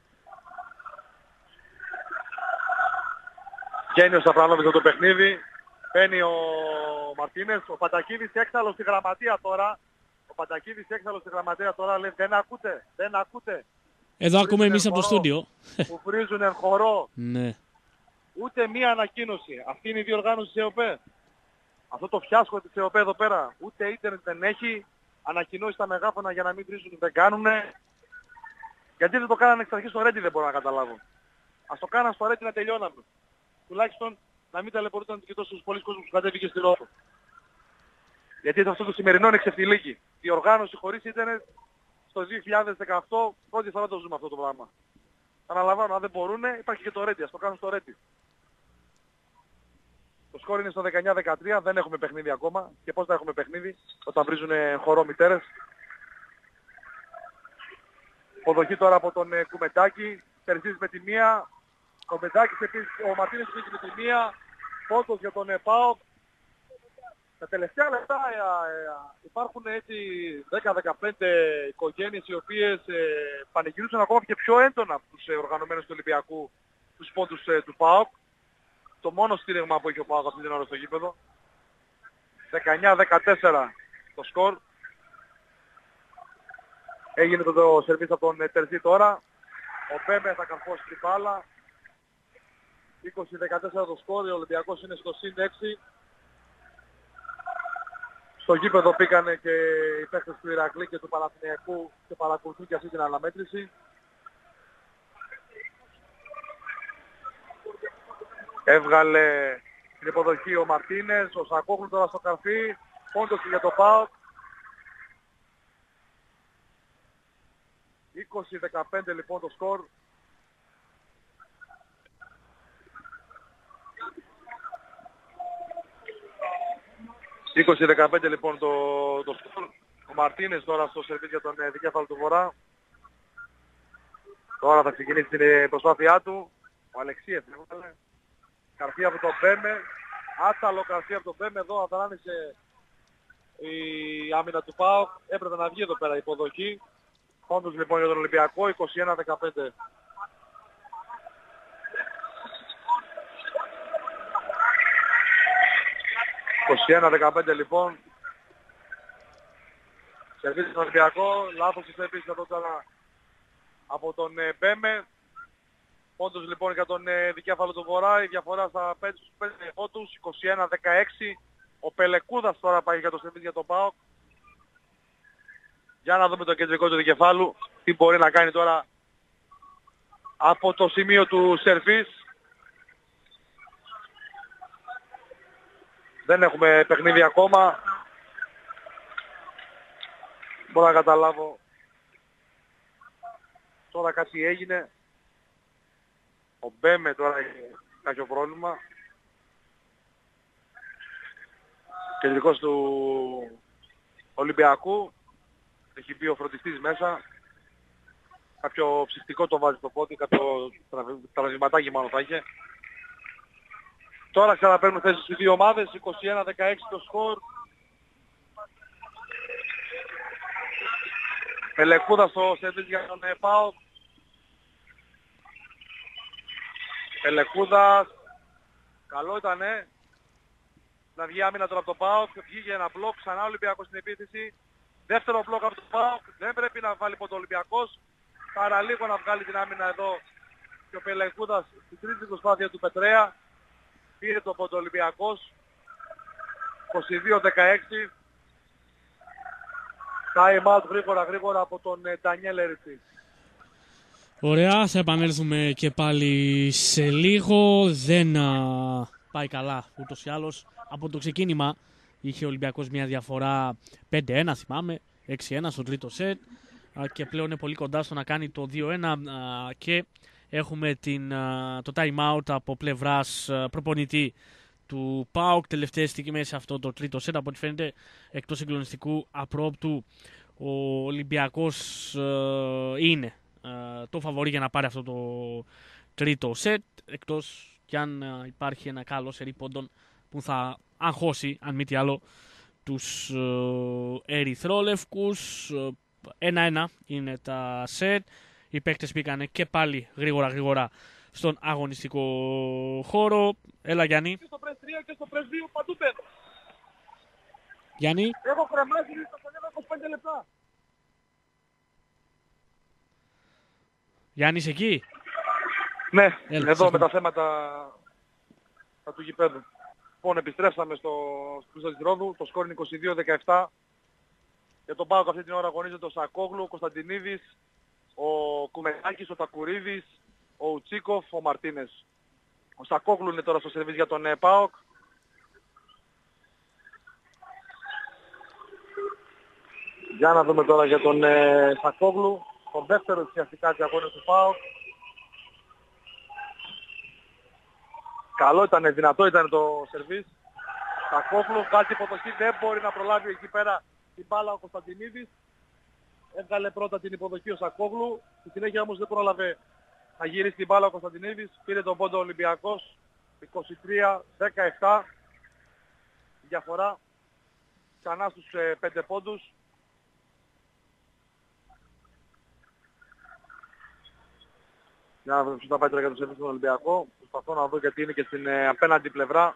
[SPEAKER 1] Βγαίνει ο Σαφρανόβιτς από το παιχνίδι. Μπαίνει ο Μαρτίνες. Ο Παντακίδης έξαλλος στη γραμματεία τώρα. Ο Παντακίδης έξαλλος στη γραμματεία τώρα λέει δεν ακούτε.
[SPEAKER 2] Εδώ ακούμε εμείς από το στούντιο.
[SPEAKER 1] Που βρίζουν εν χορό.
[SPEAKER 2] Ναι.
[SPEAKER 1] Ούτε μία ανακοίνωση. Αυτή είναι η διοργάνωση της ΕΟΠΕ. Αυτό το φιάσκο της ΕΟΠΕ εδώ πέρα. Ούτε ίντερνετ δεν έχει. Ανακοινώσει στα μεγάφωνα για να μην βρίζουν δεν κάνουνε. Γιατί δεν το κάνανε εξ αρχής στο Ρέντι δεν μπορώ να καταλάβω. Ας το κάναν στο Ρέντι να τελειώναμε. Τουλάχιστον να μην ταλαιπωρούνταν και τόσους πολλούς κόσμους που κατέβηκε στη Ρόδο. Γιατί αυτό το σημερινό είναι ξεφτιλίκι. Η οργάνωση χωρίς ίντερνετ στο 2018 πρώτη φορά το ζούμε αυτό το πράγμα. Αναλαμβάνω, αν δεν μπορούν υπάρχει και το Ρέντι, ας το κάνουν στο Ρέντι. Το σκόρ είναι στο 19-13, δεν έχουμε παιχνίδι ακόμα. Και πώς θα έχουμε παιχνίδι όταν βρίζουν χορό μητέρες. Αποδοχή τώρα από τον Κουμεντάκη. Τερζής με τη μία. Ο Κουμεντάκης επίσης, ο Μαρτίνες επίσης με τη μία. Πόντος για τον ΠΑΟΚ. Τα τελευταία λεπτά υπάρχουν έτσι 10-15 οικογένειες οι οποίες πανηγυρίζουν ακόμα και πιο έντονα από τους οργανωμένους του Ολυμπιακού τους πόντους του ΠΑΟΚ. Το μόνο στήριγμα που έχει ο ΠΑΟΚ αυτή την ώρα στο γήπεδο. 19-14 το σκορ. Έγινε το σερβίς από τον Τερζή τώρα. Ο Μπέμε θα καρφώσει την μπάλα. 20-14 το σκορ. Ο Ολυμπιακός είναι στο συν 6. Στο γήπεδο πήγανε και οι παίκτες του Ηρακλή και του Παναθηναϊκού και παρακολουθούν και αυτή την αναμέτρηση. Έβγαλε την υποδοχή ο Μαρτίνες, ο Σακόγλου τώρα στο καρφί. Πόντος για το ΠΑΟΚ. 20-15 λοιπόν το σκορ. ...20-15 λοιπόν το σκορ. Ο Μαρτίνες τώρα στο σερβίς για τον δικέφαλο του Βορρά. Τώρα θα ξεκινήσει την προσπάθειά του. Ο Αλεξίεφ έβγαλε. Καρφί από τον Μπέμε. Άταλο καρφί από τον Μπέμε. Εδώ αδράνησε η άμυνα του ΠΑΟΚ. Έπρεπε να βγει εδώ πέρα η υποδοχή. Πόντος λοιπόν για τον Ολυμπιακό. 21-15. Λοιπόν. Σερβίς στον Ολυμπιακό. Λάθος της επίσης εδώ τώρα από τον Μπέμε. Πόντος λοιπόν για τον δικέφαλο του Βορρά. Η διαφορά στα 5 πόντους. 21-16. Ο Πελεκούδας τώρα πάει για το σερβίς για τον ΠΑΟΚ. Για να δούμε το κεντρικό του δικεφάλου. Τι μπορεί να κάνει τώρα από το σημείο του σερβίς. Δεν έχουμε παιχνίδι ακόμα. Μπορώ να καταλάβω. Τώρα κάτι έγινε. Ο Μπέμε τώρα έχει κάποιο πρόβλημα. Κεντρικός του Ολυμπιακού. Έχει μπει ο φροντιστής μέσα. Κάποιο ψυχτικό το βάζει στο πόδι. Κάποιο τραυματάκι μάλλον θα είχε. Τώρα ξαναπαίρνουν θέσεις στις δύο ομάδες. 21-16 το σκορ. Πελεκούδα στο σερβίς για τον ΠΑΟΚ. Πελεκούδας. Καλό ήτανε. Να βγει άμυνα τώρα από τον ΠΑΟΚ. Βγήκε ένα μπλοκ. Ξανά ο Ολυμπιακός στην επίθεση. Δεύτερο μπλοκ από τον ΠΑΟΚ. Δεν πρέπει να βάλει πόντο ο Ολυμπιακός. Παραλίγο να βγάλει την άμυνα εδώ. Και ο Πελεκούδας στην τρίτη προσπάθεια του Πετρέα. Πήρε το πόντο Ολυμπιακός. 22-16. Time out γρήγορα από τον Ντανιέλ Ερυθή.
[SPEAKER 2] Ωραία, θα επανέλθουμε και πάλι σε λίγο. Δεν πάει καλά ούτως ή άλλως. Από το ξεκίνημα είχε ο Ολυμπιακός μια διαφορά 5-1 θυμάμαι, 6-1 στο τρίτο σετ και πλέον είναι πολύ κοντά στο να κάνει το 2-1 και έχουμε το time out από πλευράς προπονητή του ΠΑΟΚ. Τελευταίες στιγμές σε αυτό το τρίτο σετ, από ό,τι φαίνεται εκτός συγκλονιστικού απρόπτου ο Ολυμπιακός είναι το φαβορί για να πάρει αυτό το τρίτο σετ, εκτός κι αν υπάρχει ένα καλό σερί πόντων που θα αγχώσει αν μη τι άλλο τους ερυθρόλευκους. 1-1 είναι τα σετ. Οι παίκτες πήγανε και πάλι γρήγορα στον αγωνιστικό χώρο. Έλα Γιάννη.
[SPEAKER 1] Και στο πρες 3 και στο πρες 2 παντού πέρα.
[SPEAKER 2] Γιάννη.
[SPEAKER 1] Έχω κρεμάσει στο 25 λεπτά.
[SPEAKER 2] Γιάννη, είσαι εκεί?
[SPEAKER 1] Ναι,
[SPEAKER 2] Έλα,
[SPEAKER 1] εδώ με τα θέματα του γηπέδου. Λοιπόν, επιστρέψαμε στο πλούσιο της Ρόδου. Το σκόρ είναι 22-17. Για τον ΠΑΟΚ αυτή την ώρα αγωνίζεται ο Σακόγλου, ο Κωνσταντινίδης, ο Κουμενάκης, ο Τακουρίδης, ο Ουτσίκοφ, ο Μαρτίνες. Ο Σακόγλου είναι τώρα στο σερβίς για τον ΠΑΟΚ. Για να δούμε τώρα για τον Σακόγλου, τον δεύτερο ουσιαστικά της αγώνας του ΠΑΟΚ. Καλό ήταν, δυνατό ήταν το σερβίς. Σακόγλου βγάζει υποδοχή, δεν μπορεί να προλάβει εκεί πέρα την μπάλα ο Κωνσταντινίδης. Έβγαλε πρώτα την υποδοχή ο Σακόγλου, στη συνέχεια όμως δεν πρόλαβε να γυρίσει την μπάλα ο Κωνσταντινίδης. Πήρε τον πόντο ο Ολυμπιακός, 23-17 διαφορά, ξανά στους 5 πόντους. Για να δούμε ποιος θα πάει τώρα για το σερβίς στον Ολυμπιακό. Προσπαθώ να δω γιατί είναι και στην απέναντι πλευρά.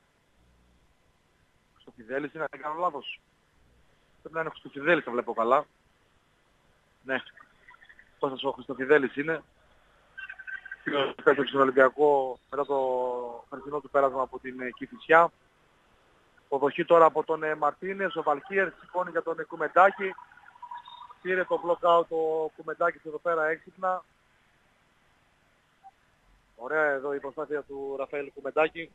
[SPEAKER 1] Στο Φιδέλης είναι, δεν κάνω λάθος. Πρέπει να είναι στο Φιδέλης, θα βλέπω καλά. Ναι, Κώστας ο Χριστοφιδέλης είναι. Πέτρεξε στον Ολυμπιακό μετά το χαρτινό του πέρασμα από την Κηφισιά. Αποδοχή τώρα από τον Μαρτίνες, ο Βαλκίερ σηκώνει για τον Κουμεντάκη. Πήρε το block out ο Κουμεντάκης εδώ πέρα έξυπνα. Ωραία εδώ η προσπάθεια του Ραφαήλ Κουμεντάκη.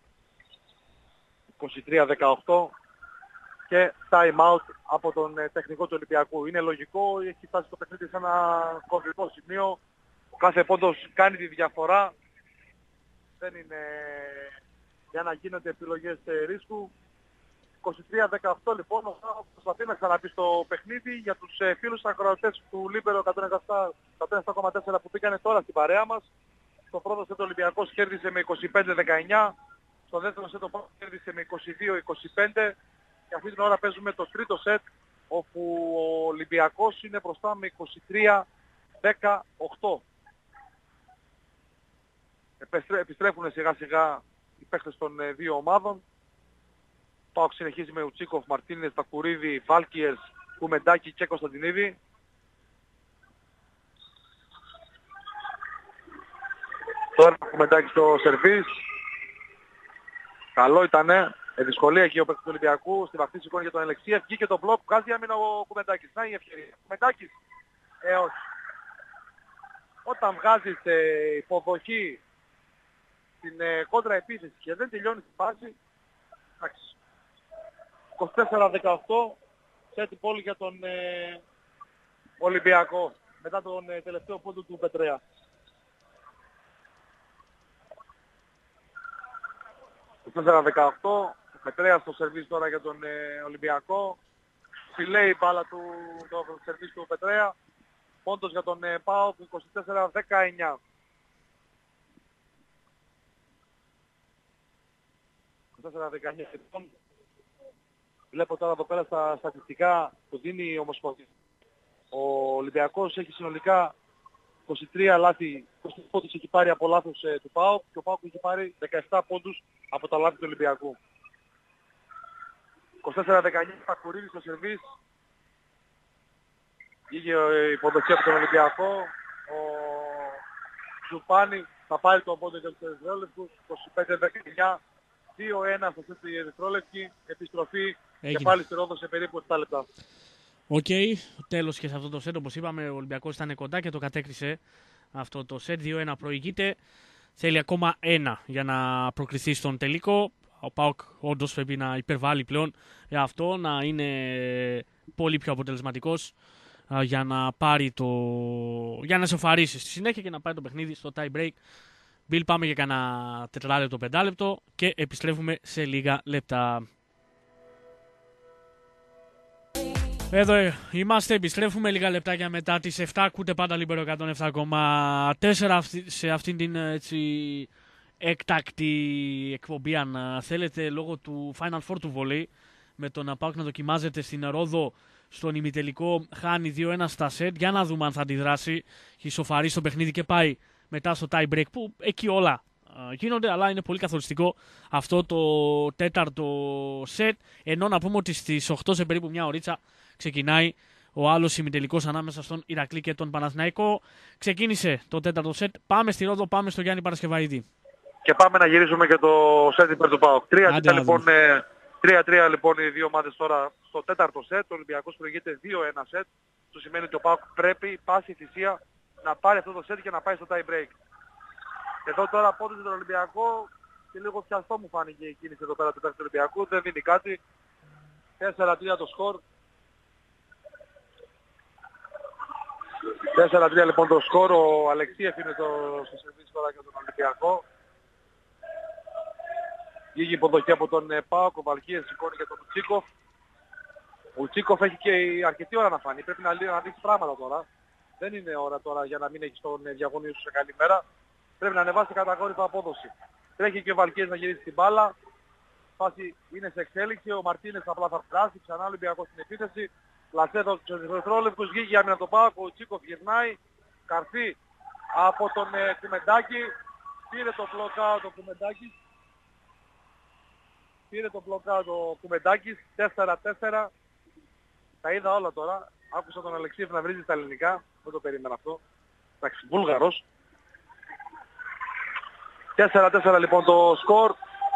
[SPEAKER 1] 23-18 και time out από τον τεχνικό του Ολυμπιακού. Είναι λογικό, έχει φτάσει το παιχνίδι σε ένα κομβικό σημείο. Ο κάθε πόντος κάνει τη διαφορά. Δεν είναι για να γίνονται επιλογές ρίσκου. 23-18 λοιπόν, ο Πάοκ προσπαθεί να ξαναπεί στο παιχνίδι. Για τους φίλους ακροατές του Λίμπερο 107,4 που πήγανε τώρα στην παρέα μας. Στο πρώτο σετ ο Ολυμπιακός κέρδισε με 25-19. Στο δεύτερο σετ ο Πάοκ κέρδισε με 22-25. Και αυτή την ώρα παίζουμε το τρίτο σετ, όπου ο Ολυμπιακός είναι μπροστά με 23-18. Επιστρέφουν σιγά σιγά οι παίχτες των δύο ομάδων. Πάοκ συνεχίζει με Ουτσίκοφ, Μαρτίνες, Τακουρίδη, Βάλκιερς, Κουμεντάκη και Κωνσταντινίδη. Τώρα Κουμεντάκη στο σερβίς. Καλό ήτανε. Δυσκολία εκεί ο παίκτης του Ολυμπιακού. Στη βαφή σηκώνει για τον Αλεξία. Βγήκε το μπλοκ. Βγάζει άμυνα ο Κουμεντάκης. Να η ευκαιρία. Κουμεντάκης. Όχι. Όταν βγάζεις υποδοχή στην κόντρα επίθεση και δεν τελειώνει την φάση. 24-18. Σέτη πόλη για τον Ολυμπιακό. Μετά τον τελευταίο πόντο του Πετρέα. 24-18. Ο Πετρέας στο σερβίς τώρα για τον Ολυμπιακό. Φιλέει η μπάλα του το σερβίς του Πετρέα. Πόντος για τον ΠΑΟΚ 24-19. 24-19 λοιπόν. Βλέπω τώρα εδώ πέρα στα στατιστικά που δίνει η Ομοσπονδία. Ο Ολυμπιακός έχει συνολικά 23 λάθη, 20 πόντους έχει πάρει από λάθος του ΠΑΟΚ και ο ΠΑΟΚ έχει πάρει 17 πόντους από τα λάθη του Ολυμπιακού. 24-19 Πακουρίδη στο σερβίς. Είχε η υποδοχή από τον Ολυμπιακό. Ο Ζουπάνη θα πάρει τον πόντο για τους ερυθρόλευκους. 25-19. 2-1 στο σετ η ερυθρόλευκη. Επιστροφή και πάλι στη Ρόδο σε περίπου 7 λεπτά.
[SPEAKER 2] Οκ, τέλος και σε αυτό το σετ, όπως είπαμε, ο Ολυμπιακός ήταν κοντά και το κατέκτησε αυτό το σετ. 2-1 προηγείται. Θέλει ακόμα ένα για να προκριθεί στον τελικό. Ο ΠΑΟΚ όντως πρέπει να υπερβάλλει πλέον για αυτό, να είναι πολύ πιο αποτελεσματικός για να πάρει για να σοφαρίσει στη συνέχεια και να πάρει το παιχνίδι στο tie break. Μπιλ, πάμε για κανένα 4 λεπτό, 5 λεπτό και επιστρέφουμε σε λίγα λεπτά. Εδώ είμαστε, επιστρέφουμε λίγα λεπτάκια μετά τις 7. Ακούτε πάντα Λίμπερο 107,4 σε αυτήν την έτσι έκτακτη εκπομπή, αν θέλετε, λόγω του Final Four του βολέι, με τον ΠΑΟΚ να δοκιμάζεται στην Ρόδο στον ημιτελικό, χάνει 2-1 στα σετ. Για να δούμε αν θα αντιδράσει. Έχει σοφαρεί στο παιχνίδι και πάει μετά στο tie break, που εκεί όλα γίνονται, αλλά είναι πολύ καθοριστικό αυτό το τέταρτο σετ. Ενώ να πούμε ότι στις 8 σε περίπου μια ωρίτσα ξεκινάει ο άλλος ημιτελικός ανάμεσα στον Ηρακλή και τον Παναθηναϊκό. Ξεκίνησε το τέταρτο σετ. Πάμε στη Ρόδο, πάμε στο Γιάννη Παρασκευαίδη.
[SPEAKER 1] Και πάμε να γυρίσουμε και το σετ υπέρ του ΠΑΟΚ. 3-3 λοιπόν οι δύο ομάδες τώρα στο τέταρτο σετ. Ο Ολυμπιακός προηγείται 2-1 σετ. Αυτό σημαίνει ότι ο ΠΑΟΚ πρέπει πάση θυσία να πάρει αυτό το σετ και να πάει στο tie break. Εδώ τώρα απόδειξε τον Ολυμπιακό και λίγο πιαστό μου φάνηκε η κίνηση εδώ πέρα του παίκτη του Ολυμπιακού. Δεν δίνει κάτι. 4-3 το σκορ. 4-3 λοιπόν το σκορ. Ο Αλεξίεφ είναι στο σερβίς τώρα για τον Ολυμπιακό. Βγήκε υποδοχή από τον ΠΑΟΚ, ο Βαλκίες σηκώνει για τον Ουτσίκοφ. Ο Ουτσίκοφ έχει και αρκετή ώρα να φανεί. Πρέπει να δείξει πράγματα τώρα. Δεν είναι ώρα τώρα για να μην έχει τον διαγωνίο σου σε καλή μέρα. Πρέπει να ανεβάσει κατακόρυφα απόδοση. Τρέχει και ο Βαλκίες να γυρίσει την μπάλα. Φάση είναι σε εξέλιξη. Ο Μαρτίνες απλά θα περάσει. Ξανά Ολυμπιακός στην επίθεση. Λασέδος στους δευτερόλεπτους. Βγήκε άμυνα τον ΠΑΟΚ. Ο Ουτσίκοφ γυρνάει. Καρφί από τον Κουμεντάκη. Πήρε το blockout ο Κουμεντάκης. Πήρε το blockout ο Κουμεντάκης. 4-4. Τα είδα όλα τώρα. Άκουσα τον Αλεξίεφ να βρίζει στα ελληνικά. Δεν το περίμενα αυτό. Εντάξει, Βούλγαρος. 4-4 λοιπόν το σκορ.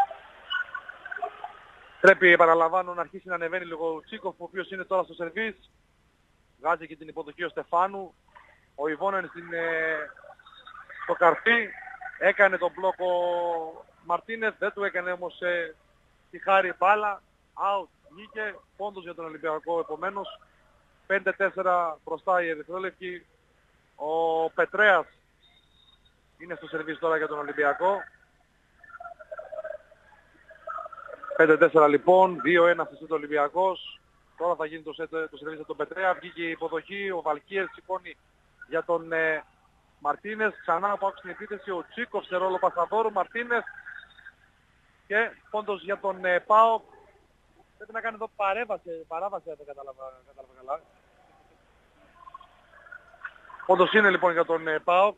[SPEAKER 1] Πρέπει, επαναλαμβάνω, να αρχίσει να ανεβαίνει λίγο ο Τσίκοφ, ο οποίος είναι τώρα στο σερβίς. Βγάζει και την υποδοχή ο Στεφάνου. Ο Ιβόνεν στο καρφί. Έκανε τον μπλοκ ο Μαρτίνες. Δεν του έκανε όμως τη χάρη μπάλα. Out. Βγήκε. Πόντος για τον Ολυμπιακό επομένως. 5-4 μπροστά η ερυθρόλευκη. Ο Πετρέας είναι στο σερβίς τώρα για τον Ολυμπιακό. 5-4 λοιπόν, 2-1 στο ο Ολυμπιακός. Τώρα θα γίνει το σερβίς από τον Πετρέα. Βγήκε η υποδοχή, ο Βαλκίες σηκώνει για τον Μαρτίνες. Ξανά από άκουσα στην επίθεση, ο Τσίκοφ σε ρόλο Πασαδόρου, Μαρτίνες. Και πόντος για τον ΠΑΟΚ. Πρέπει να κάνει εδώ παράβαση, δεν κατάλαβα καλά. Πόντος είναι λοιπόν για τον ΠΑΟΚ.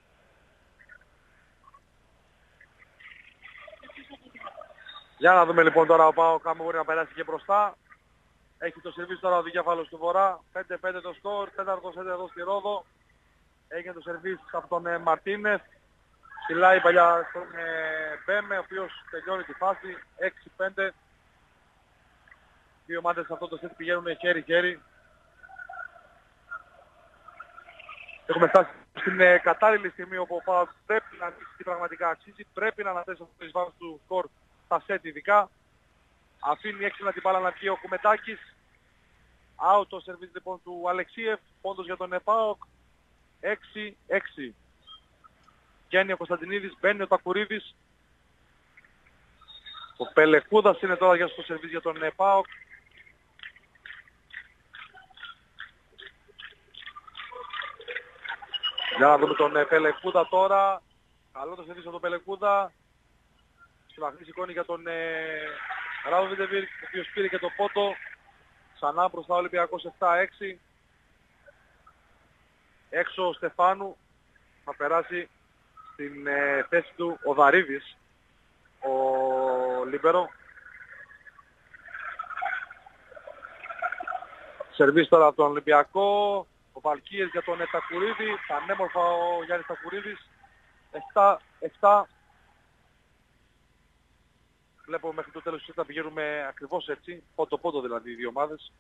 [SPEAKER 1] Για να δούμε λοιπόν τώρα ο ΠΑΟΚ άμα μπορεί να περάσει και μπροστά. Έχει το σερβίς τώρα ο δικέφαλος του Βορρά. 5-5 το σκορ. Τέταρτο σετ εδώ στη Ρόδο. Έγινε το σερβίς από τον Μαρτίνες. Ψηλάει παλιά στον Μπέμε, ο οποίος τελειώνει τη φάση. 6-5. Δύο ομάδες σε αυτό το σετ πηγαίνουν χέρι-χέρι. Έχουμε φτάσει στην κατάλληλη στιγμή όπου ο ΠΑΟΚ πρέπει να δείξει τι πραγματικά αξίζει. Πρέπει να αναθέσει αυτό το εισβάρος του σκορ στα σετ ειδικά. Αφήνει έξυπνα την μπάλα να βγει ο Κουμετάκης. Out το σερβίς λοιπόν του Αλεξίεφ. Πόντος για τον ΠΑΟΚ. 6-6. Βγαίνει ο Κωνσταντινίδης, μπαίνει ο Τακουρίδης. Ο Πελεκούδας είναι τώρα για στο σερβίς για τον ΠΑΟΚ. Για να δούμε τον Πελεκούδα τώρα. Καλό το σερβίς από τον Πελεκούδα. Στην σηκώνει για τον Ράβοβιτεβίρ, ο οποίος πήρε και το πότο. Ξανά μπροστά ο Ολυμπιακός 7-6. Έξω ο Στεφάνου. Θα περάσει στην θέση του ο Δαρίδης, ο Λίμπερο. Σερβίς τώρα από τον Ολυμπιακό. Ο Βαλκίες για τον Τακουρίδη. Πανέμορφα ο Γιάννης Τακουρίδης. 7-7. Βλέπω μέχρι το τέλος θα πηγαίνουμε ακριβώς έτσι. Πόντο-πόντο δηλαδή οι δύο ομάδες.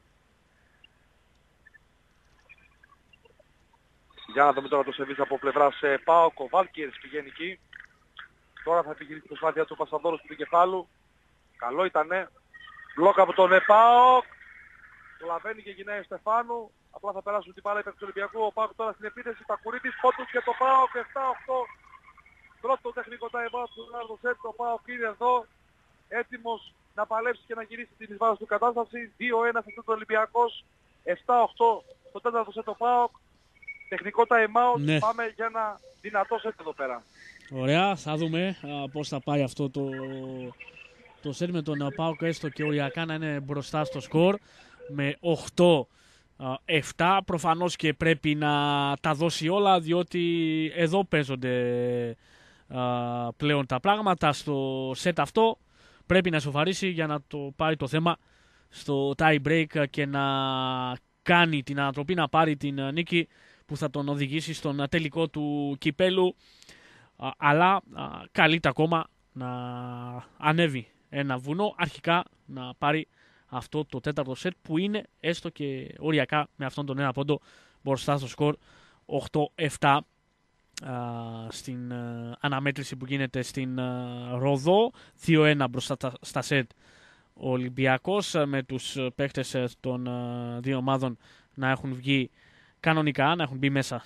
[SPEAKER 1] Για να δούμε τώρα το σερβίς από πλευράς ΠΑΟΚ. Ο Βάλκιερς πηγαίνει εκεί. Τώρα θα επιχειρήσει την προσπάθεια του Πασαδόρου του κεφάλου. Καλό ήτανε. Μπλοκ από τον ΠΑΟΚ. Το λαβαίνει και γυρνάει ο Στεφάνου. Απλά θα περάσουν την μπάλα υπέρ του Ολυμπιακού. Ο ΠΑΟΚ τώρα στην επίθεση. Τακουρίτης, πόντους για το ΠΑΟΚ. 7-8. Πρώτο τεχνικό time out του Νάρδο Σέτ. Το ΠΑΟΚ είναι εδώ. Έτοιμος να παλέψει και να γυρίσει την εισβάρος του κατάσταση. 2-1 σε αυτό το Ολυμπιακός. 7-8 στο τέταρτο σετ το ΠΑΟΚ. Τεχνικό time out. Ναι. Πάμε για ένα δυνατό σετ εδώ πέρα.
[SPEAKER 2] Ωραία, θα δούμε πώς θα πάει αυτό το σετ με τον ΠΑΟΚ έστω και οριακά να είναι μπροστά στο σκορ με 8-7. Προφανώς και πρέπει να τα δώσει όλα διότι εδώ παίζονται πλέον τα πράγματα στο σετ αυτό. Πρέπει να σοφαρίσει για να το πάρει το θέμα στο tie break και να κάνει την ανατροπή, να πάρει την νίκη που θα τον οδηγήσει στον τελικό του κυπέλου, αλλά καλείται ακόμα να ανέβει ένα βουνό, αρχικά να πάρει αυτό το τέταρτο σετ που είναι έστω και οριακά με αυτόν τον ένα πόντο μπροστά στο σκορ 8-7 στην αναμέτρηση που γίνεται στην Ροδό. 2-1 μπροστά στα σετ ο Ολυμπιακός, με τους παίχτες των δύο ομάδων να έχουν βγει κανονικά, να έχουν μπει μέσα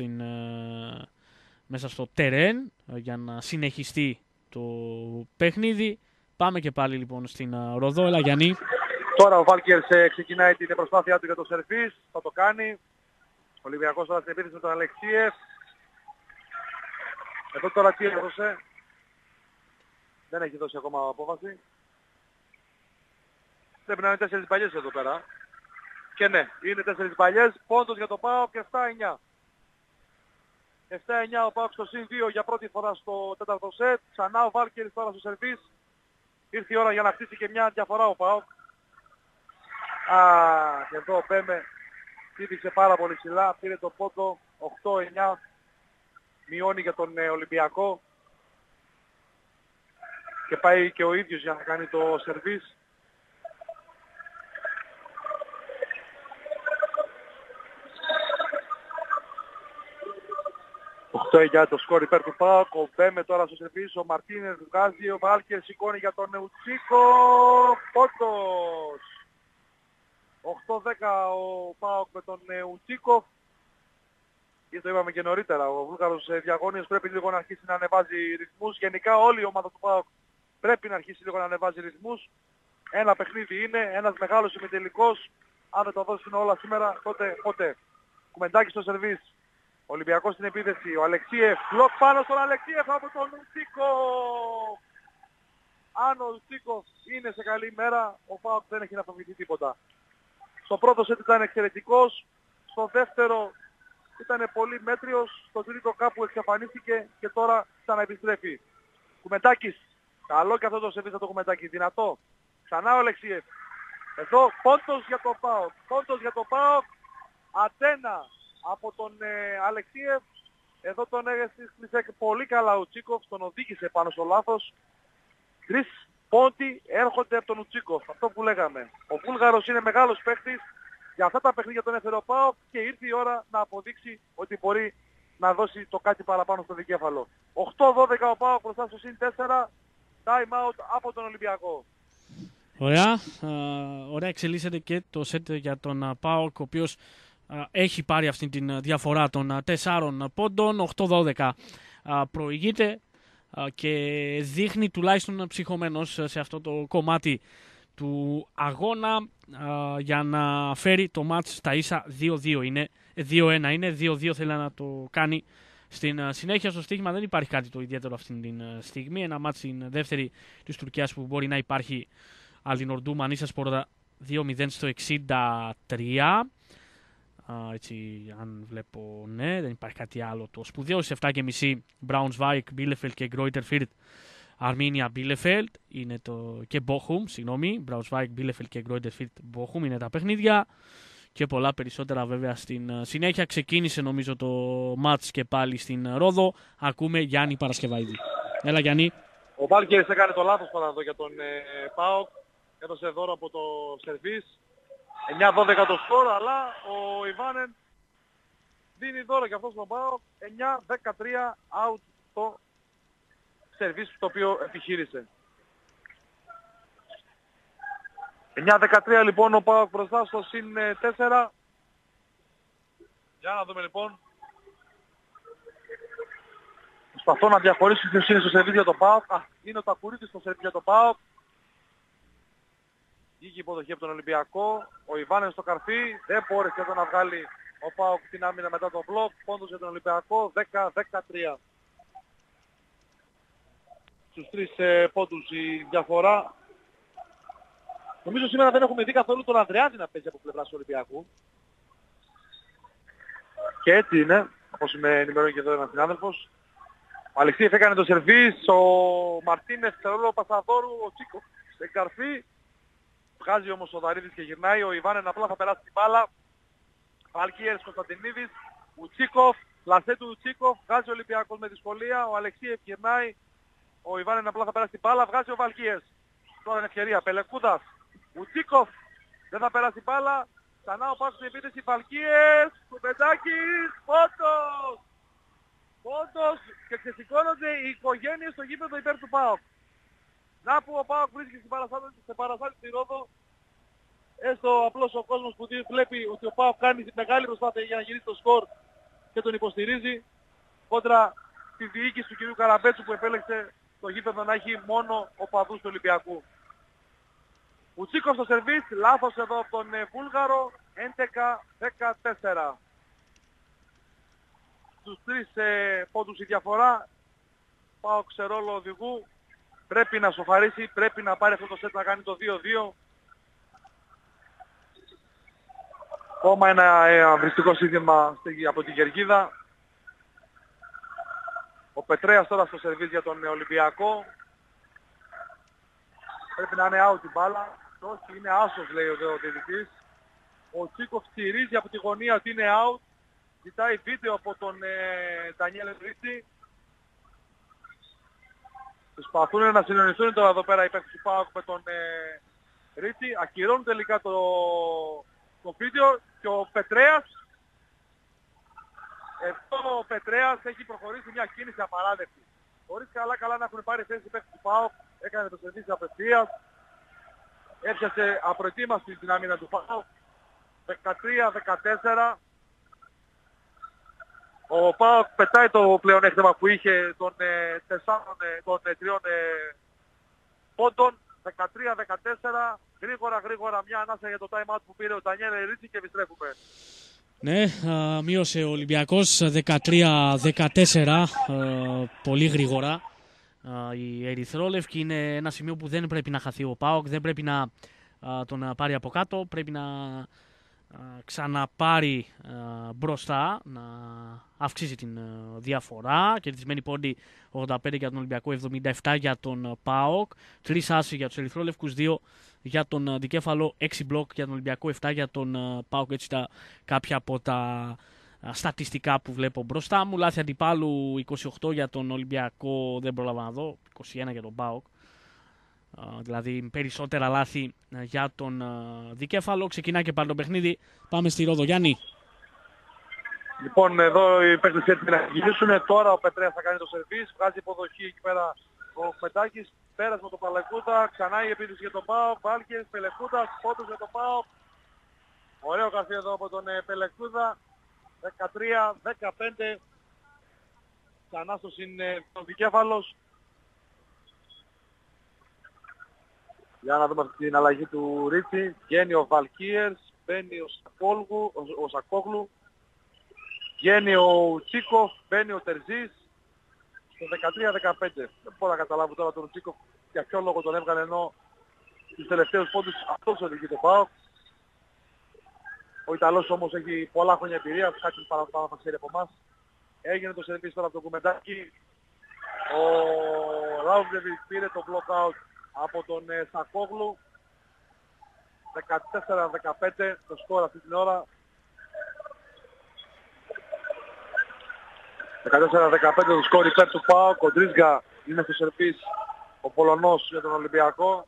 [SPEAKER 2] στο τερέν για να συνεχιστεί το παιχνίδι. Πάμε και πάλι λοιπόν στην Ροδό. Έλα Γιάννη.
[SPEAKER 1] Τώρα ο Βάλκερς ξεκινάει την προσπάθειά του για το σερβίς, θα το κάνει. Ο Ολυμπιακός τώρα στην επίθεση με τον Αλεξίεφ. Εδώ τώρα τι έδωσε? Δεν έχει δώσει ακόμα απόφαση. Πρέπει να είναι 4 παλιές εδώ πέρα. Και ναι, είναι 4 παλιές. Πόντος για το ΠΑΟΚ και 7-9. 7-9 ο ΠΑΟΚ στο συν 2 για πρώτη φορά στο τέταρτο σετ. Ξανά ο Βάλκερης τώρα στο σερβίς. Ήρθε η ώρα για να χτίσει και μια διαφορά ο ΠΑΟΚ. Και εδώ ο Πέμε χτύπησε πάρα πολύ ψηλά. Πήρε το πόντο 8-9. Μειώνει για τον Ολυμπιακό. Και πάει και ο ίδιος για να κάνει το σερβίς. Για το σκορ υπέρ του ΠΑΟΚ. Ο Μπέμε τώρα στο σερβίς, ο Μαρτίνες βγάζει, ο Βάλκερ σηκώνει για τον Ουτσίκο. Πόντος! 8-10 ο ΠΑΟΚ με τον Ουτσίκο. Και το είπαμε και νωρίτερα, ο Βούλγαρος διαγώνιος πρέπει λίγο να αρχίσει να ανεβάζει ρυθμούς. Γενικά όλη η ομάδα του ΠΑΟΚ πρέπει να αρχίσει λίγο να ανεβάζει ρυθμούς. Ένα παιχνίδι είναι, ένας μεγάλος ημιτελικός. Αν δεν το δώσουν όλα σήμερα, τότε ποτέ. Κουμεντάκι στο σερβίς. Ο Ολυμπιακός στην επίθεση, ο Αλεξίεφ, μπλοκ πάνω στον Αλεξίεφ από τον Ουτσίκο. Αν ο Ουτσίκο είναι σε καλή ημέρα, ο ΠΑΟΚ δεν έχει να φοβηθεί τίποτα. Στο πρώτο σετ ήταν εξαιρετικός, στο δεύτερο ήταν πολύ μέτριος, στο τρίτο κάπου εξαφανίστηκε και τώρα ξαναεπιστρέφει. Κουμεντάκης, καλό και αυτό το σερβίς το Κουμεντάκη, δυνατό. Ξανά ο Αλεξίεφ. Εδώ πόντος για το ΠΑΟΚ, πόντος για το ΠΑΟΚ, Ατένα από τον Αλεξίεφ. Εδώ τον έστησε πολύ καλά ο Τσίκοφ, τον οδήγησε πάνω στο λάθος. 3 πόντι έρχονται από τον Ουτσίκοφ, αυτό που λέγαμε. Ο Βούλγαρος είναι μεγάλος παίκτης, για αυτά τα παιχνίδια τον έφερε ο ΠΑΟΚ και ήρθε η ώρα να αποδείξει ότι μπορεί να δώσει το κάτι παραπάνω στο δικέφαλο. 8-12 ο ΠΑΟΚ μπροστά στο συν 4, time out από τον Ολυμπιακό.
[SPEAKER 2] Ωραία, ωραία εξελίσσεται και το σετ για τον ΠΑΟΚ, ο οποίος έχει πάρει αυτή τη διαφορά των 4 πόντων, 8-12 προηγείται και δείχνει τουλάχιστον ψυχωμένος σε αυτό το κομμάτι του αγώνα για να φέρει το μάτς στα ίσα. 2-2 είναι, 2-1 είναι, 2-2 θέλει να το κάνει στην συνέχεια. Στο στοίχημα δεν υπάρχει κάτι το ιδιαίτερο αυτή τη στιγμή, ένα μάτς στην δεύτερη της Τουρκίας που μπορεί να υπάρχει. Αλινορντού Μανίσα Σπόρτα 2-0 στο 63. Έτσι, αν βλέπω, ναι, δεν υπάρχει κάτι άλλο. Το σπουδαίο στις 7.30 Braunschweig, Bielefeld και Greuther Fürth, Arminia Bielefeld είναι και Bochum, συγγνώμη, Braunschweig, Bielefeld και Greuther Fürth, Bochum είναι τα παιχνίδια και πολλά περισσότερα βέβαια στην συνέχεια. Ξεκίνησε νομίζω το match και πάλι στην Ρόδο. Ακούμε Γιάννη Παρασκευαίδη. Έλα Γιάννη.
[SPEAKER 1] Ο Βάλκερης έκανε το λάθος τώρα εδώ για τον ΠΑΟΚ. Έδωσε δώρο από το σερβίς. 9-12 το σκορ, αλλά ο Ιβάνεν δίνει δώρο και αυτό στον ΠΑΟΚ. 9-13 out το σερβίς το οποίο επιχείρησε. 9-13 λοιπόν ο ΠΑΟΚ μπροστά στο συν 4. Για να δούμε λοιπόν. Προσπαθώ να διαχωρίσω ποιος είναι στο σερβίς για το ΠΑΟΚ. Είναι ο Τακουρίτης στο σερβίς για το ΠΑΟΚ. Βγήκε υποδοχή από τον Ολυμπιακό. Ο Ιβάνεν στο καρφί. Δεν μπόρεσε εδώ να βγάλει ο ΠΑΟΚ την άμυνα μετά τον μπλοκ. Πόντος για τον Ολυμπιακό. 10-13. Στους 3 πόντους η διαφορά. Νομίζω σήμερα δεν έχουμε δει καθόλου τον Ανδρεάζη να παίζει από πλευράς του Ολυμπιακού. Και έτσι είναι, όπως με ενημερώνει και εδώ ένας συνάδελφος. Ο Αλεξίεφ έκανε το σερβίς, ο Μαρτίνες, ο Πασαδόρου, ο Τσίκο σε καρφί. Βγάζει όμως ο Δαρίδης και γυρνάει, ο Ιβάνεν απλά θα περάσει την μπάλα. Βαλκίερς Κωνσταντινίδης, Ουτσίκοφ, πλασέ του Ουτσίκοφ, βγάζει ο Ολυμπιακός με δυσκολία, ο Αλεξίευ γυρνάει, ο Ιβάνεν απλά θα περάσει την μπάλα, βγάζει ο Βαλκίερς. Τώρα είναι ευκαιρία, Πελεκούδας, Ουτσίκοφ, δεν θα περάσει την μπάλα, ξανά ο Πάκος στην επίθεση, Βαλκίερς, Κουμπεντάκης, πόντος! Πόντος και ξεσηκώνονται οι οικογένειες στο γήπεδο υπέρ του ΠΑΟΚ. Να που ο ΠΑΟΚ βρίσκει σε παραστάτη στη Ρόδο, έστω απλώς ο κόσμος που βλέπει ότι ο ΠΑΟΚ κάνει μεγάλη προσπάθεια για να γυρίσει το σκορ και τον υποστηρίζει, κόντρα στη διοίκηση του κ. Καραμπέτσου που επέλεξε το γήπεδο να έχει μόνο οπαδούς του Ολυμπιακού. Ουτσίκοφ στο σερβίς, λάθος εδώ από τον Βούλγαρο, 11-14. Στους 3 πόντους η διαφορά, ΠΑΟΚ σε ρόλο οδηγού, πρέπει να σοφαρίσει, πρέπει να πάρει αυτό το σετ να κάνει το 2-2. Ακόμα ένα βριστικό σύνθημα από την κερκίδα. Ο Πετρέας τώρα στο σερβίς για τον Ολυμπιακό. Πρέπει να είναι out η μπάλα. Όχι, είναι άσος λέει ο διαιτητής. Ο Τσίκοφ στηρίζει από τη γωνία ότι είναι out. Ζητάει βίντεο από τον Ντανιέλ Ρίτσι. Προσπαθούν να συνεννοηθούν τώρα εδώ πέρα οι παίκτες του ΠΑΟΚ με τον Ρίτσι. Ακυρώνουν τελικά το βίντεο και ο Πετρέας, εδώ ο Πετρέας έχει προχωρήσει μια κίνηση απαράδεκτη. Χωρίς καλά να έχουν πάρει θέση παίκτες του ΠΑΟΚ, έκανε το σερβίς απευθείας, έπιασε απροετοίμαστη την άμυνα του ΠΑΟΚ, 13-14. Ο ΠΑΟΚ πετάει το πλεονέκτημα που είχε των 3 πόντων, 13-14. Γρήγορα μια ανάσα για το time out που πήρε ο Ντανιέλ Ρίτσι και επιστρέφουμε.
[SPEAKER 2] Ναι, μείωσε ο Ολυμπιακός 13-14, πολύ γρήγορα. Η ερυθρόλευκη είναι ένα σημείο που δεν πρέπει να χαθεί ο ΠΑΟΚ, δεν πρέπει να τον πάρει από κάτω, πρέπει να ξαναπάρει μπροστά, να αυξήσει την διαφορά. Κερδισμένη πόντι 85 για τον Ολυμπιακό, 77 για τον ΠΑΟΚ, 3 άσοι για τους ερυθρόλευκους, 2 για τον Δικέφαλο, 6 μπλοκ για τον Ολυμπιακό, 7 για τον ΠΑΟΚ. Έτσι κάποια από τα στατιστικά που βλέπω μπροστά μου. Λάθη αντιπάλου 28 για τον Ολυμπιακό, δεν πρόλαβα να δω, 21 για τον ΠΑΟΚ. Δηλαδή περισσότερα λάθη για τον Δικέφαλο. Ξεκινάει και πάλι το παιχνίδι. Πάμε στη Ρόδο. Γιάννη.
[SPEAKER 1] Λοιπόν, εδώ οι παίκτες έτοιμοι να γυρίσουν. Τώρα ο Πετρέας θα κάνει το σερβίς. Βγάζει υποδοχή εκεί πέρα ο Πετάκης. Πέρασμα το Παλεκούτα. Ξανά η επίθεση για τον ΠΑΟΚ. Βάλκες, Πελεκούτας, πόντος για τον ΠΑΟΚ. Ωραίο καφέ εδώ από τον Πελεκούδα. 13-15. Ξανά στο Δικέφαλος. Για να δούμε την αλλαγή του Ρίτσι. Βγαίνει ο Βαλκίερς, μπαίνει ο Σακόγλου, βγαίνει ο Τσίκοφ, μπαίνει ο Τερζής. Στο 13-15. Δεν μπορώ να καταλάβω τώρα τον Τσίκοφ για ποιο λόγο τον έβγαλε, ενώ τους τελευταίους πόντους αυτός οδηγεί το ΠΑΟΚ. Ο Ιταλός όμως έχει πολλά χρόνια εμπειρία, κάτι παραπάνω θα ξέρει από εμάς. Έγινε το σερβίς τώρα από το Κουμεντάκι. Ο Ράουβδεβιτ πήρε το block out από τον Σακόγλου. 14-15 το σκορ αυτή την ώρα. 14-15 το σκορ υπέρ του ΠΑΟΚ. Ο Ντρίσγκα είναι στο σερβίς, ο Πολωνός για τον Ολυμπιακό.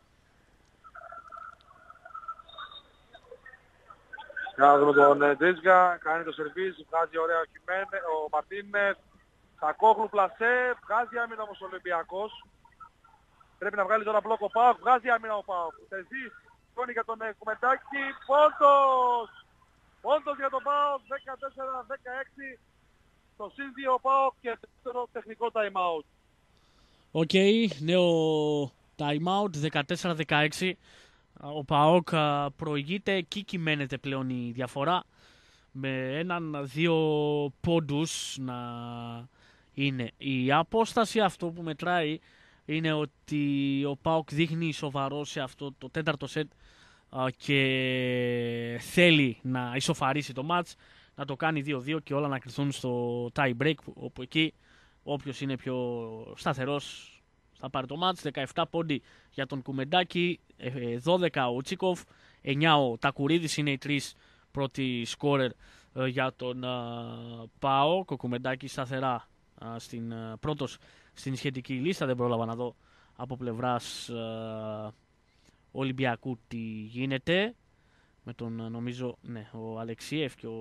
[SPEAKER 1] Για να δούμε τον Ντρίσγκα, κάνει το σερβίς, βγάζει ωραία ο Μαρτίνες. Σακόγλου πλασέ, βγάζει άμυνα όμως ο Ολυμπιακός. Πρέπει να βγάλει τώρα μπλοκ ο ΠΑΟΚ, βγάζει άμυνα ο ΠΑΟΚ. Τεζής, σηκώνει για τον Κουμεντάκη, πόντος! Πόντος για τον ΠΑΟΚ, 14-16. Το συν 2 ο ΠΑΟΚ και δεύτερο τεχνικό time out.
[SPEAKER 2] Οκ, νέο time out, 14-16. Ο ΠΑΟΚ προηγείται, εκεί κυμαίνεται πλέον η διαφορά. Με 1-2 πόντους να είναι η απόσταση. Αυτό που μετράει είναι ότι ο ΠΑΟΚ δείχνει σοβαρό σε αυτό το τέταρτο σετ και θέλει να ισοφαρίσει το μάτς, να το κάνει 2-2 και όλα να κρυθούν στο tie break, όπου εκεί όποιος είναι πιο σταθερός θα πάρει το μάτς. 17 πόντι για τον Κουμεντάκη, 12 ο Τσίκοφ, 9 ο Τακουρίδης, είναι οι τρεις πρώτοι σκόρερ για τον ΠΑΟΚ. Ο Κουμεντάκης σταθερά πρώτος στην σχετική λίστα. Δεν πρόλαβα να δω από πλευράς Ολυμπιακού τι γίνεται. Με τον νομίζω ο Αλεξίεφ και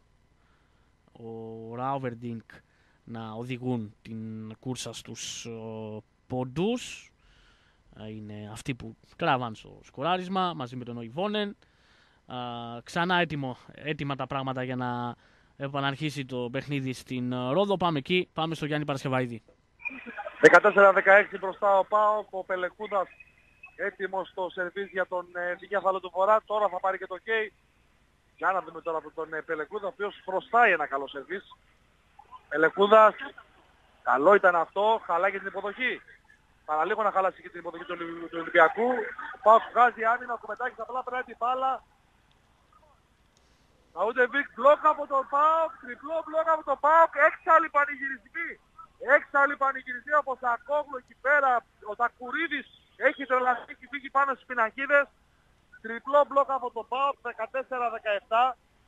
[SPEAKER 2] ο Ράουβερντινγκ να οδηγούν την κούρσα στους πόντους. Είναι αυτοί που τράβαν στο σκοράρισμα μαζί με τον Οϊβόνεν. Ξανά έτοιμα τα πράγματα για να επαναρχίσει το παιχνίδι στην Ρόδο. Πάμε εκεί, πάμε στο Γιάννη Παρασκευαίδη.
[SPEAKER 1] 14-16 μπροστά ο ΠΑΟΚ, ο Πελεκούδας έτοιμος στο σερβίς για τον δικέφαλο του Βορρά. Τώρα θα πάρει και το κέι. Για να δούμε τώρα από τον Πελεκούδα, ο οποίος προστάει ένα καλό σερβίς. Πελεκούδας, καλό ήταν αυτό, χαλάει και την υποδοχή. Παραλίγο να χαλάσει και την υποδοχή του Ολυμπιακού. Ο ΠΑΟΚ βγάζει άμυνα, ο Κουμεντάκης απλά περνάει την μπάλα. Ναούντεβικ, μπλοκ από τον ΠΑΟΚ, τριπλό μπλοκ από τον ΠΑΟΚ, έξαλλοι πανηγυρισμοί. Έξαλλοι πανηγυρισμοί από Σακόγλου εκεί πέρα. Ο Τακουρίδης έχει τρελαθεί και φύγει πάνω στις πινακίδες. Τριπλό μπλοκ από τον ΠΑΟΚ, 14-17.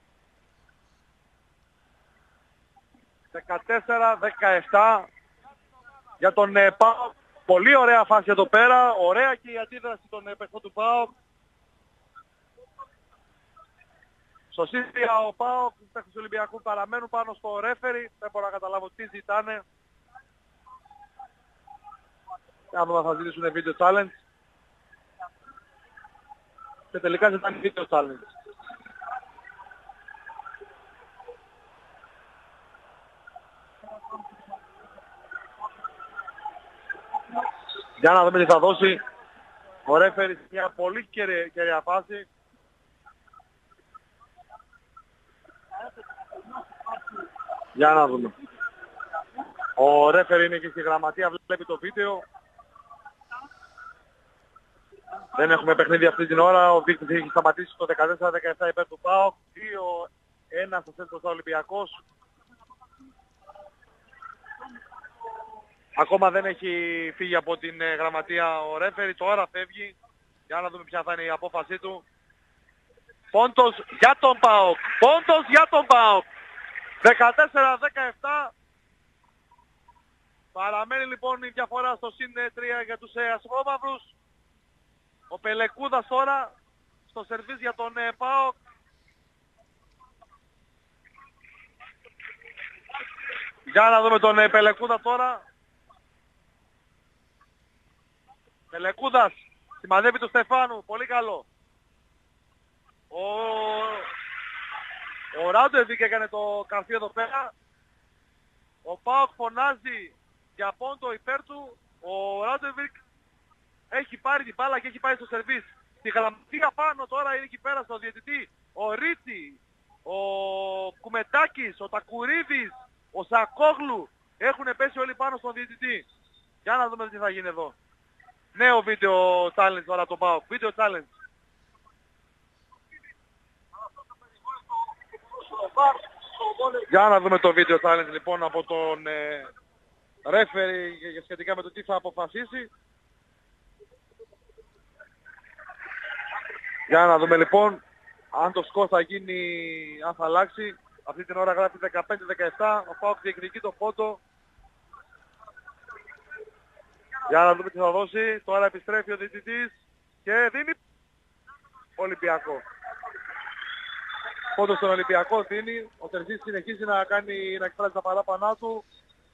[SPEAKER 1] 14-17 για τον ΠΑΟΚ. Πολύ ωραία φάση εδώ πέρα. Ωραία και η αντίδραση των παιχτών του ΠΑΟΚ. Στο σύστημα ο ΠΑΟΚ, οι παίκτες του Ολυμπιακού παραμένουν πάνω στο ρέφερι. Δεν μπορώ να καταλάβω τι ζητάνε. Να δούμε αν θα ζητήσουν video challenge. Και τελικά ζητάνε video challenge. Για να δούμε τι θα δώσει ο ρέφερι σε μια πολύ κεραία φάση. Για να δούμε. Ο ρέφερι είναι και στη γραμματεία, βλέπει το βίντεο. Δεν έχουμε παιχνίδι αυτή την ώρα. Ο δείκτης έχει σταματήσει το 14-17 υπέρ του ΠΑΟΚ. 2-1 στο σέντρο του Ολυμπιακός. Ακόμα δεν έχει φύγει από την γραμματεία ο ρέφερι. Τώρα φεύγει. Για να δούμε ποια θα είναι η απόφασή του. Πόντος για τον ΠΑΟΚ. Πόντος για τον ΠΑΟΚ. 14-17. Παραμένει λοιπόν η διαφορά στο συν 3 για τους ασπρόμαυρους. Ο Πελεκούδας τώρα στο σερβίς για τον ΠΑΟΚ. Για να δούμε τον Πελεκούδα τώρα. Πελεκούδας σημαδεύει του Στεφάνου. Πολύ καλό. Ο Ράντεβικ έκανε το καρφί εδώ πέρα. Ο ΠΑΟΚ φωνάζει για πόντο υπέρ του. Ο Ράντεβικ έχει πάρει την μπάλα και έχει πάει στο σερβίς. Στη γραμματεία πάνω τώρα είναι εκεί πέρα στο διαιτητή. Ο Ρίτσι, ο Κουμεντάκης, ο Τακουρίδης, ο Σακόγλου έχουν πέσει όλοι πάνω στον διαιτητή. Για να δούμε τι θα γίνει εδώ. Νέο βίντεο challenge τώρα το ΠΑΟΚ. Βίντεο challenge. Για να δούμε το βίντεο challenge λοιπόν από τον ρέφερι σχετικά με το τι θα αποφασίσει. Για να δούμε λοιπόν αν το σκορ θα γίνει, αν θα αλλάξει. Αυτή την ώρα γράφει 15-17. Ο ΠΑΟΚ διεκδικεί το πόντο. Για να δούμε τι θα δώσει. Τώρα επιστρέφει ο διαιτητής και δίνει Ολυμπιακό. Πόντο στον Ολυμπιακό δίνει. Ο Τερζής συνεχίζει να εκφράζει τα παράπανά του.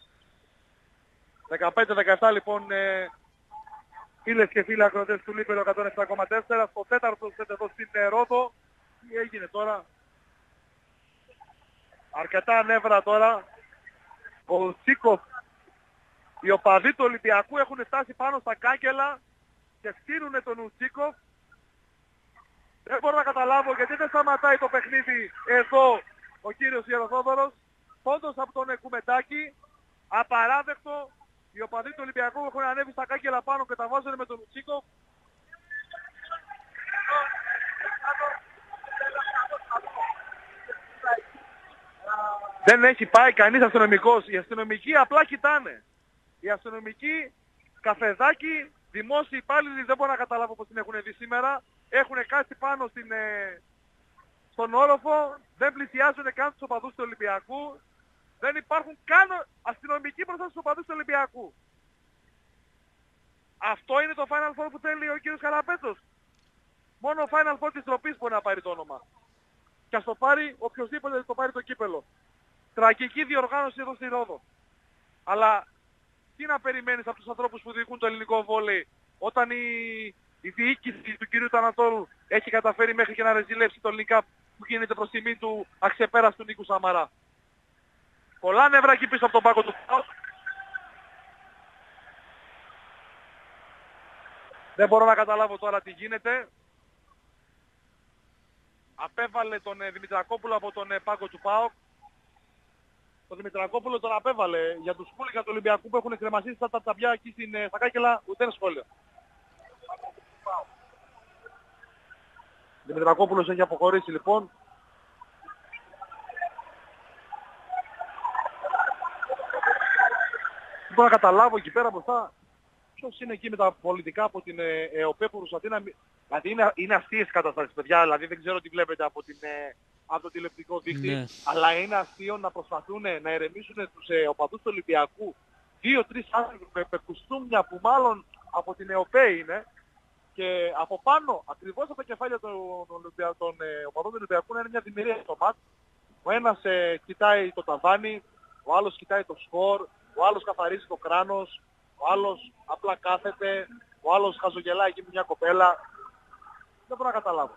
[SPEAKER 1] 15-17 λοιπόν φίλες και φίλοι ακροτές του Λίπερο 107,4. Στο τέταρτο σετ εδώ στην Ρόδο. Τι έγινε τώρα. Αρκετά νεύρα τώρα. Ο Τσίκοφ, οι οπαδοί του Ολυμπιακού έχουν φτάσει πάνω στα κάγκελα και στείλουν τον Ουτσίκοφ. Δεν μπορώ να καταλάβω γιατί δεν σταματάει το παιχνίδι εδώ ο κύριος Ιεροθόδωρος. Πόντος από τον Κουμεντάκη. Απαράδεκτο. Οι οπαδοί του Ολυμπιακού έχουν ανέβει στα κάγκελα πάνω και τα βάζουν με τον Ουτσίκοφ. Δεν έχει πάει κανείς αστυνομικός. Οι αστυνομικοί απλά κοιτάνε. Οι αστυνομικοί, καφεδάκι, δημόσιοι υπάλληλοι δεν μπορώ να καταλάβω πως την έχουν δει σήμερα. Έχουν κάτσει πάνω στον όροφο, δεν πλησιάζουν καν τους οπαδούς του Ολυμπιακού, δεν υπάρχουν καν αστυνομικοί μπροστά στους οπαδούς του Ολυμπιακού. Αυτό είναι το Final Four που θέλει ο κύριος Καραπέτος. Μόνο ο Final Four της τροπής μπορεί να πάρει το όνομα. Και ας το πάρει οποιοσδήποτε το πάρει το κύπελο. Τραγική διοργάνωση εδώ στη Ρόδο. Αλλά τι να περιμένεις από τους ανθρώπους που διοικούν το ελληνικό βόλεϊ όταν η διοίκηση του κυρίου Τανατόλου έχει καταφέρει μέχρι και να ρεζιλεύσει το ελληνικά που γίνεται προς τιμή του αξεπέραστου Νίκου Σαμαρά. Πολλά νεύρα εκεί πίσω από τον πάγκο του ΠΑΟΚ. Δεν μπορώ να καταλάβω τώρα τι γίνεται. Απέβαλε τον Δημητρακόπουλο από τον πάγκο του ΠΑΟΚ. Τον Δημητρακόπουλο τον απέβαλε για τους χούλιγκαν του Ολυμπιακού που έχουν κρεμασίσει στα ταμπιά εκεί στα Κάκελα, ούτε ένα σχόλιο. Ο Δημητρακόπουλος έχει αποχωρήσει λοιπόν. Δεν μπορώ να καταλάβω εκεί πέρα μπροστά ποιος είναι εκεί με τα πολιτικά από την ΕΟΠΕ που προσπαθεί να... Δηλαδή είναι αστείες καταστάσεις παιδιά, δηλαδή δεν ξέρω τι βλέπετε από το τηλεοπτικό δίκτυο, ναι. Αλλά είναι αστείο να προσπαθούν να ερεμήσουν τους οπαδούς του Ολυμπιακού 2-3 άνθρωποι με κουστούμια που μάλλον από την ΕΟΠΕ είναι και από πάνω, ακριβώς από τα κεφάλια των οπαδών του Ολυμπιακού είναι μια δημιουργία στο μάτ. Ο ένας κοιτάει το ταβάνι, ο άλλος κοιτάει το σκορ, ο άλλος καθαρίζει το κράνος, ο άλλος απλά κάθεται, ο άλλος χαζογελάει εκεί με μια κοπέλα. Δεν μπορώ να καταλάβω.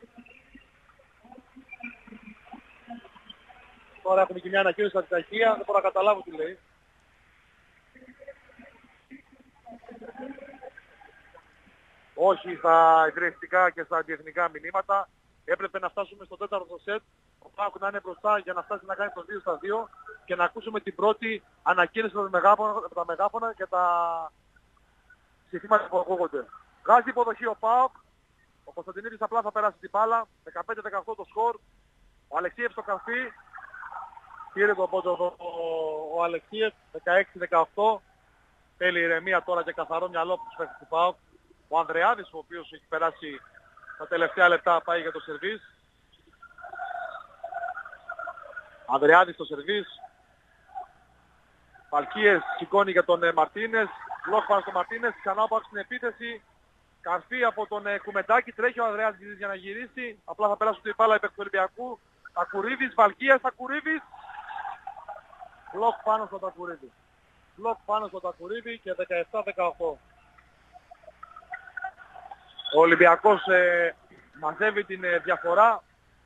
[SPEAKER 1] Τώρα έχουμε και μια ανακοίνωση στα ταχεία, δεν μπορώ να καταλάβω τι λέει. Όχι στα ιδρυστικά και στα αντιεθνικά μηνύματα. Έπρεπε να φτάσουμε στο τέταρτο σετ. Ο ΠΑΟΚ να είναι μπροστά για να φτάσει να κάνει το 2-2 και να ακούσουμε την πρώτη ανακοίνωση με τα μεγάφωνα και τα συστήματα που ακούγονται. Βγάζει υποδοχή ο ΠΑΟΚ. Ο Κωνσταντινίδης απλά θα περάσει την μπάλα. 15-18 το σκορ. Ο Αλεξίευ στο καρφί. Πήρε τον πόντο ο Αλεξίευ. 16-18. Θέλει ηρεμία τώρα και καθαρό μυαλό από τους παίκτες του ΠΑΟΚ. Ο Ανδρεάδης, ο οποίος έχει περάσει τα τελευταία λεπτά, πάει για το σερβίς. Ανδρεάδης στο σερβίς. Παλκίες σηκώνει για τον Μαρτίνες. Μπλοκ πάνω στο Μαρτίνες. Ξανά πάω στην επίθεση. Καρφί από τον Κουμεντάκη. Τρέχει ο Ανδρεάδης για να γυρίσει. Απλά θα περάσουν την μπάλα υπέρ του Ολυμπιακού. Τακουρίδης, Βαλκίας, Τακουρίδης. Μπλοκ πάνω στο Τακουρίδη. Μπλοκ πάνω στο Τακουρίδη και 17-18. Ο Ολυμπιακός μαζεύει την διαφορά.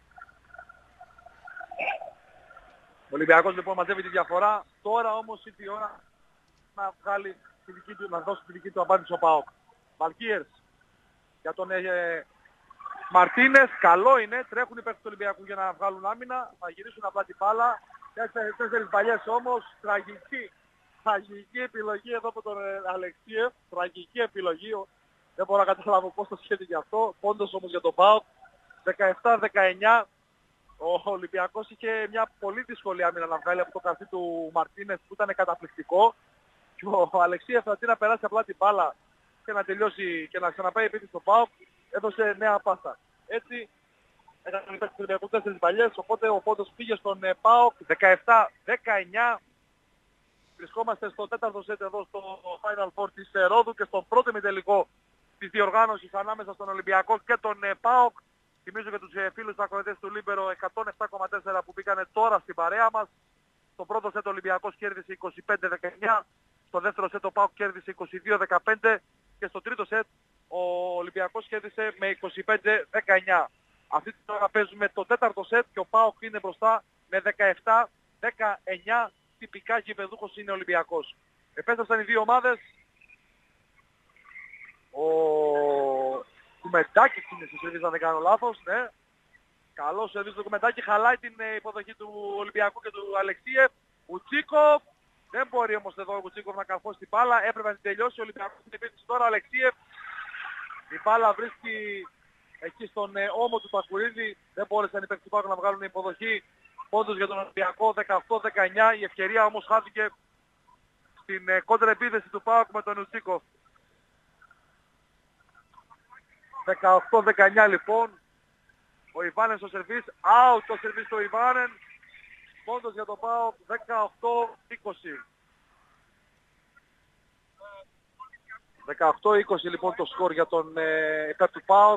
[SPEAKER 1] Ο Ολυμπιακός λοιπόν μαζεύει τη διαφορά. Τώρα όμως ήρθε η ώρα να βγάλει τη δική του, να δώσει τη δική του απάντηση ο ΠΑΟΚ. Βαλκίερς για τον Μαρτίνες. Καλό είναι. Τρέχουν υπέρ του Ολυμπιακού για να βγάλουν άμυνα. Θα γυρίσουν απλά την μπάλα. 4 παλιές όμως. Τραγική επιλογή εδώ από τον Αλεξίευ. Τραγική επιλογή. Δεν μπορώ να καταλάβω πώς το σχέδιο γι' αυτό. Πόντος όμως για τον ΠΑΟΚ. 17-19. Ο Ολυμπιακός είχε μια πολύ δύσκολη άμυνα να βγάλει από το καρφί του Μαρτίνες που ήταν καταπληκτικό. Και ο Αλεξίευ αντί να περάσει απλά την μπάλα και να τελειώσει και να ξαναπάει επίθεση στον ΠΑΟΚ, έδωσε νέα πάσα. Έτσι έκανε υπέρ του Ολυμπιακού 4 παλιές, οπότε ο πόντος πήγε στον ΠΑΟΚ. 17-19. Βρισκόμαστε στο τέταρτο σετ εδώ στο Final Four της Ρόδου και στον πρώτο ημιτελικό της διοργάνωσης ανάμεσα στον Ολυμπιακό και τον ΠΑΟΚ. Θυμίζω για τους φίλους ακροατές του Λίμπερο 107,4 που μπήκανε τώρα στην παρέα μας. Στο πρώτο σετ ο Ολυμπιακός κέρδισε 25-19, στο δεύτερο σετ ο ΠΑΟΚ κέρδισε 22-15 και στο τρίτο σετ ο Ολυμπιακός κέρδισε με 25-19. Αυτή τη ώρα παίζουμε το τέταρτο σετ και ο ΠΑΟΚ είναι μπροστά με 17-19. Τυπικά γηπεδούχος είναι ο Ολυμπιακός. Επέστρεψαν οι δύο ομάδες. Ο Κουμεντάκης είναι στο σερβίς, αν δεν κάνω λάθος, ναι. Καλός σερβίς του Κουμεντάκη, χαλάει την υποδοχή του Ολυμπιακού και του Αλεξίευ. Ουτσίκοφ, δεν μπορεί όμως εδώ ο Ουτσίκοφ να καρφώσει την μπάλα, έπρεπε να την τελειώσει ο Ολυμπιακός στην επίθεση τώρα, ο Αλεξίευ. Η μπάλα βρίσκει εκεί στον ώμο του Τακουρίδη, δεν μπόρεσαν οι παίκτες του ΠΑΟΚ να βγάλουν υποδοχή. Πόντος για τον Ολυμπιακό, 18-19, η ευκαιρία όμως χάθηκε στην κόντρα επίθεση του ΠΑΟΚ με τον Ουτσίκοφ. 18-19 λοιπόν. Ο Ιβάνεν στο σερβίς. Out το σερβίς του Ιβάνεν. Πόντος για τον ΠΑΟΚ 18-20. 18-20 λοιπόν το σκορ για τον υπέρ του ΠΑΟΚ.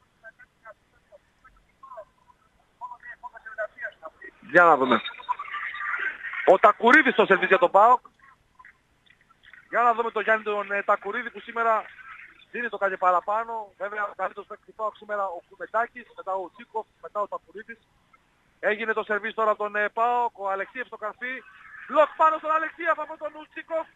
[SPEAKER 1] Για να δούμε. Ο Τακουρίδης στο σερβίς για τον ΠΑΟΚ. Για να δούμε τον Γιάννη τον Τακουρίδη που σήμερα δίνει το κάτι παραπάνω. Βέβαια ο καλύτερος παίκτης του ΠΑΟΚ σήμερα ο Κουμετάκης, μετά ο Τσίκοφ, μετά ο Τακουρίδης. Έγινε το σερβίς τώρα από τον ΠΑΟΚ, ο Αλεξίεφ στο καρφί. Μπλοκ πάνω στον Αλεξίεφ από τον Τσίκοφ.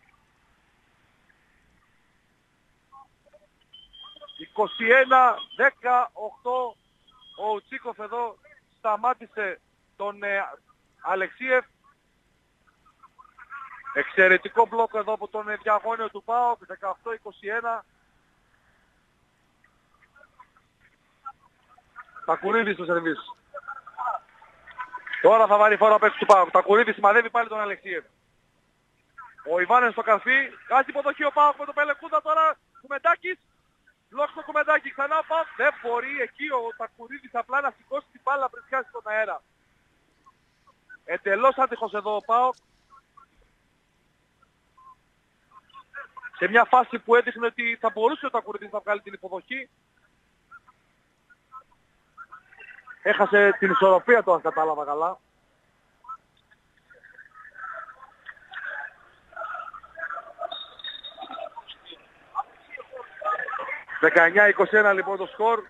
[SPEAKER 1] 21-18 ο Τσίκοφ εδώ σταμάτησε τον Αλεξίεφ. Εξαιρετικό μπλοκ εδώ από τον διαγώνιο του ΠΑΟΚ, 18-21. Τακουρίδης στο σερβίς. Τώρα θα βάλει φόρα παίκτης του ΠΑΟΚ. Τακουρίδης σημαδεύει πάλι τον Αλεξίεφ. Ο Ιβάνεν στο καρφί. Κάνει υποδοχή ο ΠΑΟΚ με τον Πελεκούδα τώρα. Κουμεντάκης. Μπλοκ στο Κουμεντάκη. Ξανά ο ΠΑΟΚ. Δεν μπορεί εκεί ο Τακουρίδης απλά να σηκώσει την μπάλα πριν πιάσει στον αέρα. Εντελώς άτυχος εδώ ο ΠΑΟΚ. Σε μια φάση που έδειχνε ότι θα μπορούσε ο Τακουρίδης να βγάλει την υποδοχή. Έχασε την ισορροπία του αν κατάλαβα καλά. «19-21 λοιπόν το σκορ.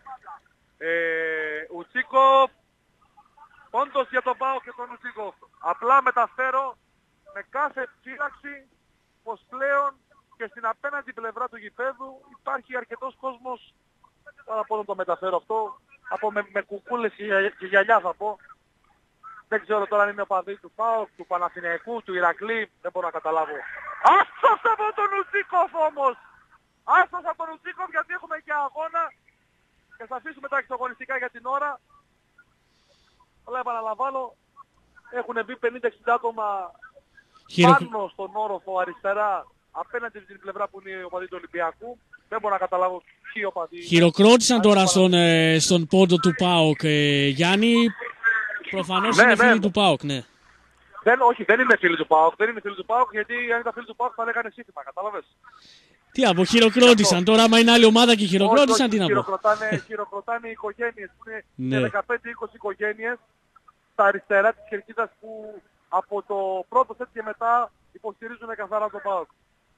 [SPEAKER 1] Ουτσίκοφ. Πόντος για τον ΠΑΟΚ και τον Ουτσίκοφ. Απλά μεταφέρω με κάθε φύλαξη πως πλέον και στην απέναντι πλευρά του γηπέδου υπάρχει αρκετός κόσμος. Τώρα πώς να το μεταφέρω αυτό. Από με κουκούλες και γυαλιά θα πω. Δεν ξέρω τώρα αν είναι ο παδί του ΠΑΟΚ, του Παναθηναϊκού, του Ηρακλή. Δεν μπορώ να καταλάβω. Άστος από τον Ουτσίκοφ όμως! Άστος από τον Ουτσίκοφ γιατί έχουμε και αγώνα. Και θα αφήσουμε τα εξωγωνιστικά για την ώρα. Αλλά επαναλαμβάνω, έχουν μπει 50-60 άτομα πάνω στον όροφο αριστερά απέναντι στην πλευρά που είναι ο παδί του Ολυμπιακού. Δεν μπορώ να καταλάβω ποιοι ο παδί.
[SPEAKER 2] Χειροκρότησαν τώρα στον πόντο του ΠΑΟΚ, Γιάννη. Προφανώς είναι φίλοι του ΠΑΟΚ, ναι.
[SPEAKER 1] Όχι, δεν είναι φίλοι του ΠΑΟΚ. Δεν είναι φίλοι του ΠΑΟΚ γιατί αν ήταν φίλοι του ΠΑΟΚ θα λέγανε σύνθημα, κατάλαβες.
[SPEAKER 2] Τι από χειροκρότησαν. Τώρα άμα είναι άλλη ομάδα και χειροκρότησαν, τι να πω.
[SPEAKER 1] Χειροκροτάνε οι οικογένειες που είναι 15-20 οικογένειες στα αριστερά της κερκίδας που από το πρώτο σετ και μετά υποστηρίζουν καθαρά τον ΠΑΟΚ.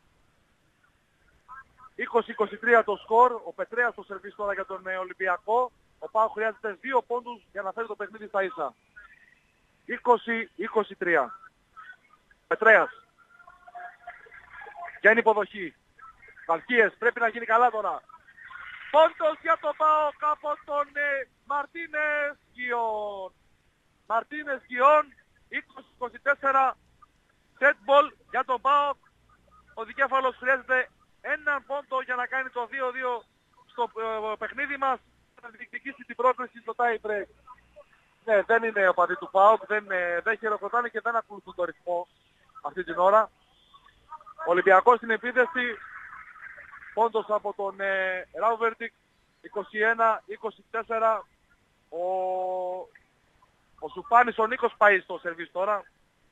[SPEAKER 1] 20-23 το σκορ, ο Πετρέας το σερβίς τώρα για τον Ολυμπιακό. Ο ΠΑΟΚ χρειάζεται 2 πόντους για να φέρει το παιχνίδι στα ίσα. 20-23. Πετρέας. Για είναι υποδοχή. Βαλκίες, πρέπει να γίνει καλά τώρα. Πόντος για τον ΠΑΟΚ από τον Μαρτίνες Γιον. Μαρτίνες Γιον, 20-24. Set ball για τον ΠΑΟΚ. Ο δικέφαλος χρειάζεται έναν πόντο για να κάνει το 2-2 στο παιχνίδι μας. Να διεκδικήσει την πρόκριση στο tie break. Ναι, δεν είναι ο παδί του ΠΑΟΚ, δεν χειροκροτάνε και δεν ακολουθούν το ρυθμό αυτή την ώρα. Ο Ολυμπιακός στην επίθεση. Πόντος από τον Ράουβερτικ, 21-24. Ο Σουπάνης, ο Νίκος πάει στο σερβίς τώρα.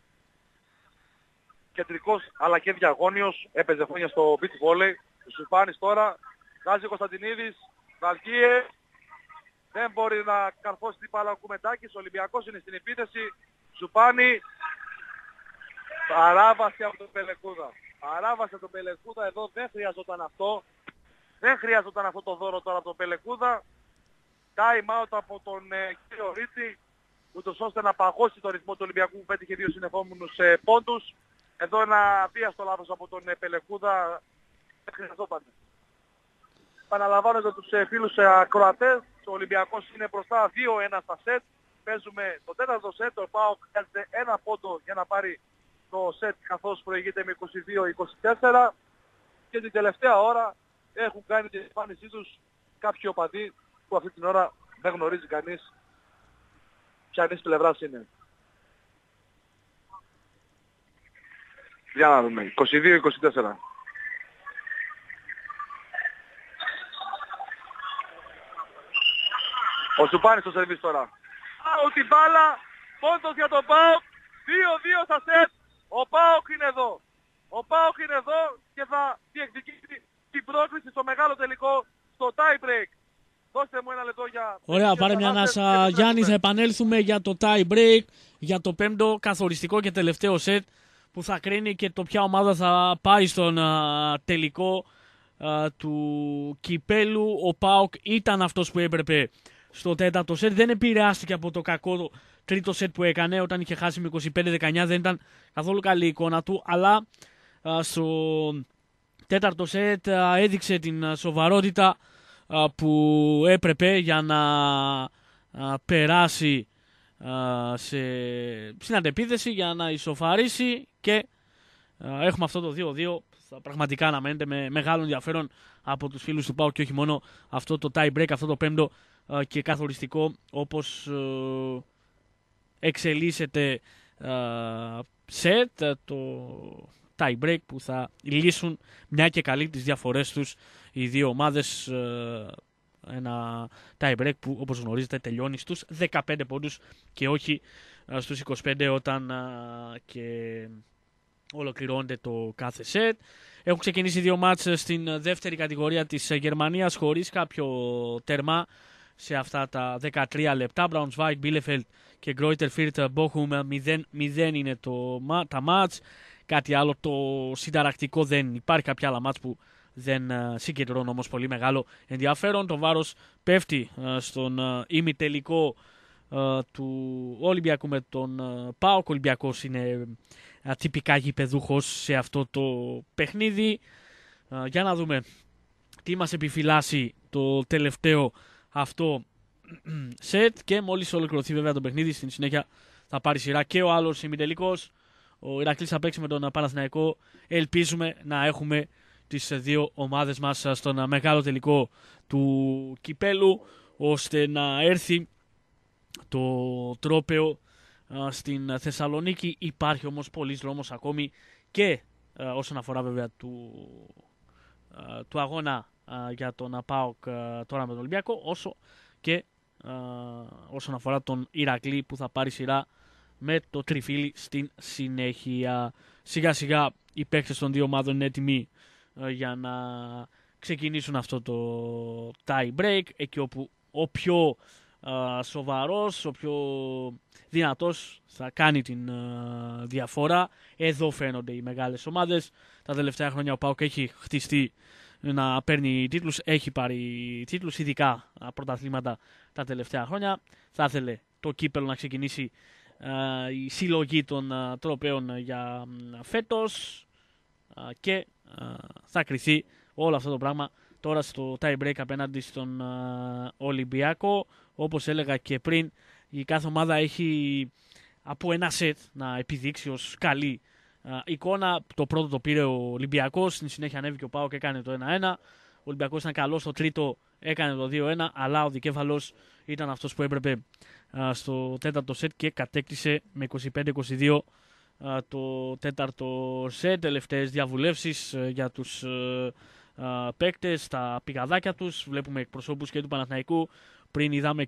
[SPEAKER 1] Κεντρικός αλλά και διαγώνιος, έπαιζε χρόνια στο beach volley. Ο Σουπάνης τώρα, βγάζει ο Κωνσταντινίδης, Βαλκίε. Δεν μπορεί να καρφώσει την μπάλα ο Κουμεντάκης, ο Ολυμπιακός είναι στην επίθεση. Σουπάνη, παράβαση από τον Πελεκούδα. Παράβασε τον Πελεκούδα, εδώ δεν χρειαζόταν αυτό. Δεν χρειαζόταν αυτό το δώρο τώρα από τον Πελεκούδα. Time out από τον κύριο Ρίτσι, ούτως ώστε να παγώσει το ρυθμό του Ολυμπιακού που πέτυχε 2 συνεχόμενους πόντους. Εδώ ένα αβίαστο λάθος από τον Πελεκούδα. Δεν χρειαζόταν. Επαναλαμβάνω για τους φίλους ακροατές. Ο Ολυμπιακός είναι μπροστά 2-1 στα σετ. Παίζουμε το τέταρτο σετ. Ο ΠΑΟΚ χρειάζεται ένα πόντο για να πάρει το σετ καθώς προηγείται με 22-24 και την τελευταία ώρα έχουν κάνει την εμφάνισή τους κάποιοι οπαδοί που αυτή την ώρα δεν γνωρίζει κανείς ποιανής πλευράς είναι. Για να δούμε. 22-24. Ο Σουπάνης στο σερβίς τώρα. Out η μπάλα, πόντος για τον ΠΑΟΚ, 2-2 στα σετ. Ο ΠΑΟΚ είναι εδώ. Ο ΠΑΟΚ είναι εδώ και θα διεκδικήσει την πρόκριση στο μεγάλο τελικό, στο tie break. Δώστε μου ένα λεπτό για...
[SPEAKER 2] Ωραία, πάρε μια ανάσα. Γιάννη, θα επανέλθουμε για το tie break, για το πέμπτο καθοριστικό και τελευταίο σετ που θα κρίνει και το ποια ομάδα θα πάει στον τελικό του κυπέλου. Ο ΠΑΟΚ ήταν αυτός που έπρεπε στο τέταρτο σετ. Δεν επηρεάστηκε από το κακό τρίτο σετ που έκανε όταν είχε χάσει με 25-19. Δεν ήταν καθόλου καλή η εικόνα του, αλλά στο τέταρτο σετ έδειξε την σοβαρότητα που έπρεπε για να περάσει στην αντεπίθεση, για να ισοφαρίσει και έχουμε αυτό το 2-2. Θα πραγματικά αναμένεται με μεγάλο ενδιαφέρον από τους φίλους του ΠΑΟΚ και όχι μόνο αυτό το tie break, αυτό το πέμπτο και καθοριστικό όπως εξελίσσεται σετ, το tie break που θα λύσουν μια και καλή τις διαφορές τους οι δύο ομάδες. Ένα tie break που όπως γνωρίζετε τελειώνει στους 15 πόντους και όχι στους 25 όταν και ολοκληρώνεται το κάθε σετ. Έχουν ξεκινήσει δύο μάτς στην δεύτερη κατηγορία της Γερμανίας χωρίς κάποιο τέρμα σε αυτά τα 13 λεπτά. Braunschweig, Bielefeld και Greuther Fürth Bochum 0-0 είναι τα μάτς. Κάτι άλλο το συνταρακτικό δεν υπάρχει, κάποια άλλα μάτς που δεν συγκεντρώνουν όμως πολύ μεγάλο ενδιαφέρον. Το βάρος πέφτει στον ημιτελικό του Ολυμπιακού με τον ΠΑΟΚ. Ο Ολυμπιακός είναι τυπικά γηπεδούχος σε αυτό το παιχνίδι. Για να δούμε τι μας επιφυλάσσει το τελευταίο αυτό σετ και μόλις ολοκληρωθεί βέβαια το παιχνίδι στην συνέχεια θα πάρει σειρά και ο άλλος ημιτελικός. Ο Ηρακλής θα παίξει με τον Παναθηναϊκό. Ελπίζουμε να έχουμε τις δύο ομάδες μας στον μεγάλο τελικό του κυπέλου ώστε να έρθει το τρόπαιο στην Θεσσαλονίκη. Υπάρχει όμως πολλής δρόμος ακόμη και όσον αφορά βέβαια του αγώνα για τον ΠΑΟΚ τώρα με τον Ολυμπιακό, όσο και όσον αφορά τον Ηρακλή που θα πάρει σειρά με το τριφύλι στην συνέχεια. Σιγά σιγά οι παίκτες των δύο ομάδων είναι έτοιμοι για να ξεκινήσουν αυτό το tie break, εκεί όπου ο πιο σοβαρός, ο πιο δυνατός θα κάνει την διαφορά. Εδώ φαίνονται οι μεγάλες ομάδες. Τα τελευταία χρόνια ο ΠΑΟΚ έχει χτιστεί να παίρνει τίτλους, έχει πάρει τίτλους, ειδικά πρωταθλήματα τα τελευταία χρόνια. Θα ήθελε το κύπελο να ξεκινήσει η συλλογή των τροπαίων για φέτος και θα κριθεί όλο αυτό το πράγμα τώρα στο tie break απέναντι στον Ολυμπιακό. Όπως έλεγα και πριν, η κάθε ομάδα έχει από ένα σετ να επιδείξει ως καλή εικόνα. Το πρώτο το πήρε ο Ολυμπιακός, στην συνέχεια ανέβηκε ο ΠΑΟΚ και έκανε το 1-1. Ο Ολυμπιακός ήταν καλός στο τρίτο, έκανε το 2-1, αλλά ο δικέφαλος ήταν αυτός που έπρεπε στο τέταρτο σετ και κατέκτησε με 25-22 το τέταρτο σετ. Τελευταίες διαβουλεύσεις για τους παίκτες, τα πηγαδάκια τους. Βλέπουμε εκπροσώπους και του Παναθηναϊκού. Πριν είδαμε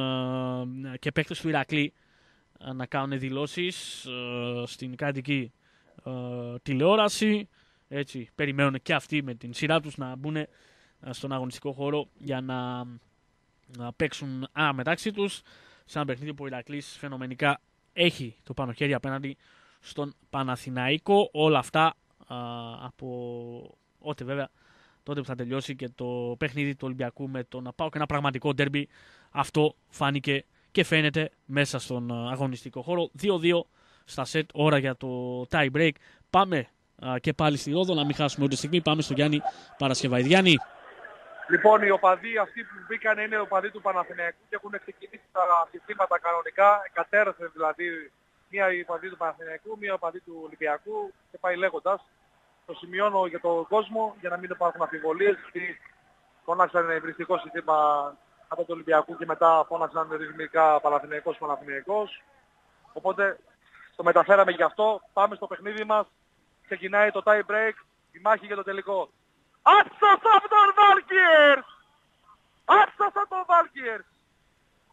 [SPEAKER 2] και παίκτες του Ηρακλή να κάνουν δηλώσεις στην κρατική τηλεόραση. Έτσι περιμένουν και αυτοί με την σειρά τους να μπουν στον αγωνιστικό χώρο για να παίξουν μεταξύ τους σε ένα παιχνίδι που ο Ηρακλής φαινομενικά έχει το πάνω χέρι απέναντι στον Παναθηναϊκό. Όλα αυτά από ό,τι βέβαια τότε που θα τελειώσει και το παιχνίδι του Ολυμπιακού με τον ΠΑΟΚ, ένα πραγματικό ντέρμπι. Αυτό φάνηκε και φαίνεται μέσα στον αγωνιστικό χώρο. 2-2 στα σετ, ώρα για το tie break. Πάμε και πάλι στη Ρόδο, να μην χάσουμε ούτε στιγμή. Πάμε στο Γιάννη Παρασκευαίδη. Γιάννη.
[SPEAKER 1] Λοιπόν, οι οπαδοί αυτοί που μπήκαν είναι οπαδοί του Παναθηναϊκού και έχουν ξεκινήσει τα συστήματα κανονικά. Κατέρευσε δηλαδή μία η οπαδοί του Παναθηναϊκού, μία η οπαδοί του Ολυμπιακού και πάει λέγοντας. Το σημειώνω για τον κόσμο για να μην υπάρχουν αμφιβολίες, γιατί φώναξαν υβριστικό σύστημα από του Ολυμπιακού και μετά φώναξαν ρυθμικά Παναθηναϊκός. Οπότε το μεταφέραμε γι' αυτό. Πάμε στο παιχνίδι μας. Ξεκινάει το tie break, η μάχη για το τελικό. Άψασα τον Βάλκιερς! Άψασα τον Βάλκιερς!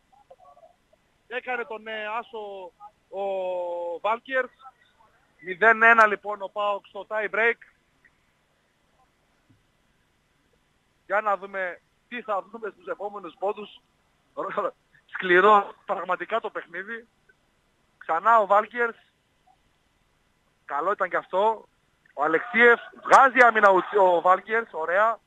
[SPEAKER 1] Έκανε τον άσο ο Βάλκιερς. 0-1 λοιπόν ο ΠΑΟΚ στο tie break. Για να δούμε τι θα δούμε στους επόμενους πόντους. Σκληρό πραγματικά το παιχνίδι. Ξανά ο Βάλκιερς. Καλό ήταν και αυτό. Ο Αλεξίεφ βγάζει άμυνα ο Βάλκιερς. Ωραία.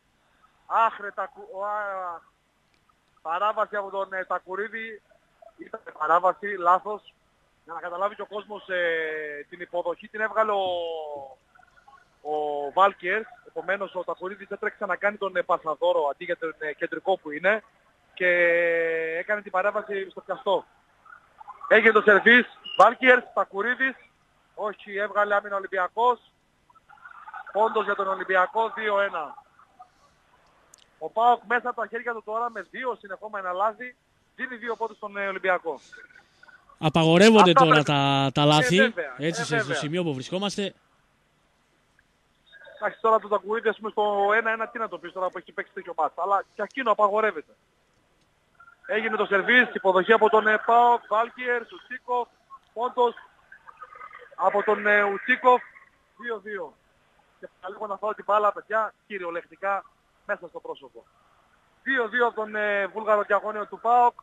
[SPEAKER 1] Παράβαση από τον Τακουρίδη. Ήταν παράβαση, λάθος. Για να καταλάβει και ο κόσμος την υποδοχή την έβγαλε ο Βάλκιερς. Επομένως ο Τακουρίδης έτρεξε να κάνει τον πασαδόρο αντί για τον κεντρικό που είναι. Και έκανε την παράβαση στο πιαστό. Έγινε το σερβίς. Βάλκιερς, Τακουρίδης. Όχι, έβγαλε άμυνα Ολυμπιακός. Πόντος για τον Ολυμπιακό, 2-1. Ο ΠΑΟΚ μέσα από τα χέρια του τώρα με 2 συνεχόμενα λάθη δίνει 2 πόντους στον Ολυμπιακό.
[SPEAKER 2] Απαγορεύονται τώρα τα λάθη,
[SPEAKER 1] βέβαια,
[SPEAKER 2] έτσι στο σημείο που βρισκόμαστε.
[SPEAKER 1] Εντάξει, τώρα το Τακουρίδη ας πούμε στο 1-1 τι να το πεις τώρα που έχει παίξει τέτοιο μάτς. Αλλά και εκείνο απαγορεύεται. Έγινε το σερβίς, υποδοχή από τον ΠΑΟΚ, Βάλκιερ, Ουτσίκοφ, πόντος από τον Ουτσίκοφ, 2-2. Και λίγο να φάω την μπάλα, παιδιά, κυριολεκτικά μέσα στο πρόσωπο. 2-2 από τον Βούλγαρο διαγώνιο του ΠΑΟΚ.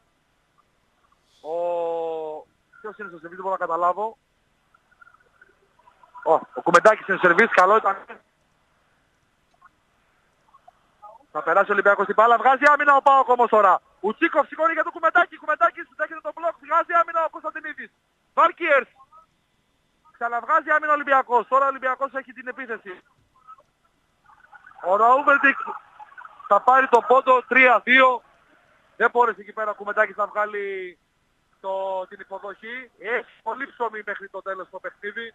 [SPEAKER 1] Ποιος είναι στο σερβίς, δεν μπορώ να καταλάβω. Ο Κουμεντάκης είναι στο σερβίς, καλό ήταν. Θα περάσει ο Ολυμπιακός στην μπάλα, βγάζει άμυνα ο ΠΑΟΚ όμως τώρα. Ουτσίκοφ σηκώνει για το Κουμεντάκη, Κουμεντάκης δέχεται τον μπλοκ, βγάζει άμυνα ο Κωνσταντινίδης. Βάλκιερς. Ξαναβγάζει άμυνα ο Ολυμπιακός, τώρα ο Ολυμπιακός έχει την επίθεση. Ο Ραούβερντικ θα πάρει τον πόντο 3-2. Δεν μπόρεσε εκεί πέρα ο Κουμεντάκης να βγάλει την υποδοχή. Έχει πολύ ψωμί μέχρι το τέλος το παιχνίδι.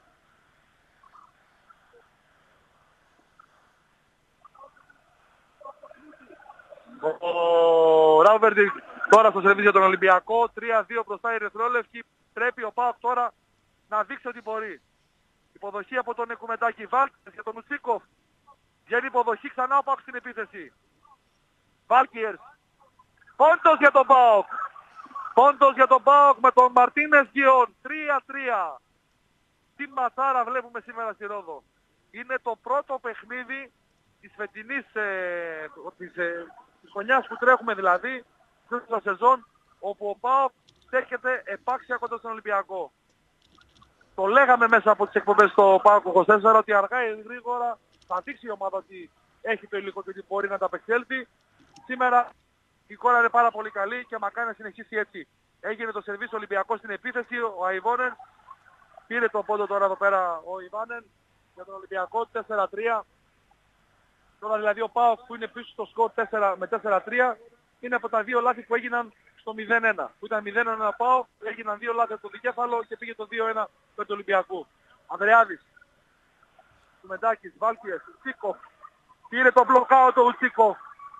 [SPEAKER 1] Ο Ράουβερντικ τώρα στο σερβίς για τον Ολυμπιακό. 3-2 μπροστά η Ερυθρόλευκη. Πρέπει ο ΠΑΟΚ τώρα να δείξει ότι μπορεί. Υποδοχή από τον Κουμεντάκη. Βάλκιερς για τον Ουτσίκοφ. Βγαίνει υποδοχή ξανά ο ΠΑΟΚ στην επίθεση. Βάλκιερς. Πόντος για τον ΠΑΟΚ. Πόντος για τον ΠΑΟΚ με τον Μαρτίνες Γκιόν. 3-3. Τι ματσάρα βλέπουμε σήμερα στη Ρόδο. Είναι το πρώτο παιχνίδι της φετινής της χρονιάς που τρέχουμε δηλαδή, στην σεζόν, όπου ο ΠΑΟΚ στέκεται επάξια κοντά στον Ολυμπιακό. Το λέγαμε μέσα από τις εκπομπές στο ΠΑΟΚ 24 ότι αργά ή γρήγορα θα δείξει η ομάδα ότι έχει το υλικό και ότι μπορεί να τα απεξέλθει. Σήμερα η εικόνα είναι πάρα πολύ καλή και μακάρι να συνεχίσει έτσι. Έγινε το σερβίς Ολυμπιακός στην επίθεση, ο Αϊβόνεν πήρε το πόντο τώρα εδώ πέρα ο Ιβάνεν για τον Ολυμπιακό 4-3. Τώρα δηλαδή ο ΠΑΟΚ που είναι πίσω στο σκορ 4-3 είναι από τα 2 λάθη που έγιναν στο 0-1. Που ήταν 0-1 ο ΠΑΟΚ, έγιναν 2 λάθη από το δικέφαλο και πήγε το 2-1 με του Ολυμπιακού. Ανδρεάδης, Κουμεντάκης, Βάλκιερς, Ουτσίκοφ. Πήρε το μπλοκάο το Ουτσίκοφ.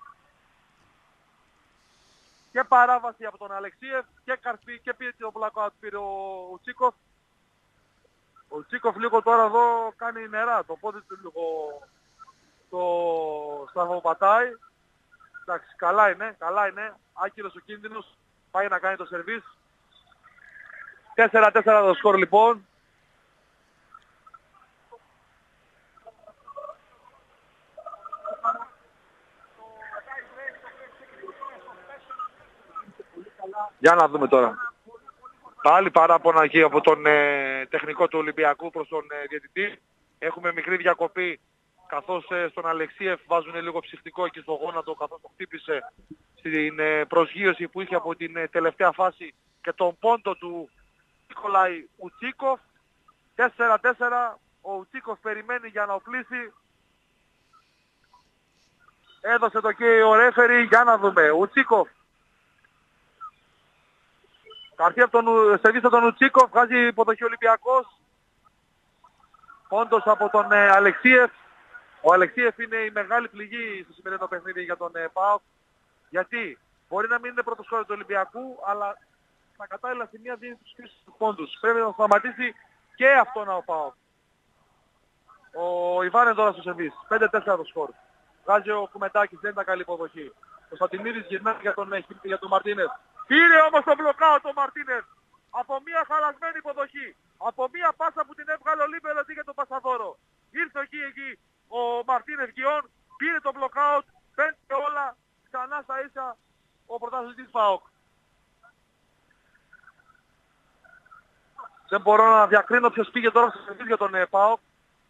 [SPEAKER 1] Και παράβαση από τον Αλεξίεφ και καρφί και πήρε το μπλοκάο πήρε ο Ουτσίκοφ. Ο Ουτσίκοφ λίγο τώρα εδώ κάνει νερά. Το πόδι του λίγο το στραβοπατάει. Εντάξει, καλά είναι. Άκυρος ο κίνδυνος. Πάει να κάνει το σερβίς. 4-4 το σκορ λοιπόν. Για να δούμε τώρα. Πάλι παράπονα εκεί από τον τεχνικό του Ολυμπιακού προς τον διαιτητή. Έχουμε μικρή διακοπή καθώς στον Αλεξίεφ βάζουν λίγο ψυχτικό εκεί στο γόνατο καθώς το χτύπησε στην προσγείωση που είχε από την τελευταία φάση και τον πόντο του Νικολάη Ουτσίκοφ. 4-4. Ο Ουτσίκοφ περιμένει για να οπλίσει. Έδωσε το και ο ρέφερι. Για να δούμε. Ουτσίκοφ. Καρφί από τον σερβίς τον Ουτσίκοφ. Βγάζει υποδοχή Ολυμπιακός. Πόντος από τον Αλεξίεφ. Ο Αλεξίεφ είναι η μεγάλη πληγή στο σημερινό παιχνίδι για τον ΠΑΟΚ. Γιατί μπορεί να μην είναι πρώτος σκόρερ του Ολυμπιακού, αλλά στα κατάλληλα σημεία δίνει τους κρίσιμους πόντους. Πρέπει να σταματήσει και αυτόν ο ΠΑΟΚ. Ο Ιβάνε τώρα στο σερβίς. 5-4 το σκορ. Βγάζει ο Κουμεντάκης, δεν ήταν καλή υποδοχή. Ο Στατινίδης γυρνάει για τον Μαρτίνες. Πήρε όμως το μπλοκάουτ ο Μαρτίνες από μια χαλασμένη υποδοχή. Από μια πάσα που την έβγαλε ο Λίμπερο για τον Πασαδόρο. Ήρθε εκεί ο Μαρτίνες Γκιόν, πήρε το μπλοκάουτ, πέντε όλα ξανά στα ίσα ο πρωταθλητής ΠΑΟΚ. Δεν μπορώ να διακρίνω ποιος πήγε τώρα στο σερβίς για τον ΠΑΟΚ.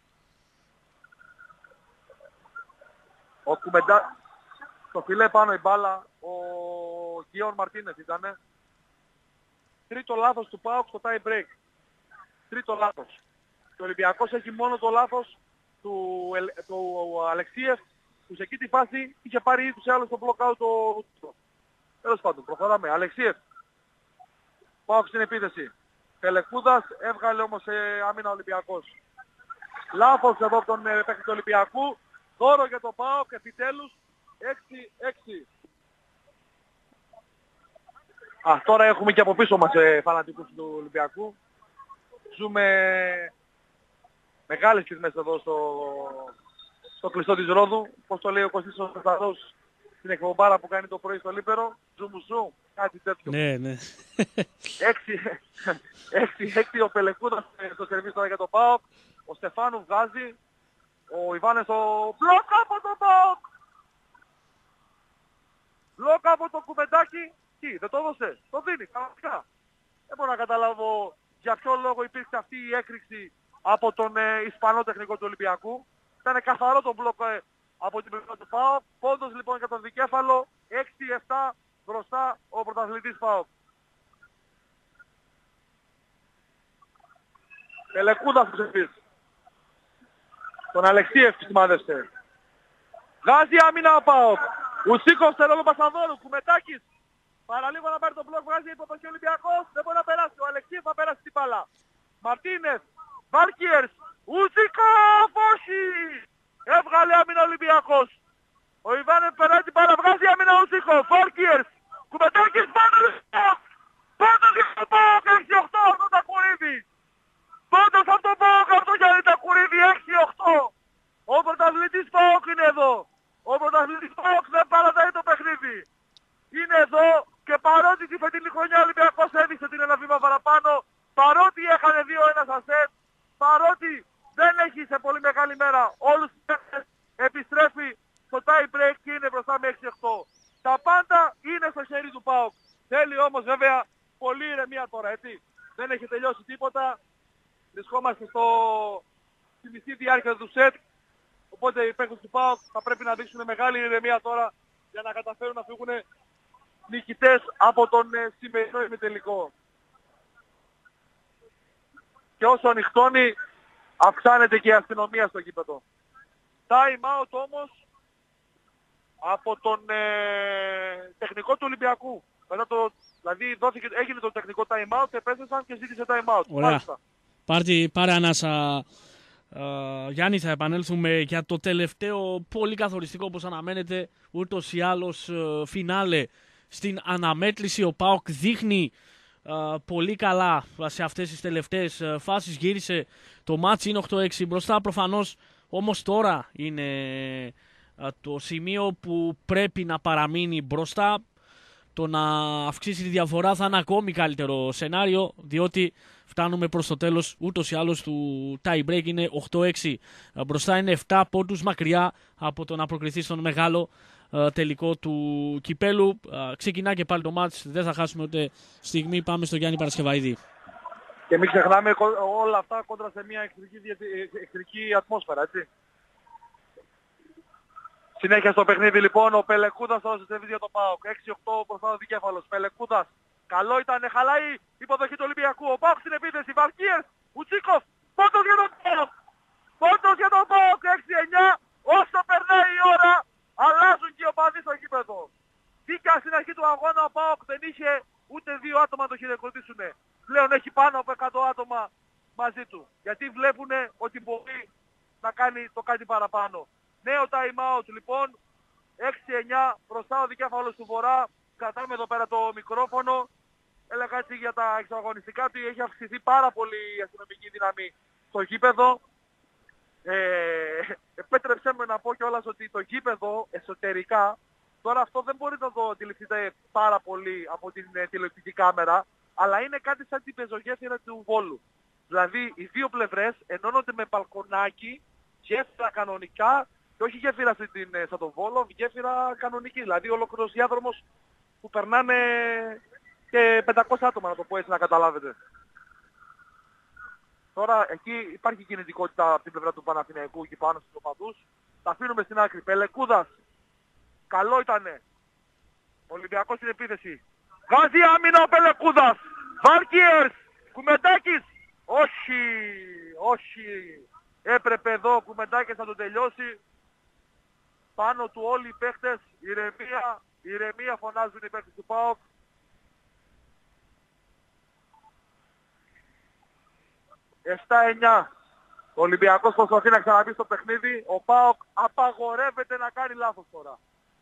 [SPEAKER 1] Ο Κουμεντά... Το φιλέ πάνω η μπάλα, ο Γκιόν Μαρτίνες ήτανε. Τρίτο λάθος του ΠΑΟΚ στο tie break. Τρίτο λάθος. Και ο Ολυμπιακός έχει μόνο το λάθος του Αλεξίεφ, που σε εκεί τη φάση είχε πάρει ήδη σε άλλους το blockout το... Τέλος πάντων, προχωράμε. Αλεξίεφ. ΠΑΟΚ στην επίθεση. Τελεκούδας, έβγαλε όμως άμυνα Ολυμπιακός. Λάθος εδώ από τον παίκτη του Ολυμπιακού. Δώρο για τον ΠΑΟΚ, επιτέλους 6-6. Τώρα έχουμε και από πίσω μας φανατικούς του Ολυμπιακού. Ζούμε μεγάλες στιγμές εδώ στο κλειστό της Ρόδου. Πώς το λέει ο Κωστής ο Σταθός στην εκπομπάρα που κάνει το πρωί στο Λίπερο. Ζουμουζού, κάτι τέτοιο.
[SPEAKER 2] Ναι, ναι.
[SPEAKER 1] 6-6 ο Πελεκούδας στο σερβίς τώρα για τον ΠΑΟΚ. Ο Στεφάνου βγάζει. Ο Ιβάνες το μπλοκ από τον ΠΑΟΚ. Μπλοκ από το Κουμεντάκι. Τι, δεν το έδωσε. Το δίνει, κανονικά. Δεν μπορώ να καταλάβω για ποιο λόγο υπήρξε αυτή η έκρηξη από τον Ισπανό τεχνικό του Ολυμπιακού. Ήταν καθαρό το μπλοκ από την πλευρά του ΠΑΟΚ. Πόντος λοιπόν για τον δικέφαλο. 6-7 μπροστά ο πρωταθλητής ΠΑΟΚ. Πελεκούδας που ξεφύγει. Τον Αλεξίεφ σημάδεστε. Βγάζει άμυνα ο ΠΑΟΚ. Ουσίκος σε ρόλο Πασαδόρου. Κουμετάκης. Παραλίγο να πάρει τον μπλοκ, βγάζει υποδοχή ο Ολυμπιακός. Δεν μπορεί να περάσει. Ο Αλεξίεφ θα περάσει την μπάλα. Μαρτίνες. Βάλκιερς. Ουσίκος. Όχι. Έβγαλε άμυνα ο Ολυμπιακός. Ο Ιβάνες περάει την μπάλα. Βγάζει άμυνα ο Ουσίκος. Βάλκιερς. Κουμετάκης. Πόντος. Πόντος για τον ΠΑΟΚ. 6-8. Αυτό τα κουρίδι. Πόντος από τον ΠΑΟΚ. Αυτό για τα κουρίδι. 6-8. Ο πρωταθλητής ΠΑΟΚ είναι εδώ. Ο πρωταθλητής ΠΑΟΚ δεν παρατάει το παιχνίδι. Είναι εδώ και παρότι τη φετινή χρονιά ο Ολυμπιακός έδειξε ότι είναι ένα βήμα παραπάνω, παρότι έχανε 2-1 στα σετ, παρότι δεν έχει σε πολύ μεγάλη μέρα όλους τους παίκτες, επιστρέφει στο tie break και είναι μπροστά με 6-8. Τα πάντα είναι στο χέρι του ΠΑΟΚ. Θέλει όμως βέβαια πολύ ηρεμία τώρα, έτσι. Δεν έχει τελειώσει τίποτα. Βρισκόμαστε στη μισή διάρκεια του σετ. Οπότε οι παίκτες του ΠΑΟΚ θα πρέπει να δείξουν μεγάλη ηρεμία τώρα για να καταφέρουν να φύγουν νικητές από τον σημερινό ημιτελικό. Και όσο νυχτώνει αυξάνεται και η αστυνομία στο γήπεδο. Time out όμως από τον τεχνικό του Ολυμπιακού. Δηλαδή έγινε το τεχνικό time out, επέστρεψαν και ζήτησε time out.
[SPEAKER 2] Ωραία. Πάρε ανάσα. Γιάννη, θα επανέλθουμε για το τελευταίο πολύ καθοριστικό, όπως αναμένεται ούτως ή άλλως φινάλε στην αναμέτρηση. Ο ΠΑΟΚ δείχνει πολύ καλά σε αυτές τις τελευταίες φάσεις, γύρισε το μάτς, είναι 8-6 μπροστά προφανώς, όμως τώρα είναι το σημείο που πρέπει να παραμείνει μπροστά. Το να αυξήσει τη διαφορά θα είναι ακόμη καλύτερο σενάριο, διότι φτάνουμε προς το τέλος ούτως ή άλλως του tie break. Είναι 8-6 μπροστά, είναι 7 πόντους μακριά από το να προκριθεί στον μεγάλο τελικό του κυπέλου. Ξεκινά και πάλι το μάτς, δεν θα χάσουμε ούτε στιγμή. Πάμε στο Γιάννη Παρασκευαίδη.
[SPEAKER 1] Και μην ξεχνάμε όλα αυτά κόντρα σε μια εχθρική ατμόσφαιρα, έτσι. Συνέχεια στο παιχνίδι λοιπόν, ο Πελεκούδας τώρα σε για το ΠΑΟΚ. 6-8 μπροστά ο δικέφαλος. Πελεκούδας. Καλό ήταν, χαλάει η υποδοχή του Ολυμπιακού. Ο ΠΑΟΚ στην επίθεση. Βαρκίες, Ουτσίκοφ. Πόντος για τον ΠΑΟΚ. Πόντος για τον ΠΑΟΚ. 6-9. Όσο περνάει η ώρα, αλλάζουν και οι οπαδοί στο γήπεδο. Δίκα στην αρχή του αγώνα ο ΠΑΟΚ δεν είχε ούτε 2 άτομα να το χειροκροτήσουν. Πλέον έχει πάνω από 100 άτομα μαζί του. Γιατί βλέπουν ότι μπορεί να κάνει το κάτι παραπάνω. Νέο time out λοιπόν, 6-9 μπροστά ο δικέφαλος του Βορρά. Κρατάμε εδώ πέρα το μικρόφωνο. Έλεγα έτσι για τα εξωαγωνιστικά του, έχει αυξηθεί πάρα πολύ η αστυνομική δύναμη στο γήπεδο. Επέτρεψέ με να πω κιόλας ότι το γήπεδο εσωτερικά, Τώρα αυτό δεν μπορείτε να το αντιληφθείτε πάρα πολύ από την τηλεοπτική κάμερα, αλλά είναι κάτι σαν την πεζογέφυρα του Βόλου. Δηλαδή οι δύο πλευρές ενώνονται με μπαλκονάκι, γέφυρα κανονικά, και όχι γέφυρα σαν τον Βόλο, γέφυρα κανονική. Δηλαδή ολόκληρος διάδρομος που περνάνε και 500 άτομα, να το πω έτσι, να καταλάβετε. Τώρα εκεί υπάρχει κινητικότητα από την πλευρά του Παναθηναϊκού εκεί πάνω στους οπαδούς. Τα αφήνουμε στην άκρη. Πελεκούδας. Καλό ήτανε. Ολυμπιακός στην επίθεση. Βάζει άμυνα ο Πελεκούδας. Βάρκιερς. Κουμεντάκης. Όχι. Όχι. Έπρεπε εδώ ο Κουμεντάκης να τον τελειώσει. Πάνω του όλοι οι παίχτες. Ηρεμία. Ηρεμία φωνάζουν οι παίχτες του ΠΑΟΚ. ...7-9. Ο Ολυμπιακός προσπαθεί να ξαναμπεί στο παιχνίδι. Ο ΠΑΟΚ απαγορεύεται να κάνει λάθος τώρα.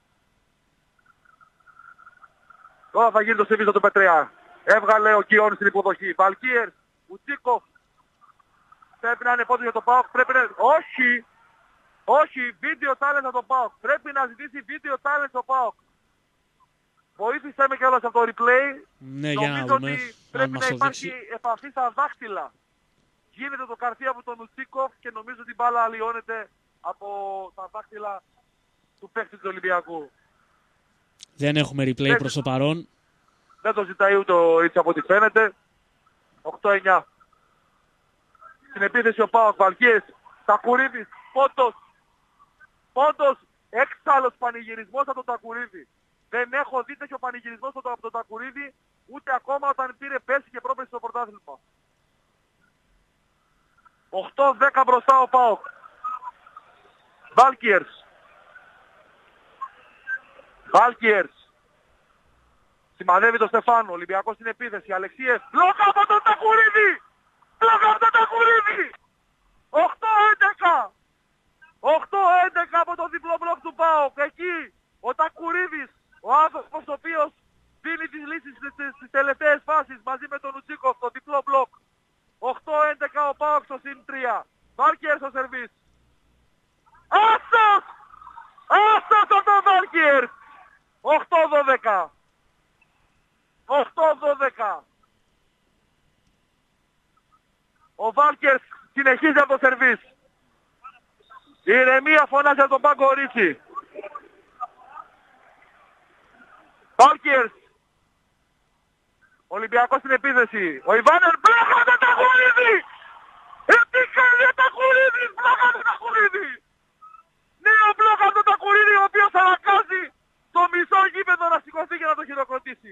[SPEAKER 1] Τώρα θα γίνει το σεβίζο του Πετρέα. Έβγαλε ο Κιόνης στην υποδοχή. Βαλκίερ, Ουτσίκοφ. Πρέπει να είναι πόντος για το ΠΑΟΚ. Πρέπει να... Όχι! Όχι! Βίντεο talent από το ΠΑΟΚ. Πρέπει να ζητήσει βίντεο talent στο ΠΑΟΚ. Βοήθησε με κιόλας από το replay.
[SPEAKER 2] Ναι, για να δούμε.
[SPEAKER 1] Ότι πρέπει να υπάρχει επαφή στα δάχτυλα. Γίνεται το καρφί από τον Ουτσίκοφ και νομίζω ότι η μπάλα αλλοιώνεται από τα δάχτυλα του παίκτη του Ολυμπιακού.
[SPEAKER 2] Δεν έχουμε replay προς το παρόν.
[SPEAKER 1] Δεν το ζητάει ούτε έτσι από ό,τι φαίνεται. 8-9. Στην επίθεση ο ΠΑΟΚ, Βαλκίες, Τακουρίδης, Πόντος. Πόντος, έξαλλος πανηγυρισμός από τον Τακουρίδη. Δεν έχω δει τέτοιο πανηγυρισμό από τον Τακουρίδη ούτε ακόμα όταν πήρε πέρσι και πρόπερσι στο πρωτάθλημα. 8-10 μπροστά ο ΠΑΟΚ. Βάλκιερς. Βάλκιερς. Σημαδεύει τον Στεφάνο. Ολυμπιακός στην επίθεση. Αλεξίες. Μπλόκα από τον Τακουρίδη. Μπλόκα από τον Τακουρίδη. 8-11. 8-11 από το διπλό μπλοκ του ΠΑΟΚ. Εκεί ο Τακουρίδης, ο άνθρωπος ο οποίος δίνει τις λύσεις στις τελευταίες φάσεις μαζί με τον Ουτσίκοφ, το διπλό μπλοκ. 8-11 ο ΠΑΟΚ στο συν 3. Βάλκιερ στο σερβίς. Άσος! Άσος από τον Βάλκιερ! 8-12. 8-12. Ο Βάλκιερ συνεχίζει από το σερβίς. Ηρεμία φωνάζει από τον πάγκο Ρίτσι. Βάλκιερ. Ολυμπιακός στην επίθεση. Ο Ιβάνερ μπλόκα τον Τακουρίδη! Τι κάνει ο Τακουρίδης! Μπλόκα τον Τακουρίδη! Νέο μπλόκα τον Τακουρίδη, ο οποίος αναγκάζει το μισό γήπεδο να σηκωθεί και να το χειροκροτήσει.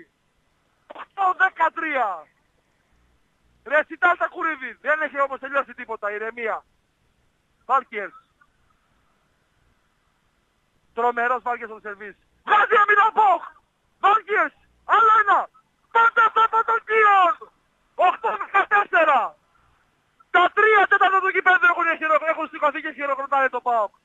[SPEAKER 1] 8-13. Ρεσιτάλ Τακουρίδη. Δεν έχει όμως τελειώσει τίποτα. Ηρεμία. Βάλκιερς. Τρομερός Βάλκιερς στο σερβίς. Βγάζει αμυνά Μποχ! Βάλκιερς! Άλλο ένα! Πάντα από τον Κιόν! 8-14! Τα 3 τέταρτα του γηπέδου έχουν σηκωθεί και χειροκροτάνε το ΠΑΟΚ.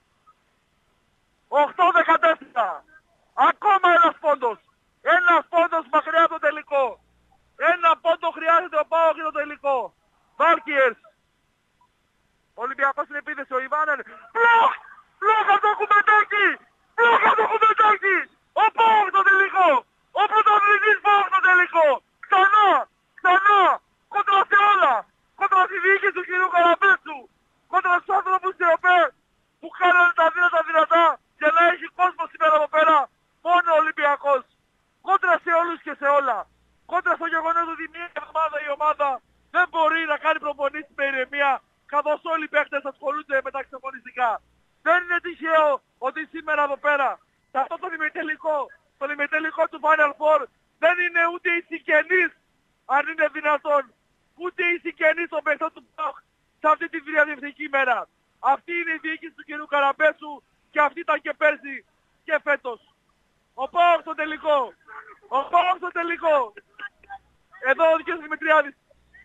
[SPEAKER 1] 8-14! Ακόμα ένας πόντος! Ένας πόντος μακριά από το τελικό! Ένα πόντο χρειάζεται ο ΠΑΟΚ για το τελικό! Βάλκιερς! Ολυμπιακός στην επίθεση, ο Ιβάνερ. Μπλοκ! Μπλοκ από το Κουμεντάκι! Μπλοκ από το Κουμεντάκι! Ο ΠΑΟΚ στο τελικό! Ο πρωταθλητής ΠΑΟΚ στο τελικό! Ξανά! Ξανά! Κόντρα σε όλα! Κόντρα στη διοίκηση του κυρίου Καραμπέτσου! Κόντρα στους άνθρωπους της ΕΟΠΕ που κάνανε τα δυνατά για να έχει κόσμο σήμερα εδώ πέρα μόνο ο Ολυμπιακός! Κόντρα σε όλους και σε όλα! Κόντρα στο γεγονός ότι μια εβδομάδα η ομάδα δεν μπορεί να κάνει προπονήσεις με ηρεμία, καθώς όλοι οι παίκτες ασχολούνται με τα εξαγωνιστικά. Δεν είναι τυχαίο ότι σήμερα εδώ πέρα, σε αυτό το ημιτελικό του Final Four, δεν είναι ούτε οι συγγενείς, αν είναι δυνατόν, ούτε οι συγγενείς των παιχτών του ΠΑΟΚ σε αυτή τη διαδιευτική μέρα. Αυτή είναι η διοίκηση του κ. Καραμπέτσου και αυτή ήταν και πέρσι και φέτος. Ο ΠΑΟΚ στο τελικό. Ο ΠΑΟΚ στο τελικό. Εδώ ο κ. Δημητριάδης.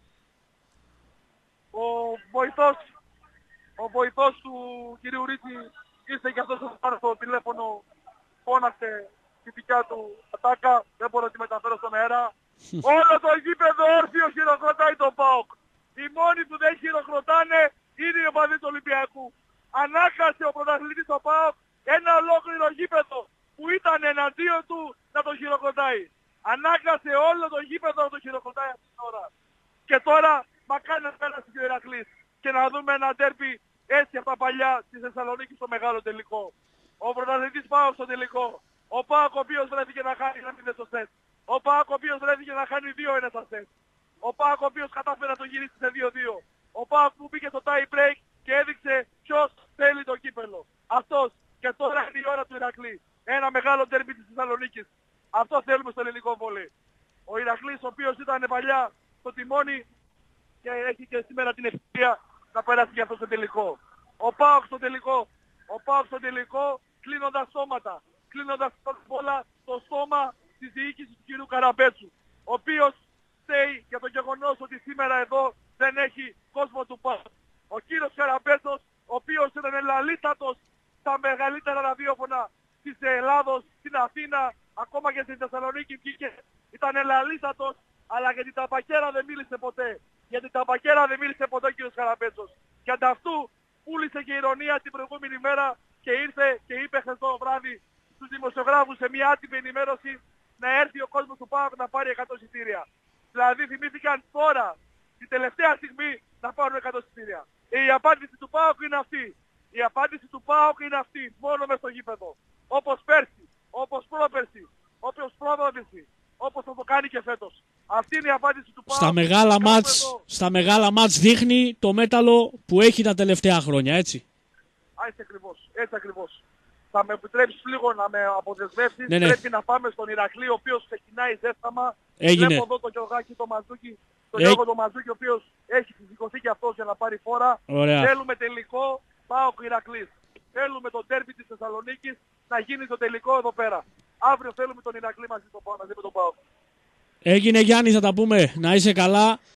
[SPEAKER 1] Ο βοηθός του κ. Ρίτσι ήρθε και αυτός στο τηλέφωνο, φώναξε τη δικιά του ατάκα, δεν μπορώ να τη μεταφέρω στον αέρα. Όλο το γήπεδο όρθιο χειροκροτάει τον ΠΑΟΚ. Οι μόνοι που δεν χειροκροτάνε είναι οι οπαδοί του Ολυμπιακού. Ανάκασε ο πρωταθλητής ο ΠΑΟΚ ένα ολόκληρο γήπεδο που που ήταν εναντίον του να τον χειροκροτάει. Ανάγκασε όλο το γήπεδο να τον χειροκροτάει αυτή την ώρα. Και τώρα μακάρι να πέρασε και ο Ηρακλής και να δούμε ένα ντέρμπι έτσι από τα παλιά στη Θεσσαλονίκη στο μεγάλο τελικό. Ο πρωταθλητής ΠΑΟΚ στο τελικό. Ο ΠΑΟΚ ο οποίος βρέθηκε να χάνει 1-0 στο σετ. Ο ΠΑΟΚ ο οποίος βρέθηκε να χάνει 2-1 στα σετ. Ο ΠΑΟΚ ο οποίος κατάφερε να το γυρίσει σε 2-2. Ο ΠΑΟΚ που μπήκε στο tie break και έδειξε ποιος θέλει το κύπελο. Αυτός. Και τώρα είναι η ώρα του Ηρακλή. Ένα μεγάλο ντέρμπι της Θεσσαλονίκης. Αυτό θέλουμε στο ελληνικό βόλεϊ. Ο Ηρακλής ο οποίος ήταν παλιά στο τιμόνι και έχει και σήμερα την ευκαιρία να περάσει και αυτό στο τελικό. Ο ΠΑΟΚ στο τελικό. Ο ΠΑΟΚ στο τελικό κλείνοντας σώματα. Κλείνοντας όλα το σώμα της διοίκησης του κ. Καραμπέτσου. Ο οποίος φταίει για το γεγονός ότι σήμερα εδώ δεν έχει κόσμο του ΠΑΟΚ. Ο κύριος Καραμπέτσος, ο οποίος ήταν λαλίτατος στα μεγαλύτερα ραδιόφωνα της Ελλάδος, στην Αθήνα, ακόμα και στη Θεσσαλονίκη βγήκε, ήταν λαλίτατος, αλλά για την ταπακέρα δεν μίλησε ποτέ. Για την ταπακέρα δεν μίλησε ποτέ ο κύριος Καραμπέτσος. Και ανταυτού πούλησε και ηρωνία την προηγούμενη μέρα και ήρθε και είπε χθες το βράδυ στους δημοσιογράφους σε μια άτυπη ενημέρωση να έρθει ο κόσμος του ΠΑΟΚ να πάρει 100 εισιτήρια. Δηλαδή θυμήθηκαν τώρα, την τελευταία στιγμή, να πάρουν 100 εισιτήρια. Η απάντηση του ΠΑΟΚ είναι αυτή. Η απάντηση του ΠΑΟΚ είναι αυτή, μόνο μες στο γήπεδο. Όπως πέρσι, όπως πρόπερσι, όπως πρόπερσι, όπως θα το κάνει και φέτος. Αυτή είναι η απάντηση του ΠΑΟΚ.
[SPEAKER 2] Στα μεγάλα μάτς δείχνει το μέταλλο που έχει τα τελευταία χρόνια, έτσι.
[SPEAKER 1] Έτσι ακριβώς, έτσι ακριβώς. Θα με επιτρέψεις λίγο να με αποδεσμεύσεις.
[SPEAKER 2] Ναι.
[SPEAKER 1] Πρέπει να πάμε στον Ηρακλή, ο οποίος ξεκινάει ζέσταμα.
[SPEAKER 2] Έγινε.
[SPEAKER 1] Βλέπω εδώ τον Γιωργάκη, τον Μαζούκη, τον Γιώργο τον Μαζούκη, ο οποίος έχει φυσικωθεί και αυτός για να πάρει φόρα.
[SPEAKER 2] Ωραία.
[SPEAKER 1] Θέλουμε τελικό ΠΑΟΚ Ηρακλής. Θέλουμε το ντέρμπι της Θεσσαλονίκης να γίνει το τελικό εδώ πέρα. Αύριο θέλουμε τον Ηρακλή μαζί με τον ΠΑΟΚ.
[SPEAKER 2] Έγινε Γιάννη, θα τα πούμε. Να είσαι καλά.